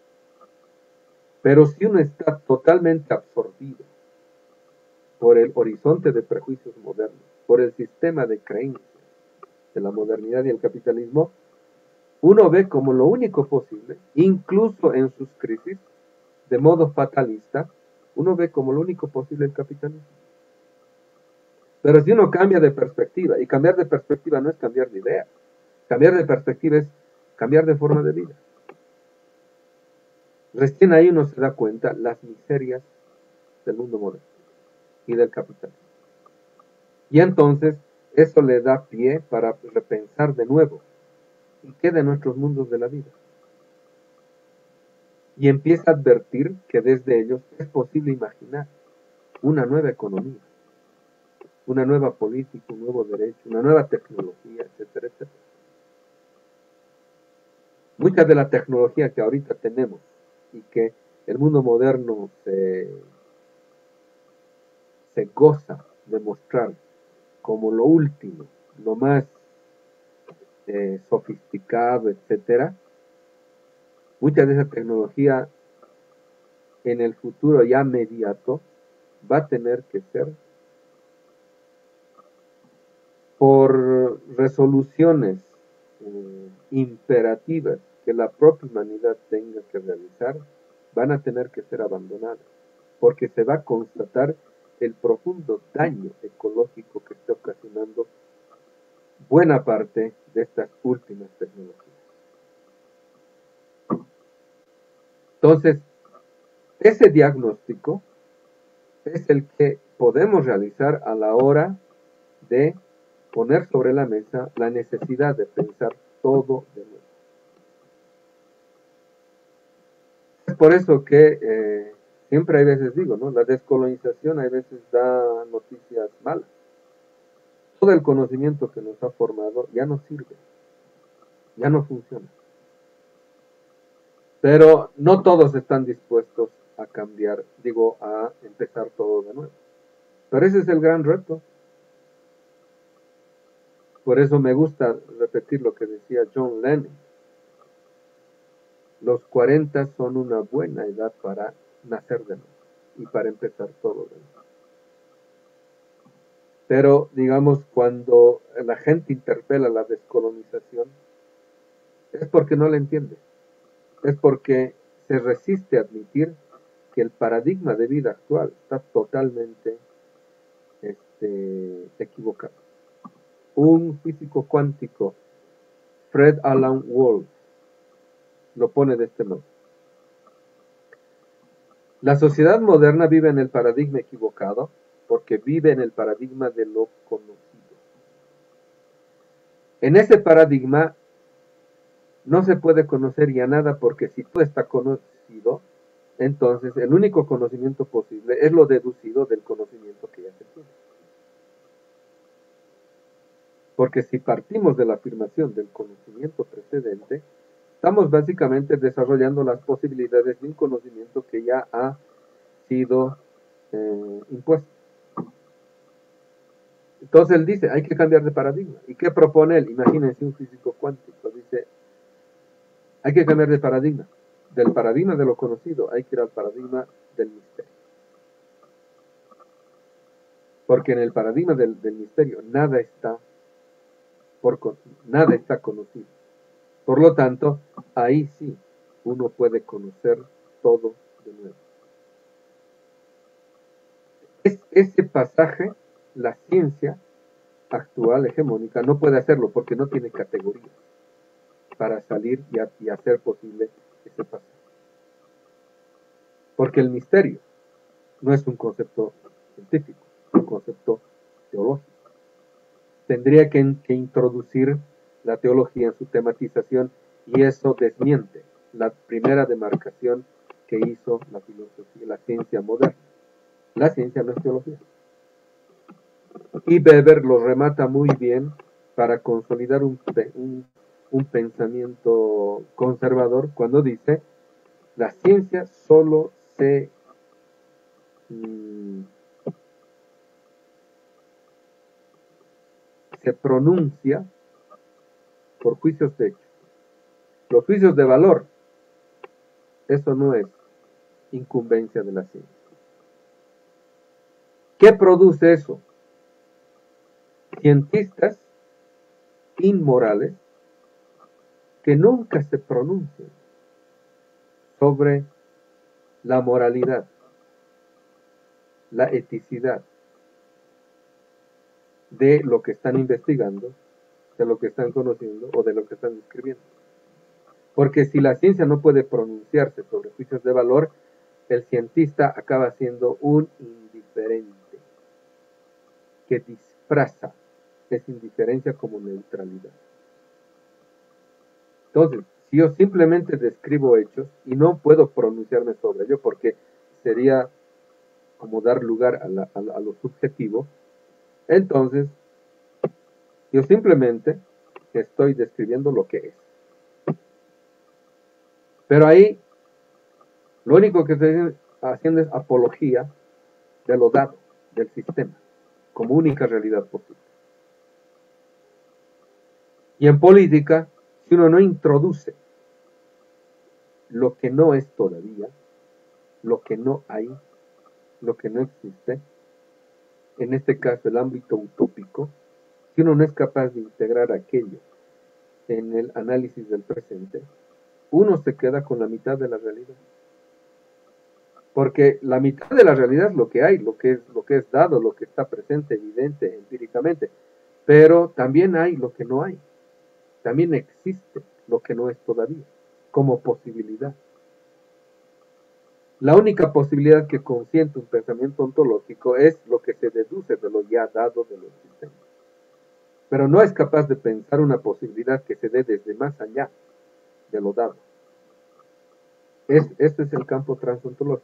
Pero si uno está totalmente absorbido por el horizonte de prejuicios modernos, por el sistema de creencias de la modernidad y el capitalismo, uno ve como lo único posible, incluso en sus crisis, de modo fatalista, uno ve como lo único posible el capitalismo. Pero si uno cambia de perspectiva, y cambiar de perspectiva no es cambiar de idea, cambiar de perspectiva es cambiar de forma de vida. Recién ahí uno se da cuenta las miserias del mundo moderno y del capitalismo. Y entonces eso le da pie para repensar de nuevo y qué de nuestros mundos de la vida. Y empieza a advertir que desde ellos es posible imaginar una nueva economía, una nueva política, un nuevo derecho, una nueva tecnología, etcétera, etcétera. Mucha de la tecnología que ahorita tenemos y que el mundo moderno se goza de mostrar como lo último, lo más sofisticado, etcétera, mucha de esa tecnología en el futuro ya inmediato va a tener que ser por resoluciones imperativas que la propia humanidad tenga que realizar, van a tener que ser abandonadas, porque se va a constatar el profundo daño ecológico que está ocasionando buena parte de estas últimas tecnologías. Entonces, ese diagnóstico es el que podemos realizar a la hora de poner sobre la mesa la necesidad de pensar todo de nuevo. Es por eso que siempre hay veces digo, ¿no? La descolonización a veces da noticias malas. Todo el conocimiento que nos ha formado ya no sirve, ya no funciona. Pero no todos están dispuestos a cambiar, a empezar todo de nuevo. Pero ese es el gran reto. Por eso me gusta repetir lo que decía John Lennon. Los 40 son una buena edad para nacer de nuevo y para empezar todo de nuevo. Pero, cuando la gente interpela la descolonización, es porque no la entiende. Es porque se resiste a admitir que el paradigma de vida actual está totalmente equivocado. Un físico cuántico, Fred Alan Wolf, lo pone de este modo. La sociedad moderna vive en el paradigma equivocado porque vive en el paradigma de lo conocido. En ese paradigma no se puede conocer ya nada, porque si todo está conocido, entonces el único conocimiento posible es lo deducido del conocimiento que ya se tiene. Porque si partimos de la afirmación del conocimiento precedente, estamos básicamente desarrollando las posibilidades de un conocimiento que ya ha sido impuesto. Entonces él dice, hay que cambiar de paradigma. ¿Y qué propone él? Imagínense un físico cuántico, dice, hay que cambiar de paradigma. Del paradigma de lo conocido hay que ir al paradigma del misterio. Porque en el paradigma del misterio nada está nada está conocido. Por lo tanto, ahí sí uno puede conocer todo de nuevo. Ese pasaje, la ciencia actual hegemónica no puede hacerlo porque no tiene categoría para salir y hacer posible ese pasaje. Porque el misterio no es un concepto científico, es un concepto teológico. Tendría que introducir la teología en su tematización y eso desmiente la primera demarcación que hizo la filosofía, la ciencia moderna. La ciencia no es teología. Y Weber lo remata muy bien para consolidar un pensamiento conservador cuando dice: la ciencia solo se pronuncia por juicios de hecho. Los juicios de valor, eso no es incumbencia de la ciencia. ¿Qué produce eso? Cientistas inmorales que nunca se pronuncian sobre la moralidad, la eticidad de lo que están investigando, de lo que están conociendo o de lo que están escribiendo. Porque si la ciencia no puede pronunciarse sobre juicios de valor, el cientista acaba siendo un indiferente que disfraza esa indiferencia como neutralidad. Entonces, si yo simplemente describo hechos y no puedo pronunciarme sobre ello porque sería como dar lugar a lo subjetivo, entonces yo simplemente estoy describiendo lo que es. Pero ahí lo único que estoy haciendo es apología de lo dado, del sistema, como única realidad posible. Y en política, si uno no introduce lo que no es todavía, lo que no hay, lo que no existe, en este caso el ámbito utópico, si uno no es capaz de integrar aquello en el análisis del presente, uno se queda con la mitad de la realidad. Porque la mitad de la realidad es lo que hay, lo que es dado, lo que está presente, evidente, empíricamente. Pero también hay lo que no hay. También existe lo que no es todavía, como posibilidad. La única posibilidad que consiente un pensamiento ontológico es lo que se deduce de lo ya dado de lo existente. Pero no es capaz de pensar una posibilidad que se dé desde más allá de lo dado. Este es el campo transontológico,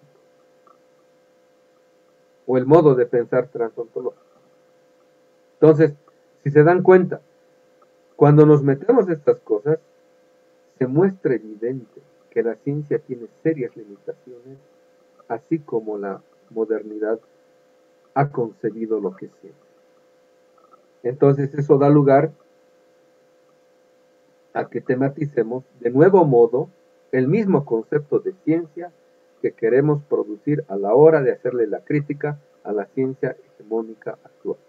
o el modo de pensar transontológico. Entonces, si se dan cuenta, cuando nos metemos estas cosas, se muestra evidente que la ciencia tiene serias limitaciones, así como la modernidad ha concebido lo que es ciencia. Entonces, eso da lugar a que tematicemos de nuevo modo el mismo concepto de ciencia que queremos producir a la hora de hacerle la crítica a la ciencia hegemónica actual.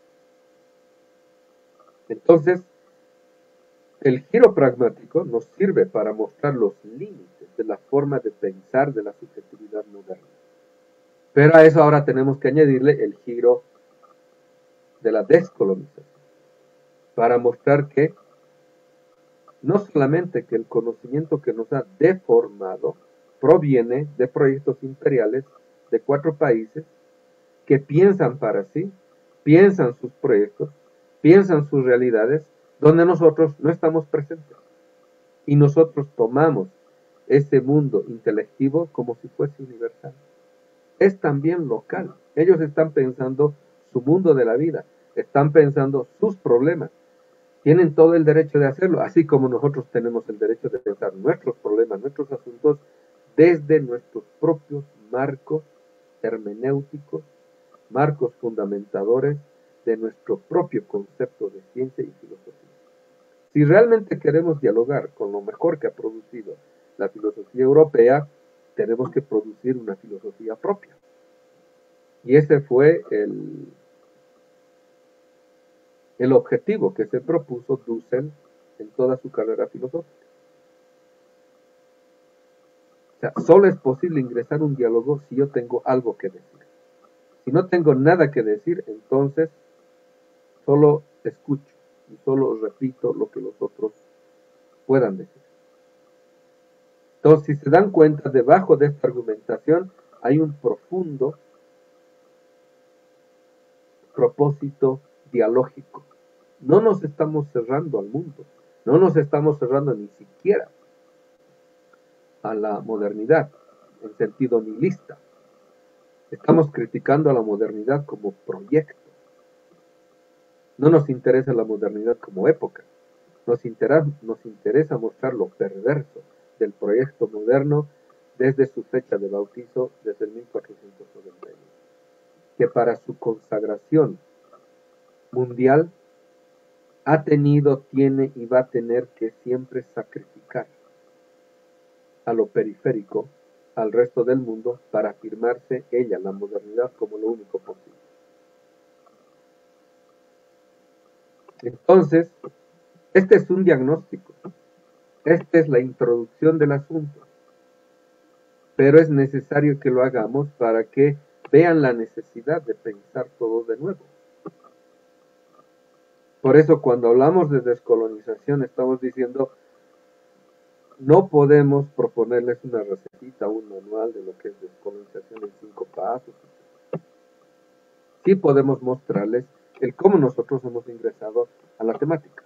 Entonces, el giro pragmático nos sirve para mostrar los límites de la forma de pensar de la subjetividad moderna. Pero a eso ahora tenemos que añadirle el giro de la descolonización, para mostrar que no solamente que el conocimiento que nos ha deformado proviene de proyectos imperiales de 4 países que piensan para sí, piensan sus proyectos, piensan sus realidades, donde nosotros no estamos presentes. Y nosotros tomamos ese mundo intelectivo como si fuese universal. Es también local. Ellos están pensando su mundo de la vida, están pensando sus problemas. Tienen todo el derecho de hacerlo, así como nosotros tenemos el derecho de pensar nuestros problemas, nuestros asuntos, desde nuestros propios marcos hermenéuticos, marcos fundamentadores de nuestro propio concepto de ciencia y filosofía. Si realmente queremos dialogar con lo mejor que ha producido la filosofía europea, tenemos que producir una filosofía propia. Y ese fue el objetivo que se propuso Dussel en toda su carrera filosófica. O sea, solo es posible ingresar un diálogo si yo tengo algo que decir. Si no tengo nada que decir, entonces solo escucho y solo repito lo que los otros puedan decir. Entonces, si se dan cuenta, debajo de esta argumentación hay un profundo propósito dialógico. No nos estamos cerrando al mundo, no nos estamos cerrando ni siquiera a la modernidad en sentido nihilista. Estamos criticando a la modernidad como proyecto. No nos interesa la modernidad como época. Nos interesa mostrar lo perverso del proyecto moderno desde su fecha de bautizo, desde el 1491, que para su consagración mundial ha tenido, tiene y va a tener que siempre sacrificar a lo periférico, al resto del mundo, para afirmarse ella, la modernidad, como lo único posible. Entonces, este es un diagnóstico, esta es la introducción del asunto, pero es necesario que lo hagamos para que vean la necesidad de pensar todo de nuevo. Por eso cuando hablamos de descolonización estamos diciendo, no podemos proponerles una recetita o un manual de lo que es descolonización en 5 pasos. Sí podemos mostrarles el cómo nosotros hemos ingresado a la temática.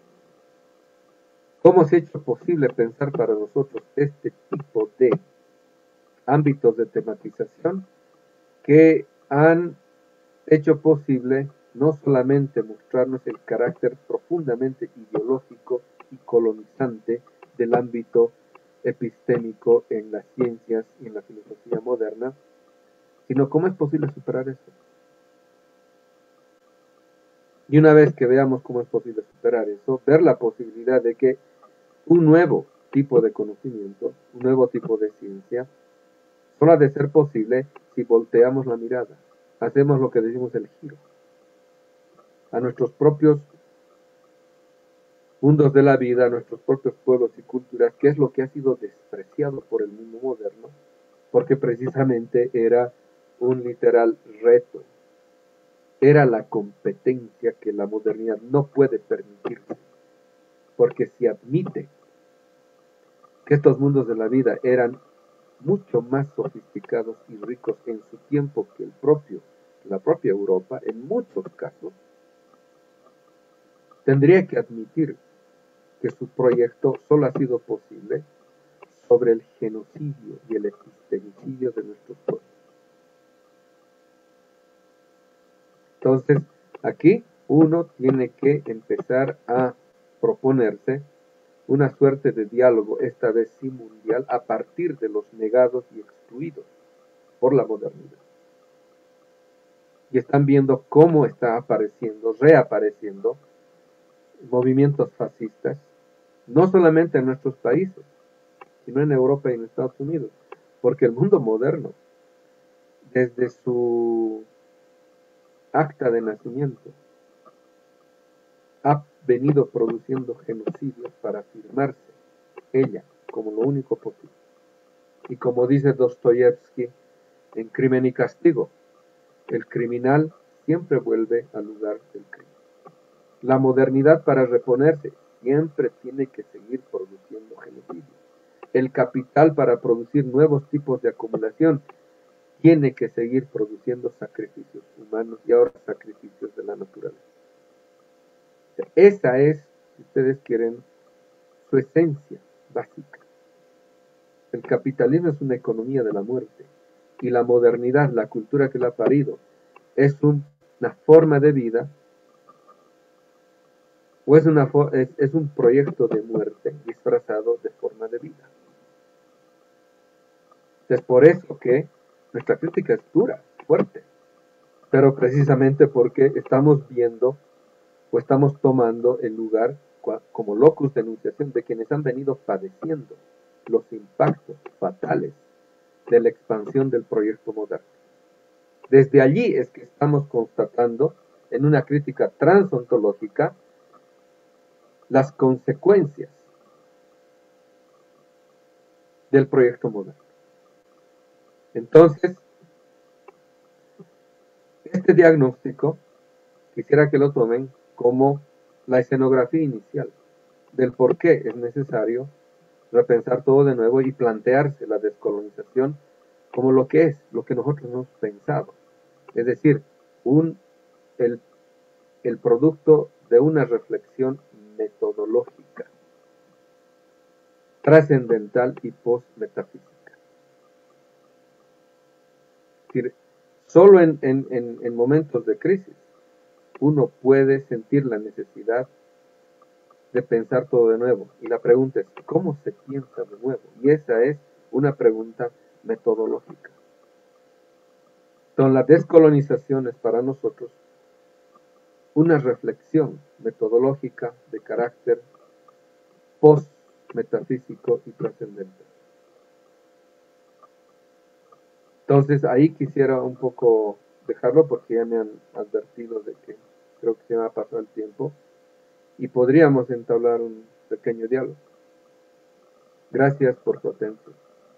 ¿Cómo se ha hecho posible pensar para nosotros este tipo de ámbitos de tematización que han hecho posible no solamente mostrarnos el carácter profundamente ideológico y colonizante del ámbito epistémico en las ciencias y en la filosofía moderna, sino cómo es posible superar eso? Y una vez que veamos cómo es posible superar eso, ver la posibilidad de que un nuevo tipo de conocimiento, un nuevo tipo de ciencia, solo ha de ser posible si volteamos la mirada, hacemos lo que decimos el giro, a nuestros propios mundos de la vida, a nuestros propios pueblos y culturas, que es lo que ha sido despreciado por el mundo moderno, porque precisamente era un literal reto, era la competencia que la modernidad no puede permitirse, porque si admite que estos mundos de la vida eran mucho más sofisticados y ricos en su tiempo que la propia Europa, en muchos casos, tendría que admitir que su proyecto solo ha sido posible sobre el genocidio y el epistemicidio de nuestros pueblos. Entonces, aquí uno tiene que empezar a proponerse una suerte de diálogo, esta vez sí mundial, a partir de los negados y excluidos por la modernidad. Y están viendo cómo está apareciendo, reapareciendo, movimientos fascistas, no solamente en nuestros países, sino en Europa y en Estados Unidos, porque el mundo moderno, desde su acta de nacimiento, ha venido produciendo genocidios para afirmarse ella como lo único posible. Y como dice Dostoyevsky en Crimen y Castigo, el criminal siempre vuelve al lugar del crimen. La modernidad, para reponerse, siempre tiene que seguir produciendo genocidios. El capital, para producir nuevos tipos de acumulación, tiene que seguir produciendo sacrificios humanos y ahora sacrificios de la naturaleza. Esa es, si ustedes quieren, su esencia básica. El capitalismo es una economía de la muerte y la modernidad, la cultura que la ha parido, es una forma de vida o es un proyecto de muerte disfrazado de forma de vida. Es por eso que nuestra crítica es dura, fuerte, pero precisamente porque estamos viendo o estamos tomando el lugar como locus de enunciación de quienes han venido padeciendo los impactos fatales de la expansión del proyecto moderno. Desde allí es que estamos constatando en una crítica transontológica las consecuencias del proyecto moderno. Entonces, este diagnóstico quisiera que lo tomen como la escenografía inicial del por qué es necesario repensar todo de nuevo y plantearse la descolonización como lo que es, lo que nosotros hemos pensado. Es decir, el producto de una reflexión metodológica, trascendental y post-metafísica. Es decir, solo en momentos de crisis uno puede sentir la necesidad de pensar todo de nuevo. Y la pregunta es, ¿cómo se piensa de nuevo? Y esa es una pregunta metodológica. Entonces, la descolonización es para nosotros una reflexión metodológica de carácter post-metafísico y trascendental. Entonces, ahí quisiera un poco dejarlo porque ya me han advertido de que creo que se me ha pasado el tiempo y podríamos entablar un pequeño diálogo. Gracias por su atención.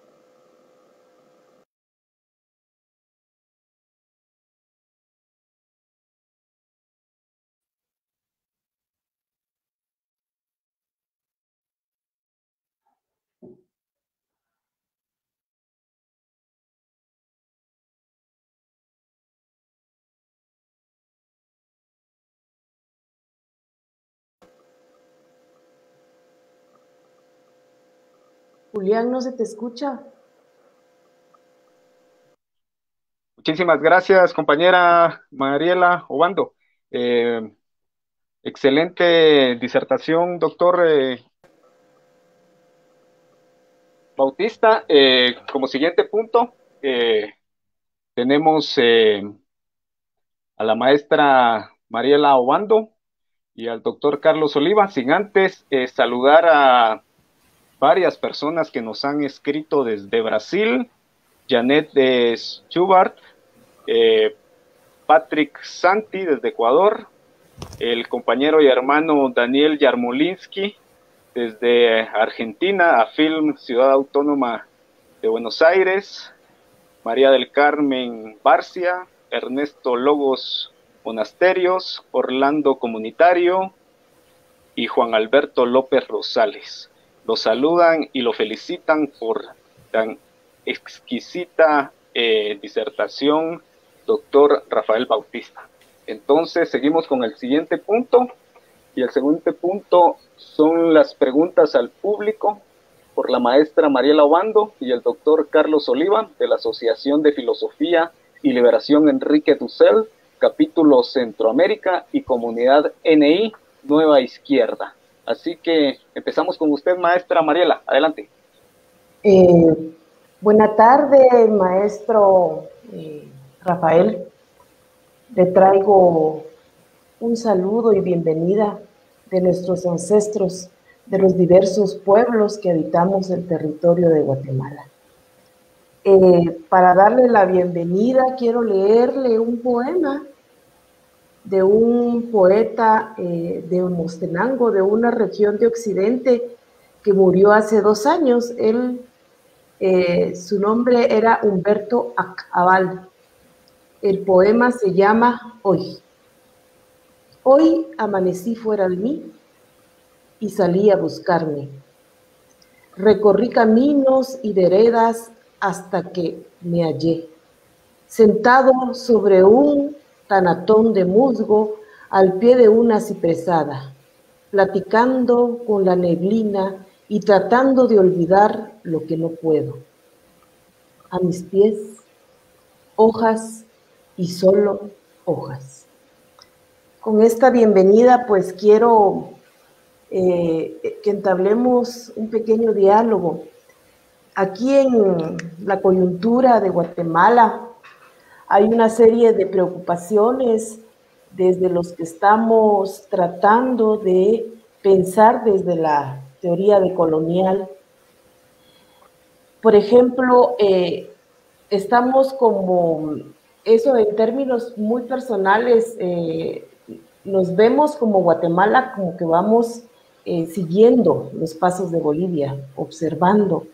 Julián, ¿no se te escucha? Muchísimas gracias, compañera Mariela Obando. Excelente disertación, doctor Bautista. Como siguiente punto, tenemos a la maestra Mariela Obando y al doctor Carlos Oliva, sin antes saludar a varias personas que nos han escrito desde Brasil: Janet de Schubart, Patrick Santi desde Ecuador, el compañero y hermano Daniel Yarmolinsky desde Argentina, a Film Ciudad Autónoma de Buenos Aires, María del Carmen Barcia, Ernesto Logos Monasterios, Orlando Comunitario y Juan Alberto López Rosales. Lo saludan y lo felicitan por tan exquisita disertación, doctor Rafael Bautista. Entonces, seguimos con el siguiente punto, y el siguiente punto son las preguntas al público por la maestra Mariela Obando y el doctor Carlos Oliva de la Asociación de Filosofía y Liberación Enrique Dussel, capítulo Centroamérica y Comunidad NI Nueva Izquierda. Así que empezamos con usted, maestra Mariela. Adelante. Buena tarde, maestro Rafael. Le traigo un saludo y bienvenida de nuestros ancestros, de los diversos pueblos que habitamos el territorio de Guatemala. Para darle la bienvenida, quiero leerle un poema de un poeta de Mostenango, de una región de Occidente, que murió hace 2 años. Su nombre era Humberto Acabal. El poema se llama Hoy. Hoy amanecí fuera de mí y salí a buscarme. Recorrí caminos y veredas hasta que me hallé, sentado sobre un tanatón de musgo al pie de una cipresada, platicando con la neblina y tratando de olvidar lo que no puedo. A mis pies, hojas y solo hojas. Con esta bienvenida, pues quiero que entablemos un pequeño diálogo. Aquí en la coyuntura de Guatemala hay una serie de preocupaciones desde los que estamos tratando de pensar desde la teoría decolonial. Por ejemplo, estamos como eso en términos muy personales, nos vemos como Guatemala como que vamos siguiendo los pasos de Bolivia, observando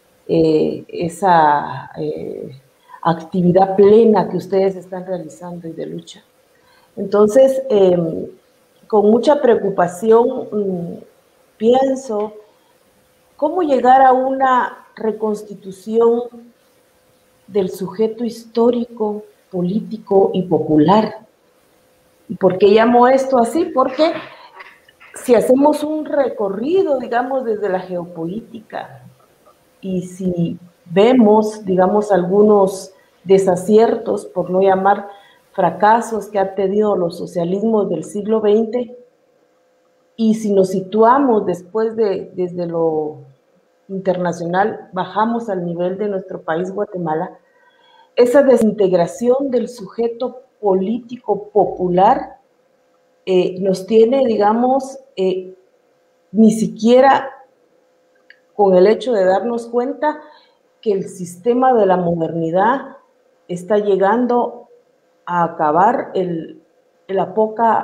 esa actividad plena que ustedes están realizando y de lucha. Entonces, con mucha preocupación, pienso cómo llegar a una reconstitución del sujeto histórico, político y popular. ¿Y por qué llamo esto así? Porque si hacemos un recorrido, digamos, desde la geopolítica, y si vemos, digamos, algunos desaciertos, por no llamar fracasos que han tenido los socialismos del siglo XX, y si nos situamos después desde lo internacional, bajamos al nivel de nuestro país, Guatemala, esa desintegración del sujeto político popular nos tiene, digamos, ni siquiera con el hecho de darnos cuenta que el sistema de la modernidad está llegando a acabar la poca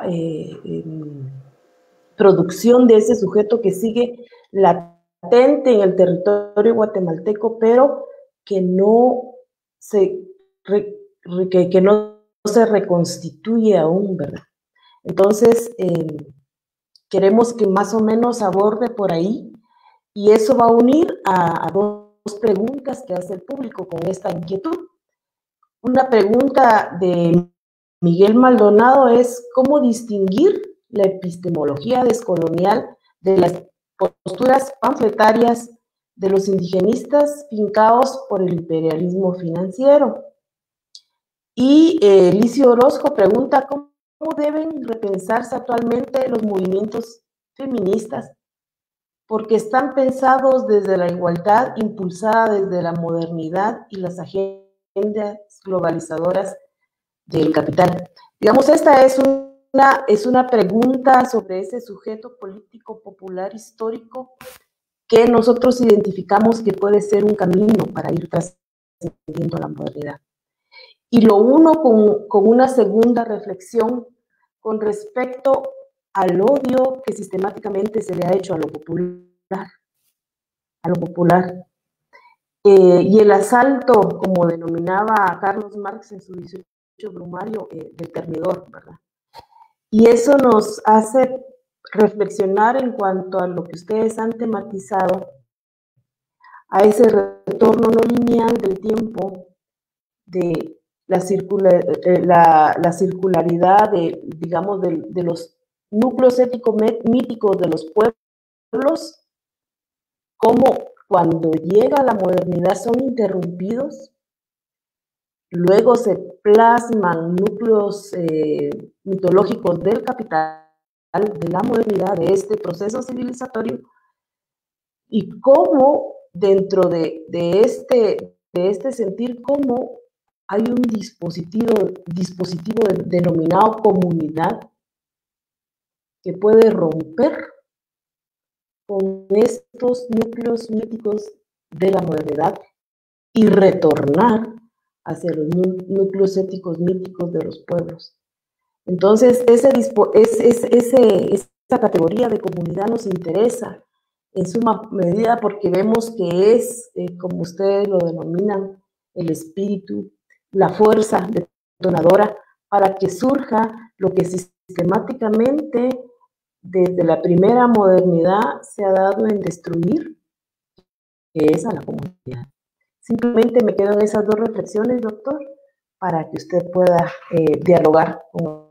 producción de ese sujeto que sigue latente en el territorio guatemalteco, pero que no se, que no se reconstituye aún, ¿verdad? Entonces, queremos que más o menos aborde por ahí, y eso va a unir a dos preguntas que hace el público con esta inquietud. Una pregunta de Miguel Maldonado es cómo distinguir la epistemología descolonial de las posturas panfletarias de los indigenistas fincados por el imperialismo financiero. Y Licio Orozco pregunta cómo deben repensarse actualmente los movimientos feministas, porque están pensados desde la igualdad, impulsada desde la modernidad y las agendas globalizadoras del capital. Digamos, esta es una pregunta sobre ese sujeto político popular histórico que nosotros identificamos que puede ser un camino para ir trascendiendo la modernidad. Y lo uno con una segunda reflexión con respecto al odio que sistemáticamente se le ha hecho a lo popular. Y el asalto, como denominaba Carlos Marx en su 18 Brumario, del termidor, ¿verdad? Y eso nos hace reflexionar en cuanto a lo que ustedes han tematizado, a ese retorno no lineal del tiempo, de la circularidad digamos, de los núcleos ético-míticos de los pueblos, como cuando llega la modernidad son interrumpidos, luego se plasman núcleos mitológicos del capital, de la modernidad, de este proceso civilizatorio, y cómo dentro de este sentir, cómo hay un dispositivo denominado comunidad que puede romper con estos núcleos míticos de la modernidad y retornar hacia los núcleos éticos míticos de los pueblos. Entonces, esa categoría de comunidad nos interesa en suma medida porque vemos que es, como ustedes lo denominan, el espíritu, la fuerza detonadora para que surja lo que sistemáticamente desde la primera modernidad se ha dado en destruir, que es a la comunidad. Simplemente me quedo en esas dos reflexiones, doctor, para que usted pueda dialogar con...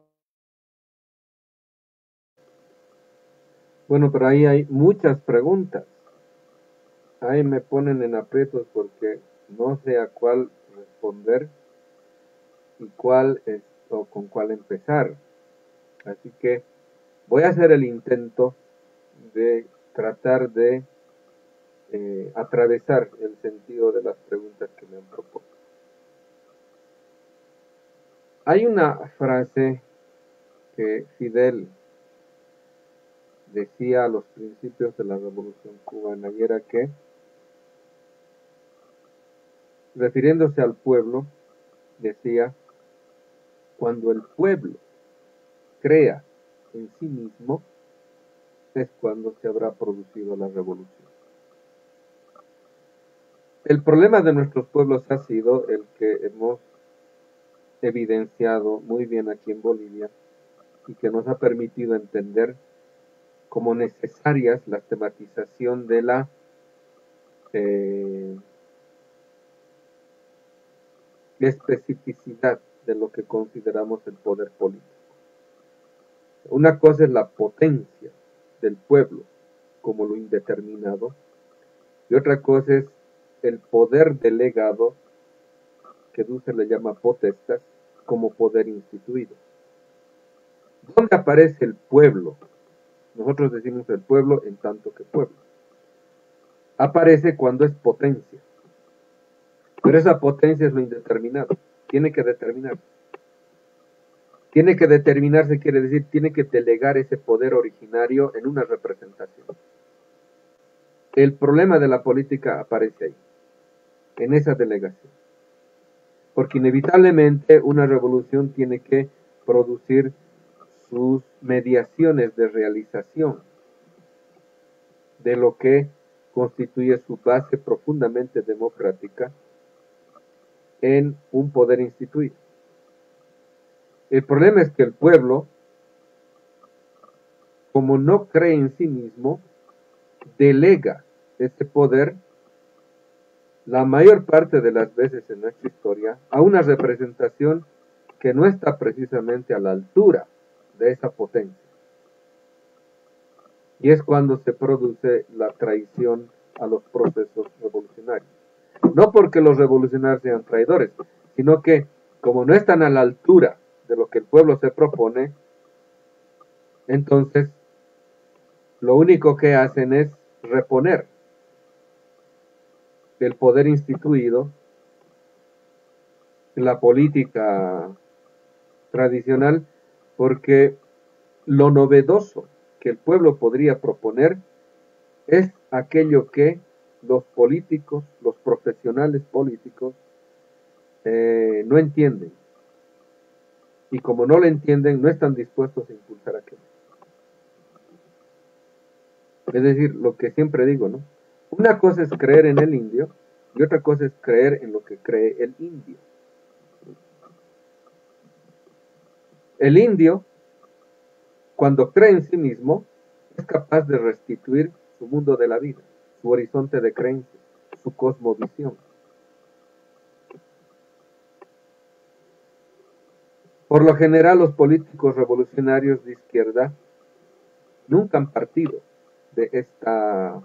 Bueno, pero ahí hay muchas preguntas. Ahí me ponen en aprietos porque no sé a cuál responder y o con cuál empezar. Así que voy a hacer el intento de tratar de atravesar el sentido de las preguntas que me han propuesto. Hay una frase que Fidel decía a los principios de la Revolución Cubana y era que, refiriéndose al pueblo, decía cuando el pueblo crea en sí mismo, es cuando se habrá producido la revolución. El problema de nuestros pueblos ha sido el que hemos evidenciado muy bien aquí en Bolivia y que nos ha permitido entender como necesarias la tematización de la especificidad de lo que consideramos el poder político. Una cosa es la potencia del pueblo como lo indeterminado y otra cosa es el poder delegado, que Dussel le llama potestas, como poder instituido. ¿Dónde aparece el pueblo? Nosotros decimos el pueblo en tanto que pueblo. Aparece cuando es potencia. Pero esa potencia es lo indeterminado. Tiene que determinarse. Tiene que determinarse quiere decir, tiene que delegar ese poder originario en una representación. El problema de la política aparece ahí, en esa delegación. Porque inevitablemente una revolución tiene que producir sus mediaciones de realización de lo que constituye su base profundamente democrática en un poder instituido. El problema es que el pueblo, como no cree en sí mismo, delega ese poder la mayor parte de las veces en nuestra historia a una representación que no está precisamente a la altura de esa potencia. Y es cuando se produce la traición a los procesos revolucionarios. No porque los revolucionarios sean traidores, sino que como no están a la altura de lo que el pueblo se propone, entonces lo único que hacen es reponer el poder instituido en la política tradicional, porque lo novedoso que el pueblo podría proponer es aquello que los políticos, los profesionales políticos, no entienden. Y como no lo entienden, no están dispuestos a impulsar aquello. Es decir, lo que siempre digo, ¿no? Una cosa es creer en el indio y otra cosa es creer en lo que cree el indio. El indio, cuando cree en sí mismo, es capaz de restituir su mundo de la vida, su horizonte de creencias, su cosmovisión. Por lo general, los políticos revolucionarios de izquierda nunca han partido de esta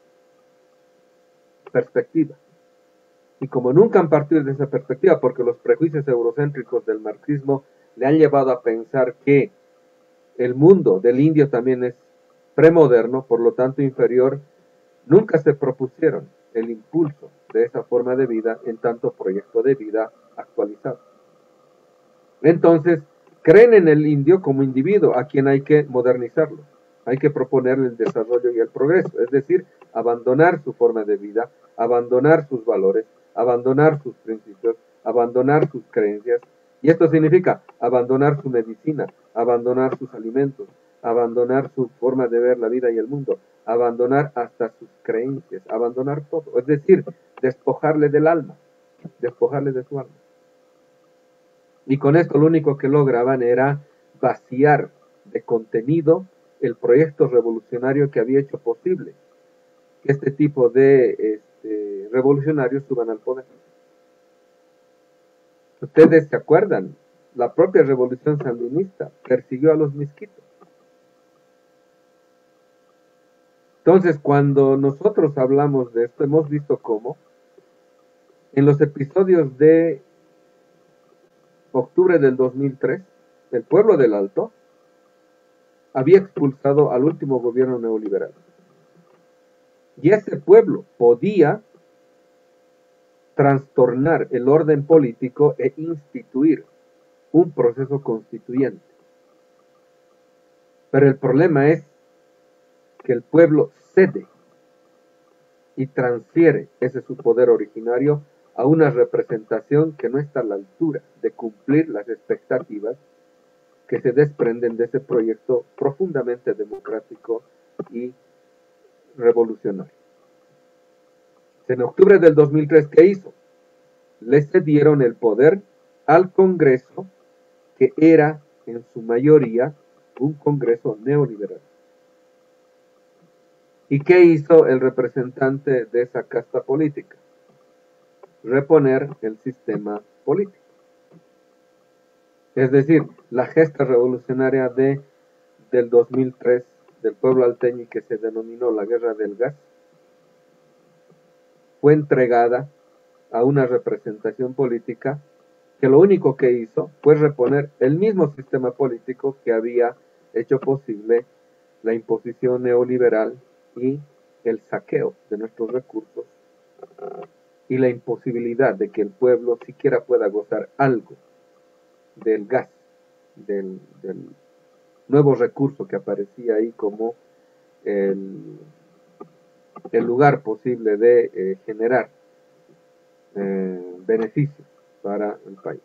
perspectiva. Y como nunca han partido de esa perspectiva, porque los prejuicios eurocéntricos del marxismo le han llevado a pensar que el mundo del indio también es premoderno, por lo tanto inferior, nunca se propusieron el impulso de esa forma de vida en tanto proyecto de vida actualizado. Entonces, creen en el indio como individuo a quien hay que modernizarlo, hay que proponerle el desarrollo y el progreso, es decir, abandonar su forma de vida, abandonar sus valores, abandonar sus principios, abandonar sus creencias, y esto significa abandonar su medicina, abandonar sus alimentos, abandonar su forma de ver la vida y el mundo, abandonar hasta sus creencias, abandonar todo, es decir, despojarle del alma, despojarle de su alma. Y con esto lo único que lograban era vaciar de contenido el proyecto revolucionario que había hecho posible que este tipo de revolucionarios suban al poder. Ustedes se acuerdan, la propia revolución sandinista persiguió a los misquitos. Entonces, cuando nosotros hablamos de esto, hemos visto cómo en los episodios de octubre del 2003, el pueblo del Alto había expulsado al último gobierno neoliberal. Y ese pueblo podía trastornar el orden político e instituir un proceso constituyente. Pero el problema es que el pueblo cede y transfiere ese su poder originario a una representación que no está a la altura de cumplir las expectativas que se desprenden de ese proyecto profundamente democrático y revolucionario. En octubre del 2003, ¿qué hizo? Le cedieron el poder al Congreso, que era en su mayoría un Congreso neoliberal. ¿Y qué hizo el representante de esa casta política? Reponer el sistema político. Es decir, la gesta revolucionaria del 2003 del pueblo alteño, que se denominó la Guerra del Gas, fue entregada a una representación política que lo único que hizo fue reponer el mismo sistema político que había hecho posible la imposición neoliberal y el saqueo de nuestros recursos y la imposibilidad de que el pueblo siquiera pueda gozar algo del gas, del nuevo recurso que aparecía ahí como el lugar posible de generar beneficios para el país.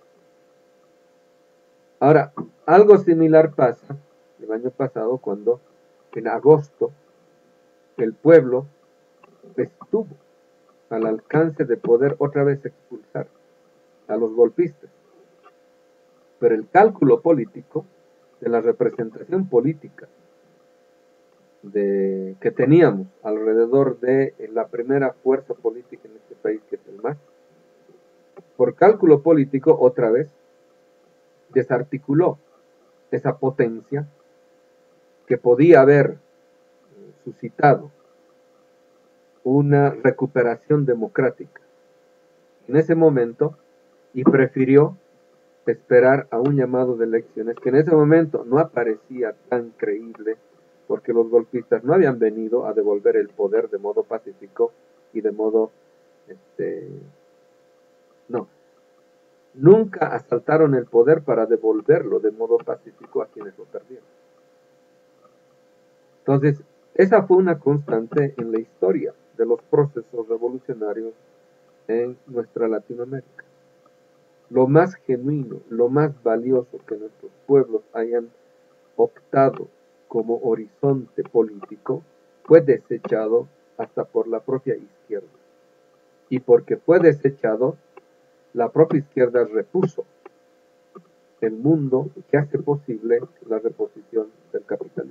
Ahora, algo similar pasa el año pasado cuando en agosto el pueblo estuvo al alcance de poder otra vez expulsar a los golpistas. Pero el cálculo político de la representación política que teníamos alrededor de la primera fuerza política en este país, que es el MAS, por cálculo político otra vez desarticuló esa potencia que podía haber suscitado una recuperación democrática en ese momento, y prefirió esperar a un llamado de elecciones que en ese momento no aparecía tan creíble, porque los golpistas no habían venido a devolver el poder de modo pacífico y de modo nunca asaltaron el poder para devolverlo de modo pacífico a quienes lo perdieron. Entonces, esa fue una constante en la historia de los procesos revolucionarios en nuestra Latinoamérica. Lo más genuino, lo más valioso que nuestros pueblos hayan optado como horizonte político fue desechado hasta por la propia izquierda. Y porque fue desechado, la propia izquierda repuso el mundo que hace posible la reposición del capitalismo.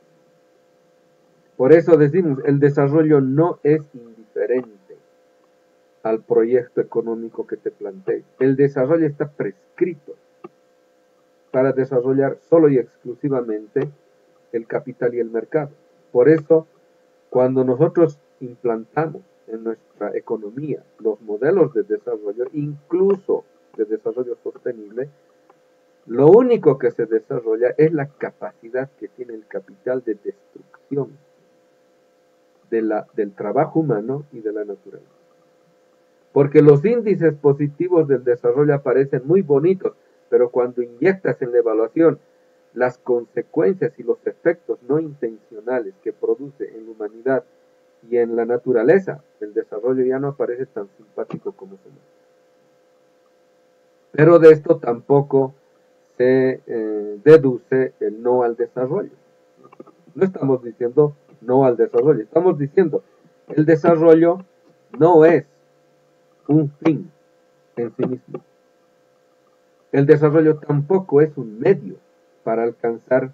Por eso decimos, el desarrollo no es indiferente al proyecto económico que te plantees. El desarrollo está prescrito para desarrollar solo y exclusivamente el capital y el mercado. Por eso, cuando nosotros implantamos en nuestra economía los modelos de desarrollo, incluso de desarrollo sostenible, lo único que se desarrolla es la capacidad que tiene el capital de destrucción del trabajo humano y de la naturaleza. Porque los índices positivos del desarrollo aparecen muy bonitos, pero cuando inyectas en la evaluación las consecuencias y los efectos no intencionales que produce en la humanidad y en la naturaleza, el desarrollo ya no aparece tan simpático como se muestra. Pero de esto tampoco se deduce el no al desarrollo. No estamos diciendo no al desarrollo, estamos diciendo el desarrollo no es un fin en sí mismo. El desarrollo tampoco es un medio para alcanzar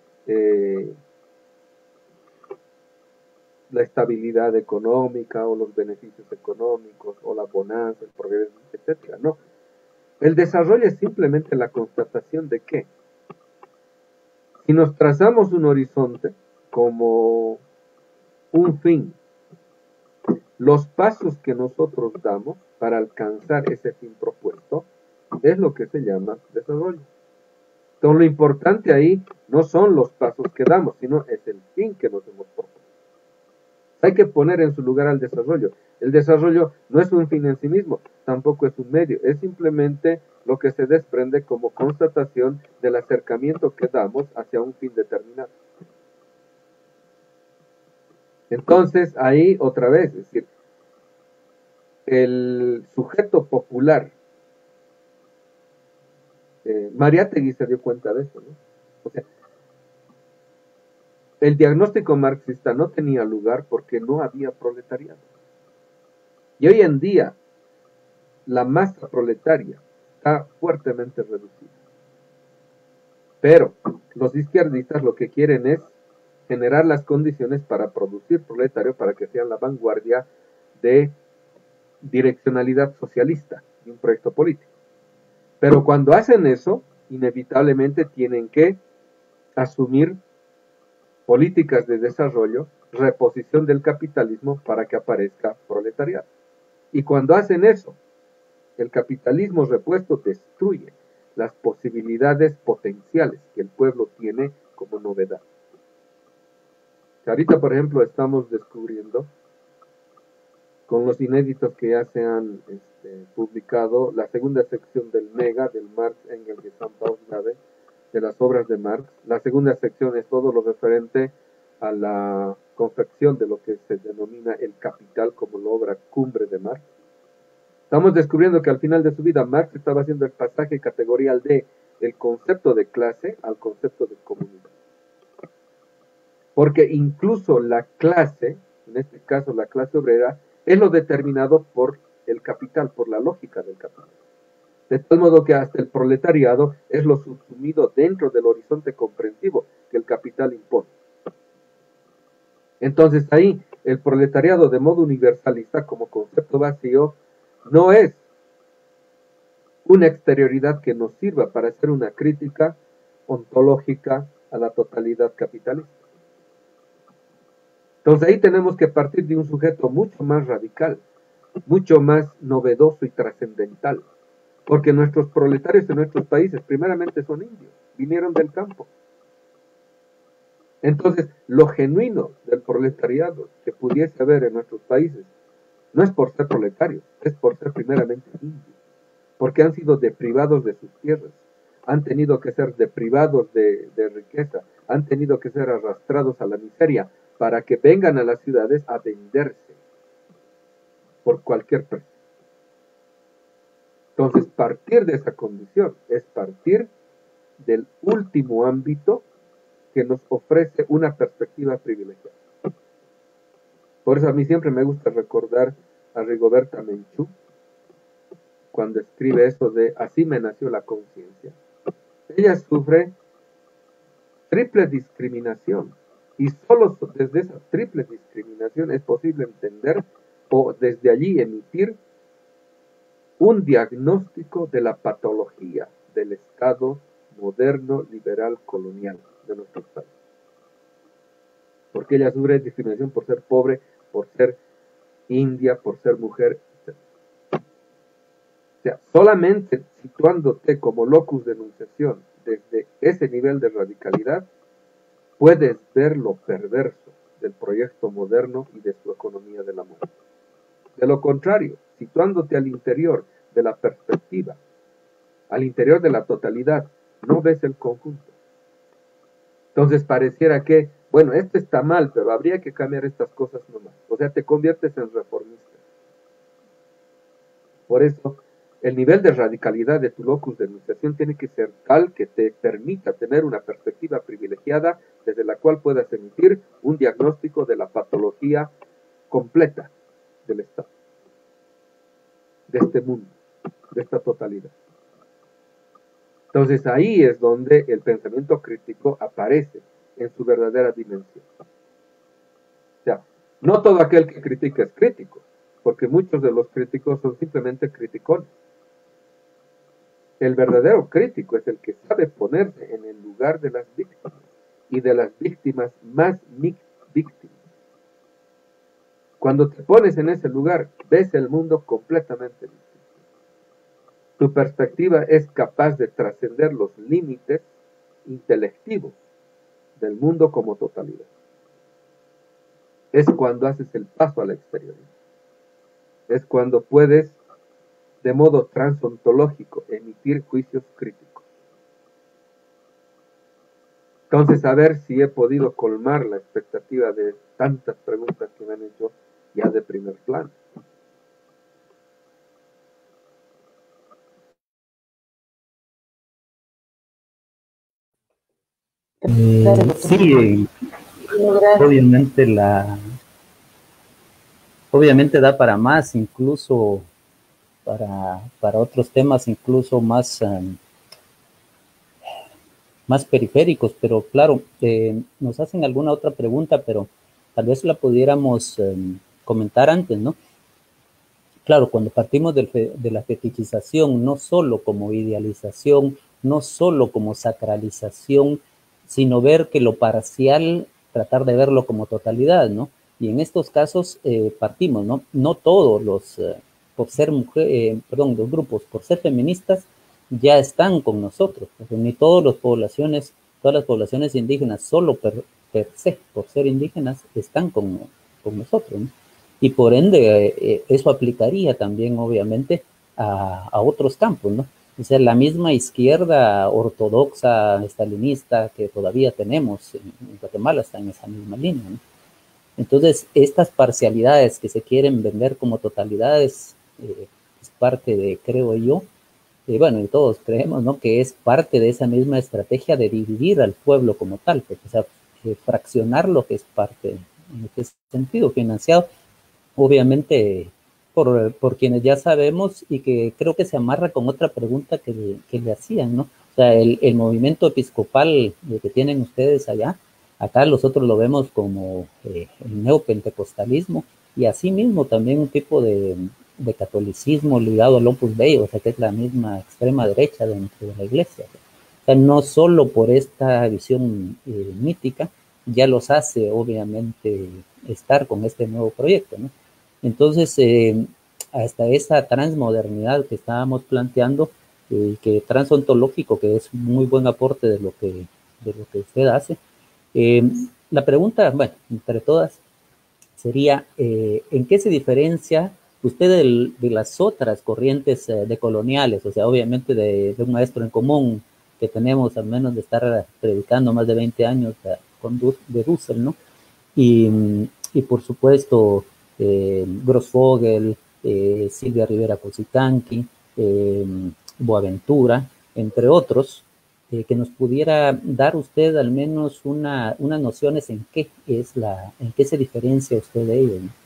la estabilidad económica o los beneficios económicos o la bonanza, el progreso, etc. No. El desarrollo es simplemente la constatación de que si nos trazamos un horizonte como un fin, los pasos que nosotros damos para alcanzar ese fin propuesto es lo que se llama desarrollo. Entonces lo importante ahí no son los pasos que damos, sino es el fin que nos hemos propuesto. Hay que poner en su lugar al desarrollo. El desarrollo no es un fin en sí mismo, tampoco es un medio, es simplemente lo que se desprende como constatación del acercamiento que damos hacia un fin determinado. Entonces, ahí otra vez, es decir, el sujeto popular, Mariátegui se dio cuenta de eso, ¿no? O sea, el diagnóstico marxista no tenía lugar porque no había proletariado. Y hoy en día, la masa proletaria está fuertemente reducida. Pero los izquierdistas lo que quieren es generar las condiciones para producir proletario para que sean la vanguardia de direccionalidad socialista de un proyecto político. Pero cuando hacen eso, inevitablemente tienen que asumir políticas de desarrollo, reposición del capitalismo para que aparezca proletariado. Y cuando hacen eso, el capitalismo repuesto destruye las posibilidades potenciales que el pueblo tiene como novedad. Ahorita, por ejemplo, estamos descubriendo, con los inéditos que ya se han publicado, la segunda sección del MEGA, del Marx, Engels, Gesamtausgabe, de las obras de Marx. La segunda sección es todo lo referente a la confección de lo que se denomina el Capital como la obra cumbre de Marx. Estamos descubriendo que al final de su vida Marx estaba haciendo el pasaje categorial de el concepto de clase al concepto de comunidad. Porque incluso la clase, en este caso la clase obrera, es lo determinado por el capital, por la lógica del capital. De tal modo que hasta el proletariado es lo subsumido dentro del horizonte comprensivo que el capital impone. Entonces ahí el proletariado de modo universalista como concepto vacío no es una exterioridad que nos sirva para hacer una crítica ontológica a la totalidad capitalista. Entonces ahí tenemos que partir de un sujeto mucho más radical, mucho más novedoso y trascendental, porque nuestros proletarios en nuestros países primeramente son indios, vinieron del campo. Entonces, lo genuino del proletariado que pudiese haber en nuestros países no es por ser proletarios, es por ser primeramente indios, porque han sido deprivados de sus tierras, han tenido que ser deprivados de riqueza, han tenido que ser arrastrados a la miseria para que vengan a las ciudades a venderse por cualquier precio. Entonces, partir de esa condición es partir del último ámbito que nos ofrece una perspectiva privilegiada. Por eso a mí siempre me gusta recordar a Rigoberta Menchú, cuando escribe eso de así me nació la conciencia. Ella sufre triple discriminación, y solo desde esa triple discriminación es posible entender o desde allí emitir un diagnóstico de la patología del Estado moderno, liberal, colonial de nuestro país. Porque ella sufre discriminación por ser pobre, por ser india, por ser mujer, etc. O sea, solamente situándote como locus de enunciación desde ese nivel de radicalidad, puedes ver lo perverso del proyecto moderno y de su economía de la muerte. De lo contrario, situándote al interior de la perspectiva, al interior de la totalidad, no ves el conjunto. Entonces pareciera que, bueno, esto está mal, pero habría que cambiar estas cosas nomás. O sea, te conviertes en reformista. Por eso, el nivel de radicalidad de tu locus de enunciación tiene que ser tal que te permita tener una perspectiva privilegiada desde la cual puedas emitir un diagnóstico de la patología completa del Estado, de este mundo, de esta totalidad. Entonces ahí es donde el pensamiento crítico aparece en su verdadera dimensión. O sea, no todo aquel que critica es crítico, porque muchos de los críticos son simplemente criticones. El verdadero crítico es el que sabe ponerse en el lugar de las víctimas y de las víctimas más víctimas. Cuando te pones en ese lugar, ves el mundo completamente distinto. Tu perspectiva es capaz de trascender los límites intelectivos del mundo como totalidad. Es cuando haces el paso a la exterioridad. Es cuando puedes, de modo transontológico, emitir juicios críticos. Entonces, a ver si he podido colmar la expectativa de tantas preguntas que me han hecho ya de primer plano. Sí, obviamente obviamente da para más, incluso para otros temas, incluso más periféricos, pero claro, nos hacen alguna otra pregunta, pero tal vez la pudiéramos comentar antes, ¿no? Claro, cuando partimos de la fetichización, no solo como idealización, no solo como sacralización, sino ver que lo parcial, tratar de verlo como totalidad, ¿no? Y en estos casos partimos, ¿no? No todos por ser los grupos, por ser feministas, ya están con nosotros, ni todas las poblaciones indígenas, solo per se, por ser indígenas, están con nosotros, ¿no? Y por ende, eso aplicaría también, obviamente, a otros campos, ¿no? O sea, la misma izquierda ortodoxa, estalinista que todavía tenemos en Guatemala está en esa misma línea, ¿no? Entonces, estas parcialidades que se quieren vender como totalidades es parte de, creo yo, bueno, y todos creemos, ¿no? Que es parte de esa misma estrategia de dividir al pueblo como tal, pues, o sea, fraccionar lo que es parte, en ese sentido, financiado obviamente por quienes ya sabemos y que creo que se amarra con otra pregunta que le hacían, ¿no? O sea, el movimiento episcopal que tienen ustedes allá, acá nosotros lo vemos como el neopentecostalismo y asimismo también un tipo de catolicismo ligado al Opus Dei, o sea, que es la misma extrema derecha dentro de la iglesia. O sea, no solo por esta visión mítica, ya los hace obviamente estar con este nuevo proyecto, ¿no? Entonces, hasta esa transmodernidad que estábamos planteando, que transontológico, que es muy buen aporte de lo que usted hace. Eh, la pregunta, bueno, entre todas, sería, ¿en qué se diferencia usted de las otras corrientes decoloniales? O sea, obviamente de un maestro en común que tenemos, al menos de estar predicando más de 20 años de Dussel, ¿no? Y por supuesto, Grossfogel, Silvia Rivera Cositanqui, Boaventura, entre otros, que nos pudiera dar usted al menos unas nociones en qué se diferencia usted de ellos, ¿no?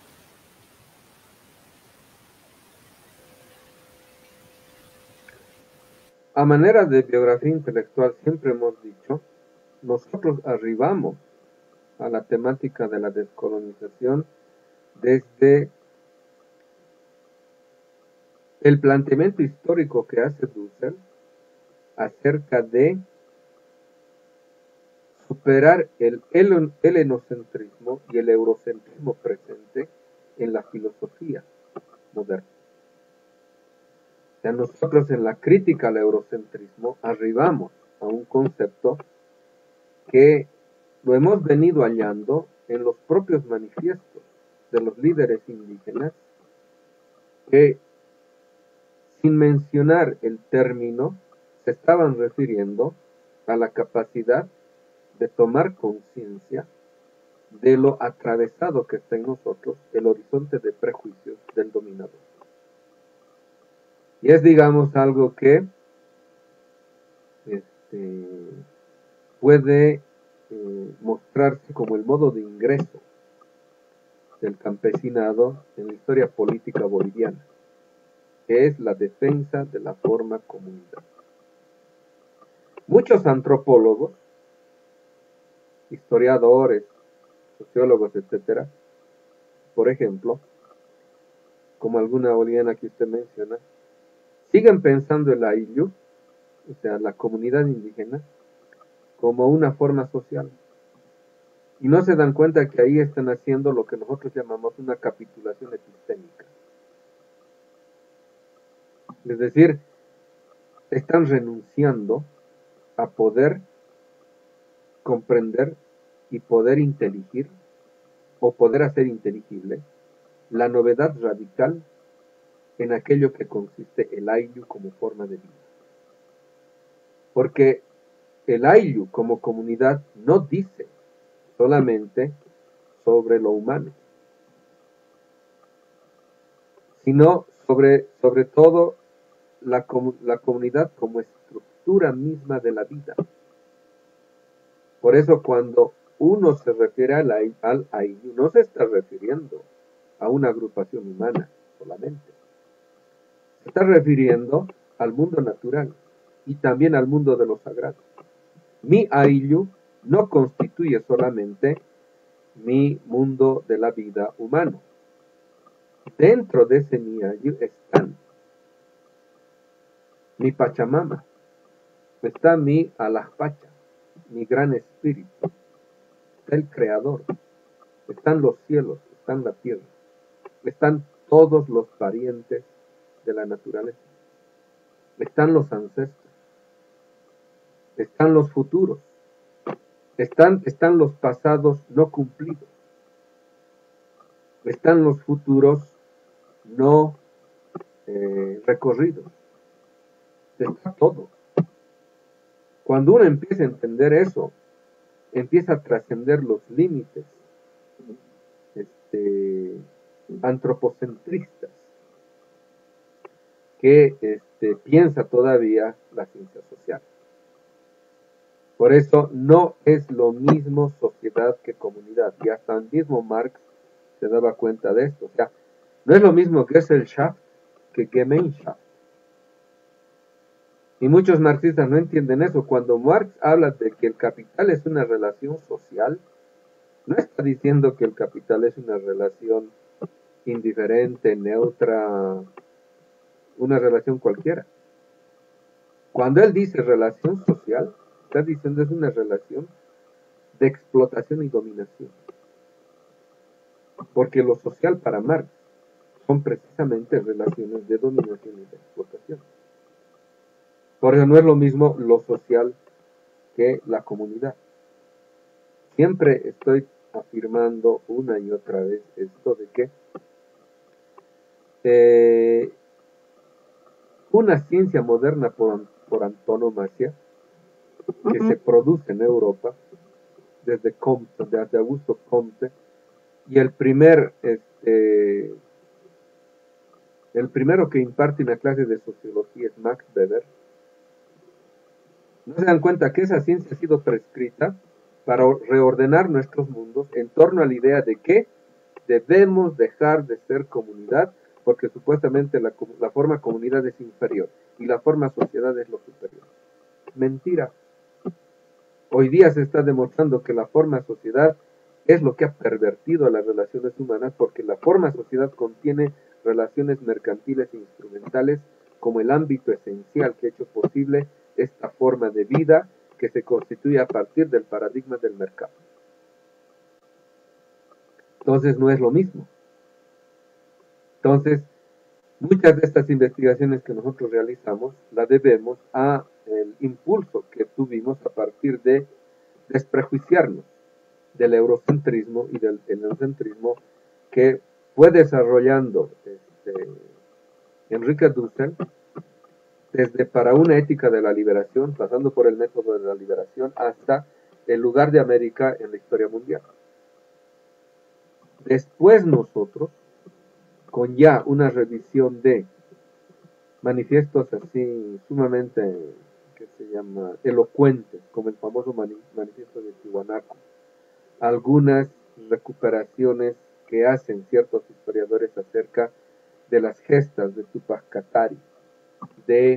A manera de biografía intelectual, siempre hemos dicho, nosotros arribamos a la temática de la descolonización desde el planteamiento histórico que hace Dussel acerca de superar el helenocentrismo y el eurocentrismo presente en la filosofía moderna. O sea, nosotros en la crítica al eurocentrismo arribamos a un concepto que lo hemos venido hallando en los propios manifiestos de los líderes indígenas que, sin mencionar el término, se estaban refiriendo a la capacidad de tomar conciencia de lo atravesado que está en nosotros el horizonte de prejuicios del dominador. Y es, digamos, algo que puede mostrarse como el modo de ingreso del campesinado en la historia política boliviana, que es la defensa de la forma comunidad. Muchos antropólogos, historiadores, sociólogos, etcétera, por ejemplo, como alguna boliviana que usted menciona, siguen pensando el ayllu, o sea, la comunidad indígena, como una forma social. Y no se dan cuenta que ahí están haciendo lo que nosotros llamamos una capitulación epistémica. Es decir, están renunciando a poder comprender y poder inteligir o poder hacer inteligible la novedad radical en aquello que consiste el ayllu como forma de vida. Porque el ayllu como comunidad no dice solamente sobre lo humano, sino sobre todo la comunidad como estructura misma de la vida. Por eso cuando uno se refiere al Ayllu, no se está refiriendo a una agrupación humana solamente. Se está refiriendo al mundo natural y también al mundo de lo sagrado. Mi Ayllu no constituye solamente mi mundo de la vida humano. Dentro de ese mi Ayllu están mi Pachamama, está mi Alajpacha, mi gran espíritu, está el Creador, están los cielos, están la tierra, están todos los parientes de la naturaleza, están los ancestros, están los futuros, están los pasados no cumplidos, están los futuros no recorridos, está todo. Cuando uno empieza a entender eso, empieza a trascender los límites antropocentristas que piensa todavía la ciencia social. Por eso no es lo mismo sociedad que comunidad, y hasta el mismo Marx se daba cuenta de esto. O sea, no es lo mismo Gesellschaft que Gemeinschaft. Y muchos marxistas no entienden eso. Cuando Marx habla de que el capital es una relación social, no está diciendo que el capital es una relación indiferente, neutra, una relación cualquiera. Cuando él dice relación social, está diciendo es una relación de explotación y dominación. Porque lo social para Marx son precisamente relaciones de dominación y de explotación. Por eso no es lo mismo lo social que la comunidad. Siempre estoy afirmando una y otra vez esto de que una ciencia moderna por antonomasia que se produce en Europa desde Comte, desde Augusto Comte, y el primero que imparte una clase de sociología es Max Weber. ¿No se dan cuenta que esa ciencia ha sido prescrita para reordenar nuestros mundos en torno a la idea de que debemos dejar de ser comunidad porque supuestamente la forma comunidad es inferior y la forma sociedad es lo superior? Mentira. Hoy día se está demostrando que la forma sociedad es lo que ha pervertido a las relaciones humanas, porque la forma sociedad contiene relaciones mercantiles e instrumentales como el ámbito esencial que ha hecho posible esta forma de vida que se constituye a partir del paradigma del mercado. Entonces no es lo mismo. Entonces, muchas de estas investigaciones que nosotros realizamos las debemos a el impulso que tuvimos a partir de desprejuiciarnos del eurocentrismo y del etnocentrismo que fue desarrollando Enrique Dussel desde para una ética de la liberación, pasando por el método de la liberación hasta el lugar de América en la historia mundial. Después nosotros, con ya una revisión de manifiestos así sumamente, que se llama, elocuentes, como el famoso manifiesto de Tiwanaku, algunas recuperaciones que hacen ciertos historiadores acerca de las gestas de Túpac Katari, de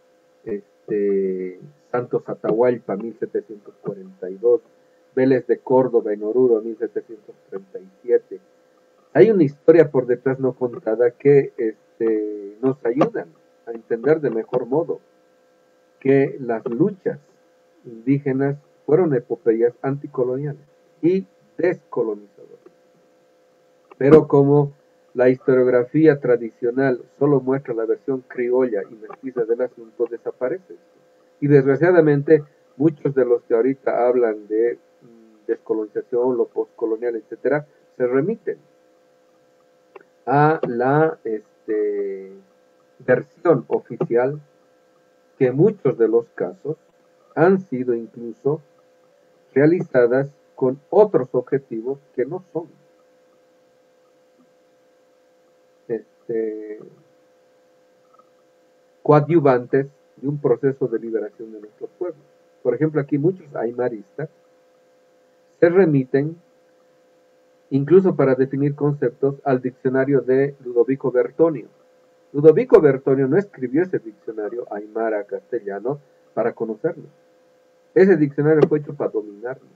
Santos Atahualpa, 1742, Vélez de Córdoba en Oruro, 1737. Hay una historia por detrás no contada que nos ayudan a entender de mejor modo que las luchas indígenas fueron epopeyas anticoloniales y descolonizadoras. Pero como la historiografía tradicional solo muestra la versión criolla y mestiza del asunto, desaparece esto. Y desgraciadamente, muchos de los que ahorita hablan de descolonización, lo postcolonial, etcétera, se remiten a la versión oficial, que en muchos de los casos han sido incluso realizadas con otros objetivos que no son coadyuvantes de un proceso de liberación de nuestros pueblos. Por ejemplo, aquí muchos aymaristas se remiten, incluso para definir conceptos, al diccionario de Ludovico Bertonio. Ludovico Bertonio no escribió ese diccionario aymara castellano para conocerlo. Ese diccionario fue hecho para dominarlo.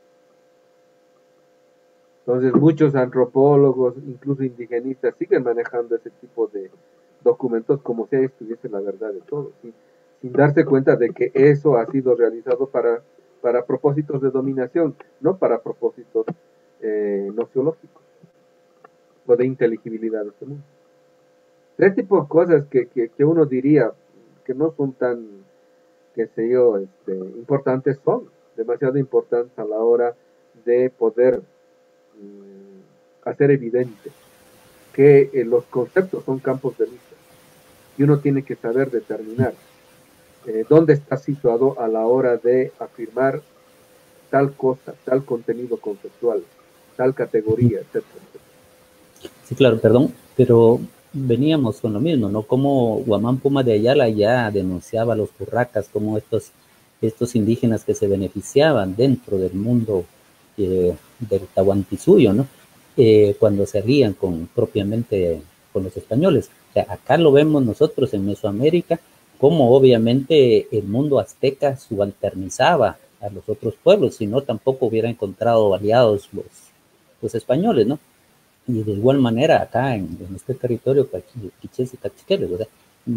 Entonces muchos antropólogos, incluso indigenistas, siguen manejando ese tipo de documentos como si ahí estuviese la verdad de todo, ¿sí? Sin darse cuenta de que eso ha sido realizado para propósitos de dominación, no para propósitos nociológicos o de inteligibilidad de este mundo. Este tipo de cosas que uno diría que no son tan, qué sé yo, importantes, son demasiado importantes a la hora de poder hacer evidente que los conceptos son campos de vista y uno tiene que saber determinar dónde está situado a la hora de afirmar tal cosa, tal contenido conceptual, tal categoría, etc. Sí, claro, perdón, pero veníamos con lo mismo, ¿no? Como Guamán Puma de Ayala ya denunciaba a los curracas como estos indígenas que se beneficiaban dentro del mundo del Tahuantinsuyo, ¿no? Cuando se alían propiamente con los españoles. O sea, acá lo vemos nosotros en Mesoamérica, como obviamente el mundo azteca subalternizaba a los otros pueblos, si no tampoco hubiera encontrado aliados los españoles, ¿no? Y de igual manera acá en este territorio, quichés y cachiqueles, o sea,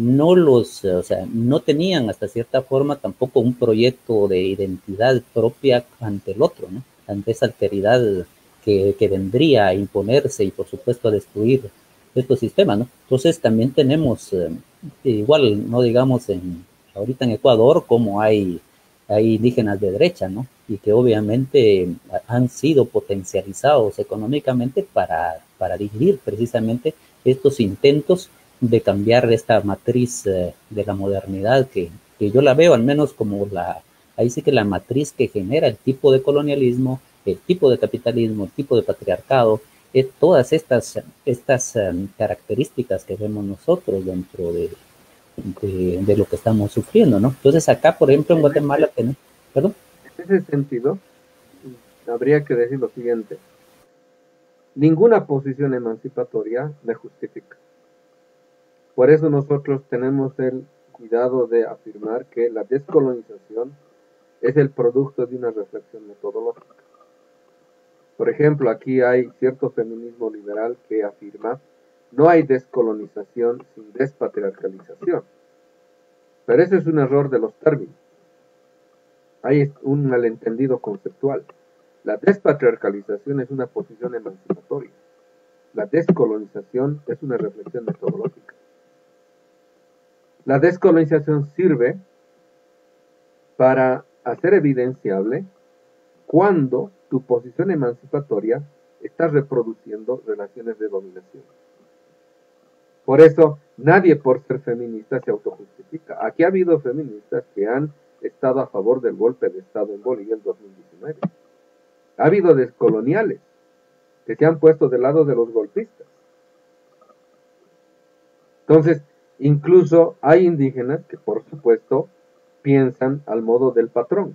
no tenían hasta cierta forma tampoco un proyecto de identidad propia ante el otro, ¿no? Ante esa alteridad que vendría a imponerse y por supuesto a destruir estos sistemas, ¿no? Entonces también tenemos, igual, no digamos ahorita en Ecuador, como hay indígenas de derecha, ¿no? Y que obviamente han sido potencializados económicamente para digerir precisamente estos intentos de cambiar esta matriz de la modernidad que yo la veo al menos como ahí sí que la matriz que genera el tipo de colonialismo, el tipo de capitalismo, el tipo de patriarcado, todas estas características que vemos nosotros dentro de lo que estamos sufriendo, ¿no? Entonces acá, por ejemplo, en Guatemala tenemos, perdón. En ese sentido, habría que decir lo siguiente: ninguna posición emancipatoria me justifica. Por eso nosotros tenemos el cuidado de afirmar que la descolonización es el producto de una reflexión metodológica. Por ejemplo, aquí hay cierto feminismo liberal que afirma: no hay descolonización sin despatriarcalización. Pero ese es un error de los términos. Hay un malentendido conceptual. La despatriarcalización es una posición emancipatoria. La descolonización es una reflexión metodológica. La descolonización sirve para hacer evidenciable cuando tu posición emancipatoria está reproduciendo relaciones de dominación. Por eso, nadie por ser feminista se autojustifica. Aquí ha habido feministas que han estado a favor del golpe de Estado en Bolivia en 2019. Ha habido descoloniales que se han puesto del lado de los golpistas. Entonces, incluso hay indígenas que, por supuesto, piensan al modo del patrón.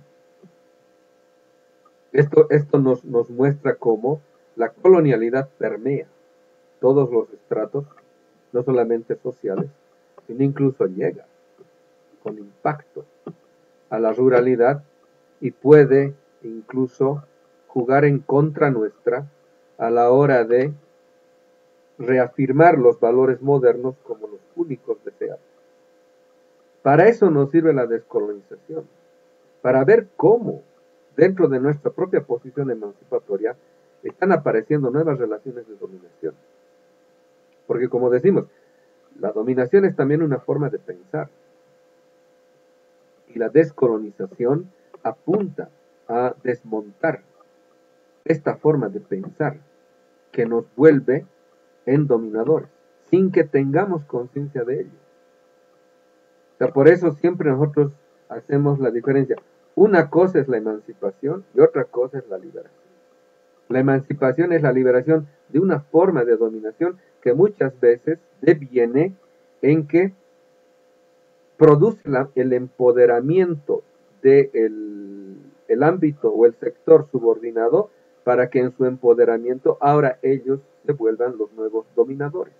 Esto nos muestra cómo la colonialidad permea todos los estratos, no solamente sociales, sino incluso llega con impacto a la ruralidad y puede incluso jugar en contra nuestra a la hora de reafirmar los valores modernos como los únicos deseables. Para eso nos sirve la descolonización, para ver cómo dentro de nuestra propia posición emancipatoria están apareciendo nuevas relaciones de dominación. Porque como decimos, la dominación es también una forma de pensar. Y la descolonización apunta a desmontar esta forma de pensar que nos vuelve en dominadores, sin que tengamos conciencia de ello. O sea, por eso siempre nosotros hacemos la diferencia. Una cosa es la emancipación y otra cosa es la liberación. La emancipación es la liberación de una forma de dominación que muchas veces deviene en que produce el empoderamiento del el ámbito o el sector subordinado para que en su empoderamiento ahora ellos se vuelvan los nuevos dominadores.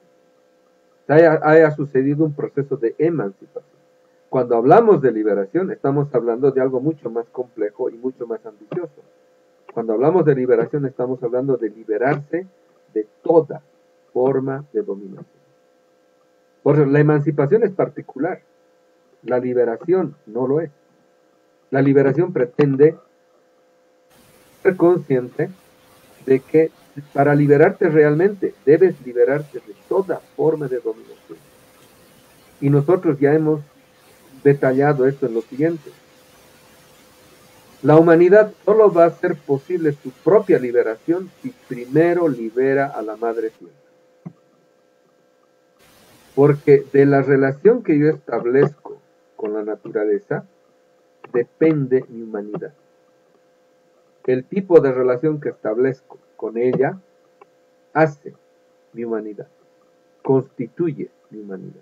Haya sucedido un proceso de emancipación. Cuando hablamos de liberación, estamos hablando de algo mucho más complejo y mucho más ambicioso. Cuando hablamos de liberación, estamos hablando de liberarse de toda forma de dominación. Por eso, la emancipación es particular. La liberación no lo es. La liberación pretende ser consciente de que para liberarte realmente debes liberarte de toda forma de dominación. Y nosotros ya hemos detallado esto en lo siguiente. La humanidad solo va a ser posible su propia liberación si primero libera a la madre tierra. Porque de la relación que yo establezco con la naturaleza depende mi humanidad. El tipo de relación que establezco con ella hace mi humanidad, constituye mi humanidad.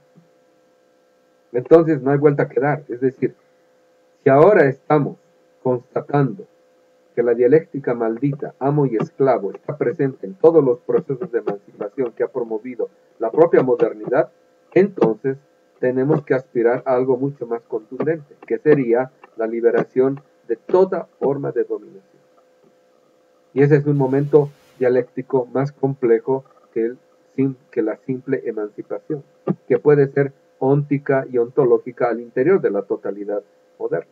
Entonces no hay vuelta que dar. Es decir, si ahora estamos constatando que la dialéctica maldita, amo y esclavo, está presente en todos los procesos de emancipación que ha promovido la propia modernidad, entonces tenemos que aspirar a algo mucho más contundente, que sería la liberación de toda forma de dominación. Y ese es un momento dialéctico más complejo que la simple emancipación, que puede ser óntica y ontológica al interior de la totalidad moderna.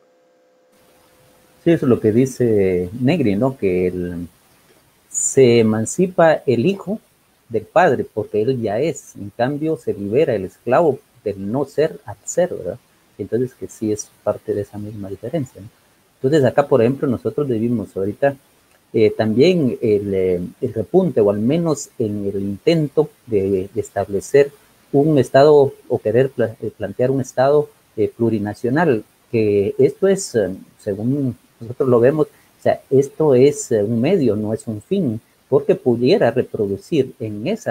Sí, eso es lo que dice Negri, ¿no? Que se emancipa el hijo del padre porque él ya es, en cambio se libera el esclavo del no ser al ser, ¿verdad? Entonces que sí es parte de esa misma diferencia, ¿no? Entonces acá, por ejemplo, nosotros vivimos ahorita también el repunte, o al menos en el intento de establecer un Estado o querer plantear un Estado plurinacional, que esto es, según nosotros lo vemos, o sea, esto es un medio, no es un fin, porque pudiera reproducir en esa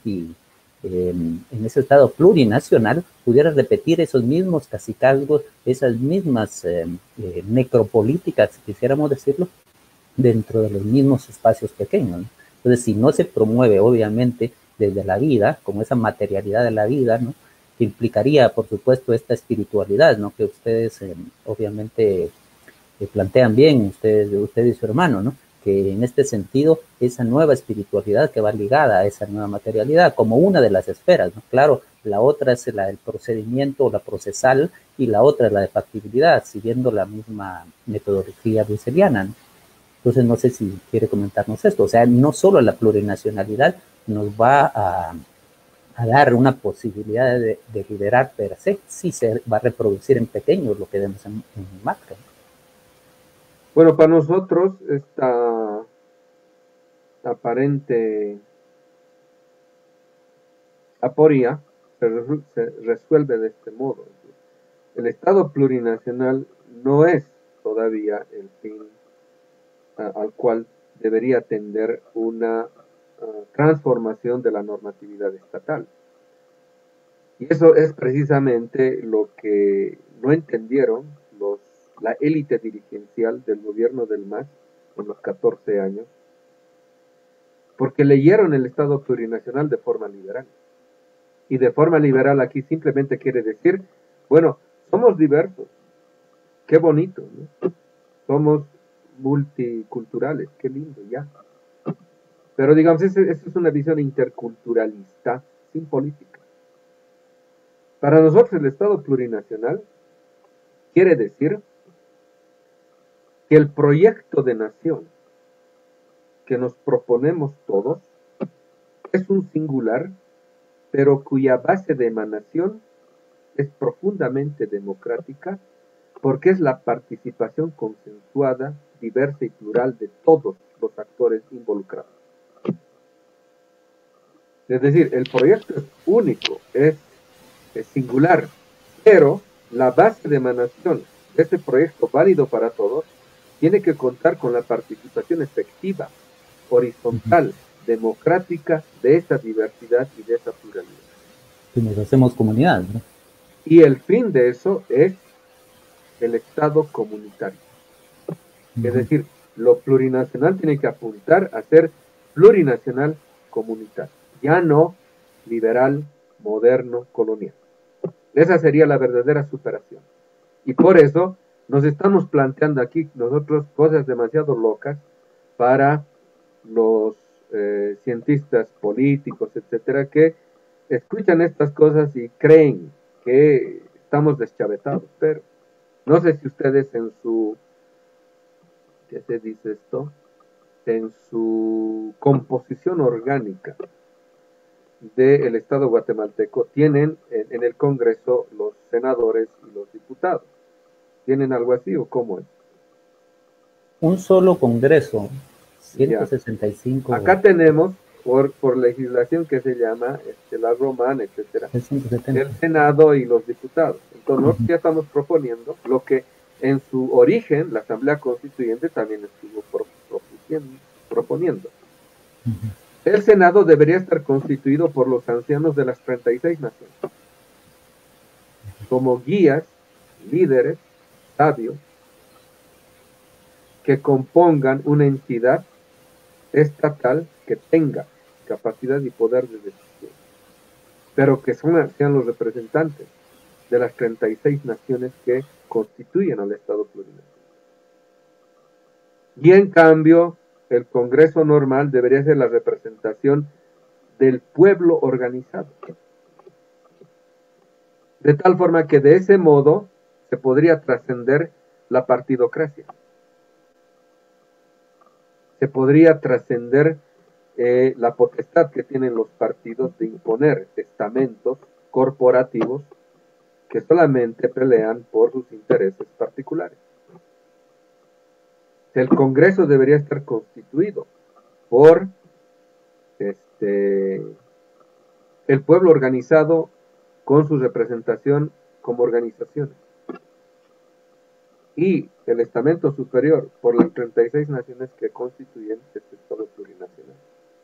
en ese Estado plurinacional, pudiera repetir esos mismos cacicazgos, esas mismas necropolíticas, si quisiéramos decirlo, dentro de los mismos espacios pequeños, ¿no? Entonces, si no se promueve, obviamente, desde la vida, como esa materialidad de la vida, ¿no? Que implicaría, por supuesto, esta espiritualidad, ¿no? Que ustedes, obviamente, plantean bien, usted y su hermano, ¿no? Que en este sentido, esa nueva espiritualidad que va ligada a esa nueva materialidad, como una de las esferas, ¿no? Claro, la otra es la del procedimiento, la procesal, y la otra es la de factibilidad, siguiendo la misma metodología russelliana, ¿no? Entonces, no sé si quiere comentarnos esto. O sea, no solo la plurinacionalidad nos va a dar una posibilidad de liderar per se, sí se va a reproducir en pequeño lo que vemos en macro. Bueno, para nosotros esta aparente aporia se resuelve de este modo. El Estado plurinacional no es todavía el fin al cual debería tender una transformación de la normatividad estatal. Y eso es precisamente lo que no entendieron la élite dirigencial del gobierno del MAS en los 14 años, porque leyeron el Estado plurinacional de forma liberal. Y de forma liberal aquí simplemente quiere decir, bueno, somos diversos, qué bonito, ¿no? Somos multiculturales, qué lindo, ya. Pero digamos, esa es una visión interculturalista, sin política. Para nosotros el Estado plurinacional quiere decir que el proyecto de nación que nos proponemos todos es un singular, pero cuya base de emanación es profundamente democrática, porque es la participación consensuada, diversa y plural de todos los actores involucrados. Es decir, el proyecto es único, es singular, pero la base de emanación de este proyecto válido para todos tiene que contar con la participación efectiva, horizontal, democrática de esa diversidad y de esa pluralidad. Y nos hacemos comunidad, ¿no? Y el fin de eso es el Estado comunitario. Es decir, lo plurinacional tiene que apuntar a ser plurinacional comunitario, ya no liberal, moderno, colonial. Esa sería la verdadera superación. Y por eso nos estamos planteando aquí nosotros cosas demasiado locas para los cientistas políticos, etcétera, que escuchan estas cosas y creen que estamos deschavetados. Pero no sé si ustedes en su, ¿qué se dice esto? En su composición orgánica del Estado guatemalteco tienen en el Congreso los senadores y los diputados. ¿Tienen algo así o cómo es? Un solo Congreso, Ya. 165. Acá tenemos, por legislación que se llama la romana, etcétera, 170. el Senado y los diputados. Entonces, nosotros ya estamos proponiendo lo que en su origen la Asamblea Constituyente también estuvo proponiendo. El Senado debería estar constituido por los ancianos de las 36 naciones, como guías, líderes, sabios, que compongan una entidad estatal que tenga capacidad y poder de decisión, pero que sean los representantes de las 36 naciones que constituyen al Estado plurinacional. Y en cambio, el Congreso normal debería ser la representación del pueblo organizado. De tal forma que de ese modo se podría trascender la partidocracia. Se podría trascender la potestad que tienen los partidos de imponer estamentos corporativos que solamente pelean por sus intereses particulares. El Congreso debería estar constituido por el pueblo organizado con su representación como organizaciones. Y el estamento superior por las 36 naciones que constituyen este Estado plurinacional.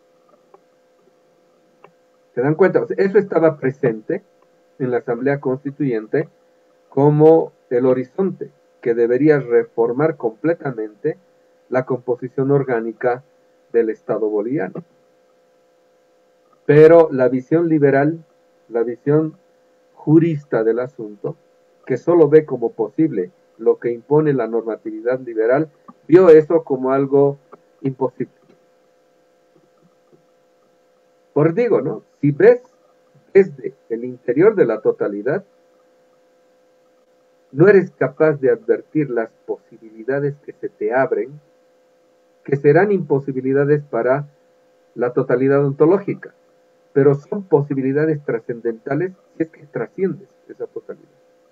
¿Se dan cuenta? O sea, eso estaba presente en la Asamblea Constituyente como el horizonte que debería reformar completamente la composición orgánica del Estado boliviano. Pero la visión liberal, la visión jurista del asunto, que solo ve como posible lo que impone la normatividad liberal, vio eso como algo imposible. Por digo, ¿no? Si ves desde el interior de la totalidad, no eres capaz de advertir las posibilidades que se te abren, que serán imposibilidades para la totalidad ontológica, pero son posibilidades trascendentales si es que trasciendes esa totalidad.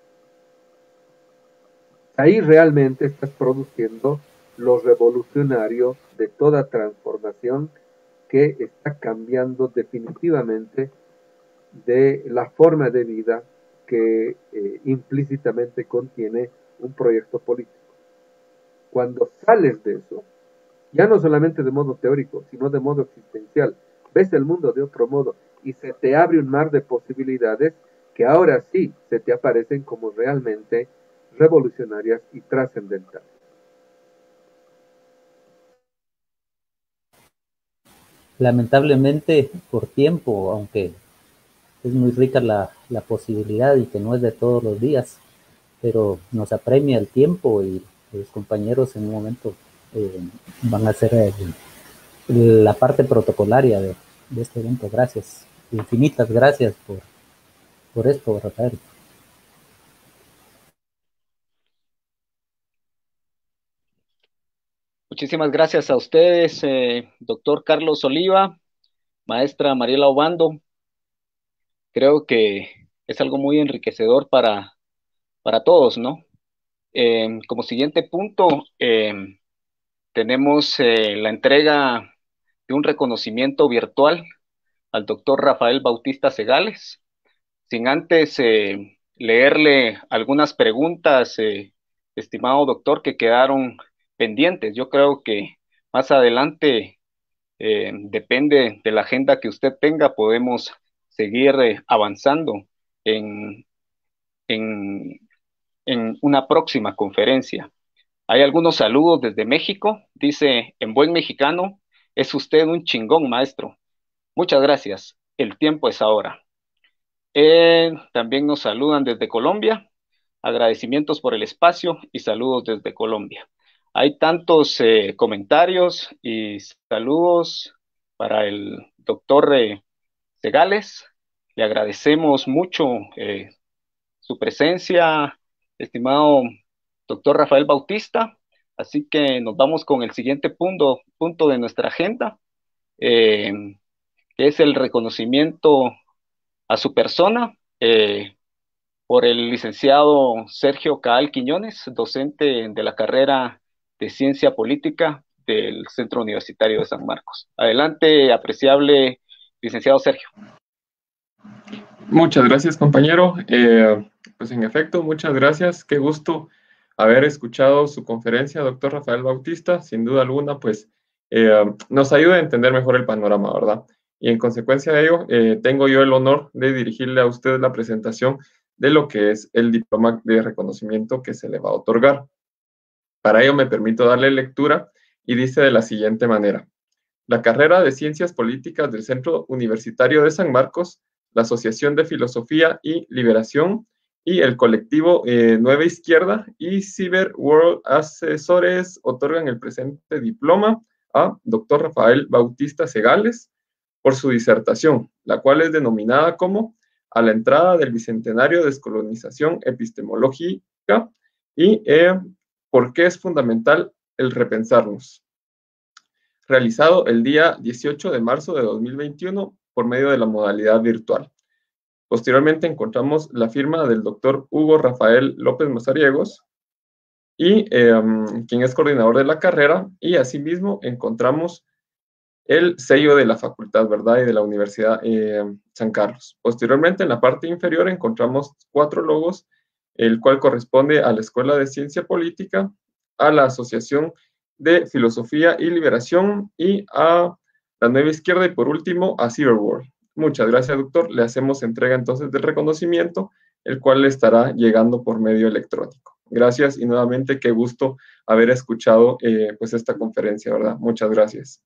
Ahí realmente estás produciendo lo revolucionario de toda transformación que está cambiando definitivamente de la forma de vida que implícitamente contiene un proyecto político. Cuando sales de eso, ya no solamente de modo teórico, sino de modo existencial, ves el mundo de otro modo y se te abre un mar de posibilidades que ahora sí se te aparecen como realmente revolucionarias y trascendentales. Lamentablemente, por tiempo, aunque es muy rica la posibilidad y que no es de todos los días, pero nos apremia el tiempo y los compañeros en un momento van a hacer la parte protocolaria de este evento. Gracias, infinitas gracias por esto, Rafael. Muchísimas gracias a ustedes, doctor Carlos Oliva, maestra Mariela Obando. Creo que es algo muy enriquecedor para todos, ¿no? Como siguiente punto, tenemos la entrega de un reconocimiento virtual al doctor Rafael Bautista Segales. Sin antes leerle algunas preguntas, estimado doctor, que quedaron pendientes. Yo creo que más adelante, depende de la agenda que usted tenga, podemos seguir avanzando en, en, en una próxima conferencia. Hay algunos saludos desde México. Dice, en buen mexicano, es usted un chingón, maestro. Muchas gracias. El tiempo es ahora. También nos saludan desde Colombia. Agradecimientos por el espacio y saludos desde Colombia. Hay tantos comentarios y saludos para el doctor Segales. Le agradecemos mucho su presencia, estimado doctor Rafael Bautista. Así que nos vamos con el siguiente punto de nuestra agenda, que es el reconocimiento a su persona por el licenciado Sergio Caal Quiñones, docente de la carrera de Ciencia Política del Centro Universitario de San Marcos. Adelante, apreciable licenciado Sergio. Muchas gracias, compañero. Pues en efecto, muchas gracias. Qué gusto haber escuchado su conferencia, doctor Rafael Bautista. Sin duda alguna, pues nos ayuda a entender mejor el panorama, ¿verdad? Y en consecuencia de ello, tengo yo el honor de dirigirle a usted la presentación de lo que es el diploma de reconocimiento que se le va a otorgar. Para ello me permito darle lectura y dice de la siguiente manera. La carrera de Ciencias Políticas del Centro Universitario de San Marcos, la Asociación de Filosofía y Liberación y el colectivo Nueva Izquierda y Cyber World Asesores otorgan el presente diploma a Dr. Rafael Bautista Segales por su disertación, la cual es denominada como A la entrada del Bicentenario de Descolonización Epistemológica y ¿por qué es fundamental el repensarnos? Realizado el día 18 de marzo de 2021 por medio de la modalidad virtual. Posteriormente encontramos la firma del doctor Hugo Rafael López Mazariegos, y quien es coordinador de la carrera, y asimismo encontramos el sello de la facultad, ¿verdad? Y de la Universidad San Carlos. Posteriormente, en la parte inferior encontramos 4 logos, el cual corresponde a la Escuela de Ciencia Política, a la Asociación de Filosofía y Liberación y a la Nueva Izquierda y por último a Cyberworld. Muchas gracias, doctor. Le hacemos entrega entonces del reconocimiento, el cual le estará llegando por medio electrónico. Gracias y nuevamente qué gusto haber escuchado pues esta conferencia, ¿verdad? Muchas gracias.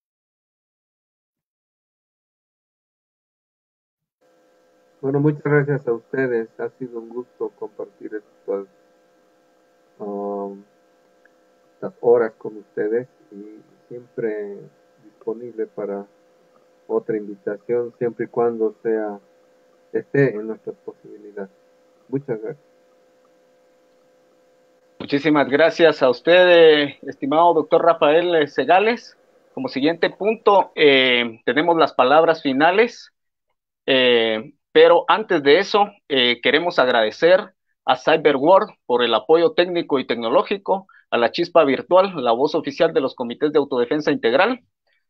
Bueno, muchas gracias a ustedes. Ha sido un gusto compartir estas horas con ustedes y siempre disponible para otra invitación, siempre y cuando esté en nuestras posibilidades. Muchas gracias. Muchísimas gracias a usted, estimado doctor Rafael Segales. Como siguiente punto, tenemos las palabras finales, pero antes de eso, queremos agradecer a Cyberworld por el apoyo técnico y tecnológico, a la Chispa Virtual, la voz oficial de los comités de autodefensa integral.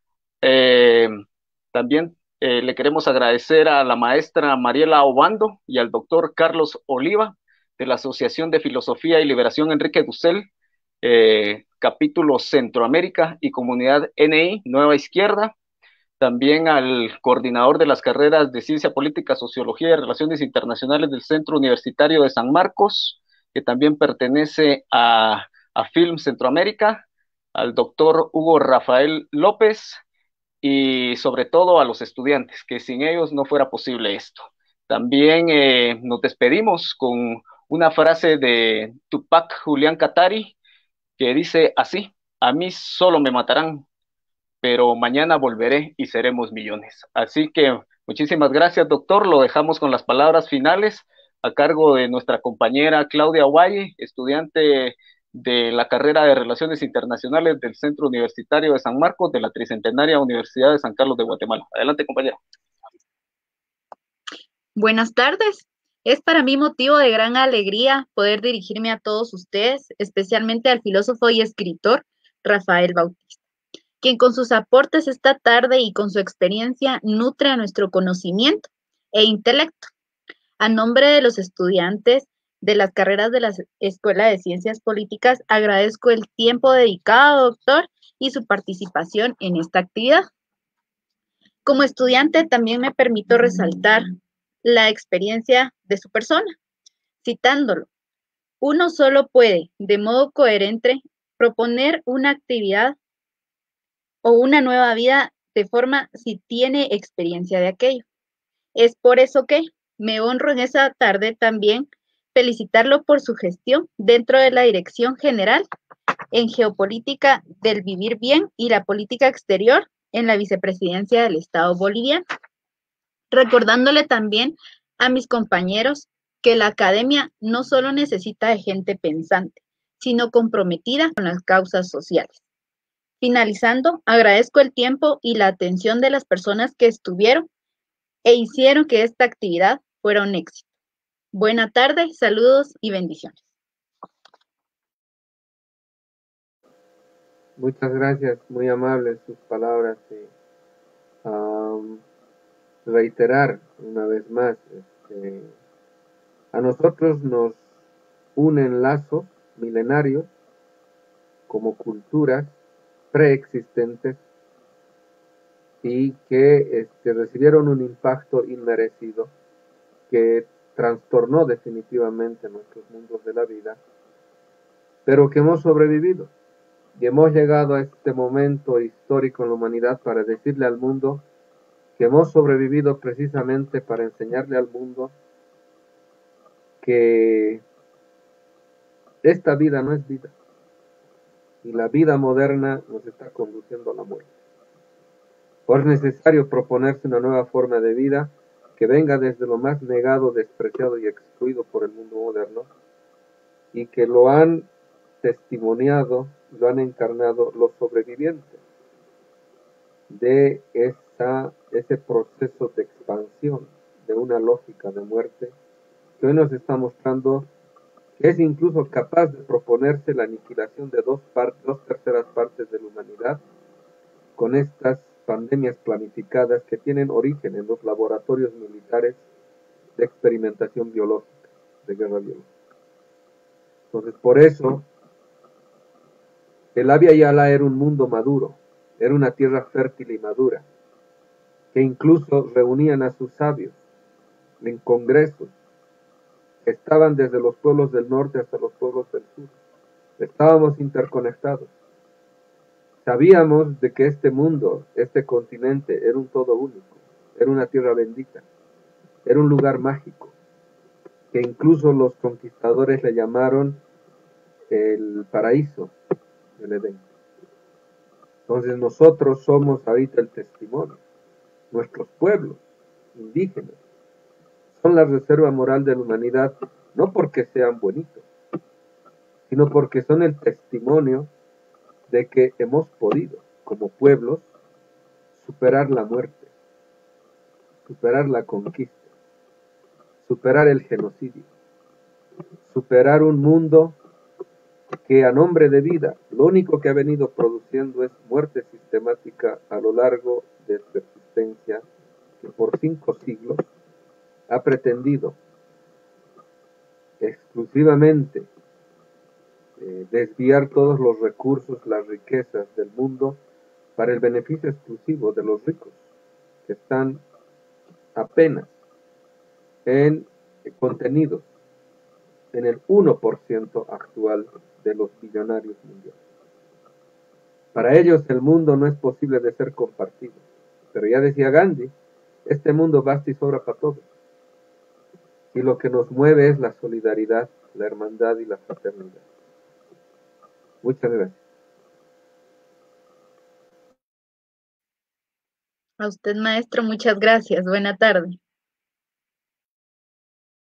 También le queremos agradecer a la maestra Mariela Obando y al doctor Carlos Oliva de la Asociación de Filosofía y Liberación Enrique Dussel, capítulo Centroamérica y Comunidad NI, Nueva Izquierda. También al coordinador de las carreras de Ciencia Política, Sociología y Relaciones Internacionales del Centro Universitario de San Marcos, que también pertenece a Film Centroamérica, al doctor Hugo Rafael López y sobre todo a los estudiantes, que sin ellos no fuera posible esto. También nos despedimos con una frase de Tupac Julián Katari que dice así: a mí solo me matarán, pero mañana volveré y seremos millones. Así que muchísimas gracias, doctor. Lo dejamos con las palabras finales a cargo de nuestra compañera Claudia Valle, estudiante de la carrera de Relaciones Internacionales del Centro Universitario de San Marcos de la Tricentenaria Universidad de San Carlos de Guatemala. Adelante, compañera. Buenas tardes. Es para mí motivo de gran alegría poder dirigirme a todos ustedes, especialmente al filósofo y escritor Rafael Bautista, quien con sus aportes esta tarde y con su experiencia nutre a nuestro conocimiento e intelecto. A nombre de los estudiantes de las carreras de la Escuela de Ciencias Políticas, agradezco el tiempo dedicado, doctor, y su participación en esta actividad. Como estudiante, también me permito resaltar la experiencia de su persona, citándolo. Uno solo puede, de modo coherente, proponer una actividad o una nueva vida de forma si tiene experiencia de aquello. Es por eso que me honro en esa tarde también felicitarlo por su gestión dentro de la Dirección General en Geopolítica del Vivir Bien y la Política Exterior en la Vicepresidencia del Estado boliviano. Recordándole también a mis compañeros que la academia no solo necesita de gente pensante, sino comprometida con las causas sociales. Finalizando, agradezco el tiempo y la atención de las personas que estuvieron e hicieron que esta actividad fuera un éxito. Buena tarde, saludos y bendiciones. Muchas gracias, muy amables sus palabras. Reiterar una vez más, a nosotros nos unen lazos milenarios como culturas preexistentes y que recibieron un impacto inmerecido que trastornó definitivamente nuestros mundos de la vida, pero que hemos sobrevivido y hemos llegado a este momento histórico en la humanidad para decirle al mundo que hemos sobrevivido precisamente para enseñarle al mundo que esta vida no es vida y la vida moderna nos está conduciendo a la muerte. Por es necesario proponerse una nueva forma de vida que venga desde lo más negado, despreciado y excluido por el mundo moderno, y que lo han testimoniado, lo han encarnado los sobrevivientes de ese proceso de expansión de una lógica de muerte que hoy nos está mostrando que es incluso capaz de proponerse la aniquilación de dos terceras partes de la humanidad con estas pandemias planificadas que tienen origen en los laboratorios militares de experimentación biológica, de guerra biológica. Entonces, por eso, el Abya Yala era un mundo maduro, era una tierra fértil y madura, que incluso reunían a sus sabios en congresos, que estaban desde los pueblos del norte hasta los pueblos del sur. Estábamos interconectados. Sabíamos de que este mundo, este continente, era un todo único, era una tierra bendita, era un lugar mágico, que incluso los conquistadores le llamaron el paraíso del Edén. Entonces nosotros somos ahorita el testimonio. Nuestros pueblos indígenas son la reserva moral de la humanidad, no porque sean bonitos, sino porque son el testimonio de que hemos podido, como pueblos, superar la muerte, superar la conquista, superar el genocidio, superar un mundo que a nombre de vida, lo único que ha venido produciendo es muerte sistemática a lo largo de su existencia, que por 5 siglos ha pretendido exclusivamente desviar todos los recursos, las riquezas del mundo para el beneficio exclusivo de los ricos, que están apenas contenidos en el 1% actual de los billonarios mundiales. Para ellos el mundo no es posible de ser compartido, pero ya decía Gandhi, este mundo basta y sobra para todos. Y lo que nos mueve es la solidaridad, la hermandad y la fraternidad. Muchas gracias. A usted, maestro, muchas gracias. Buena tarde.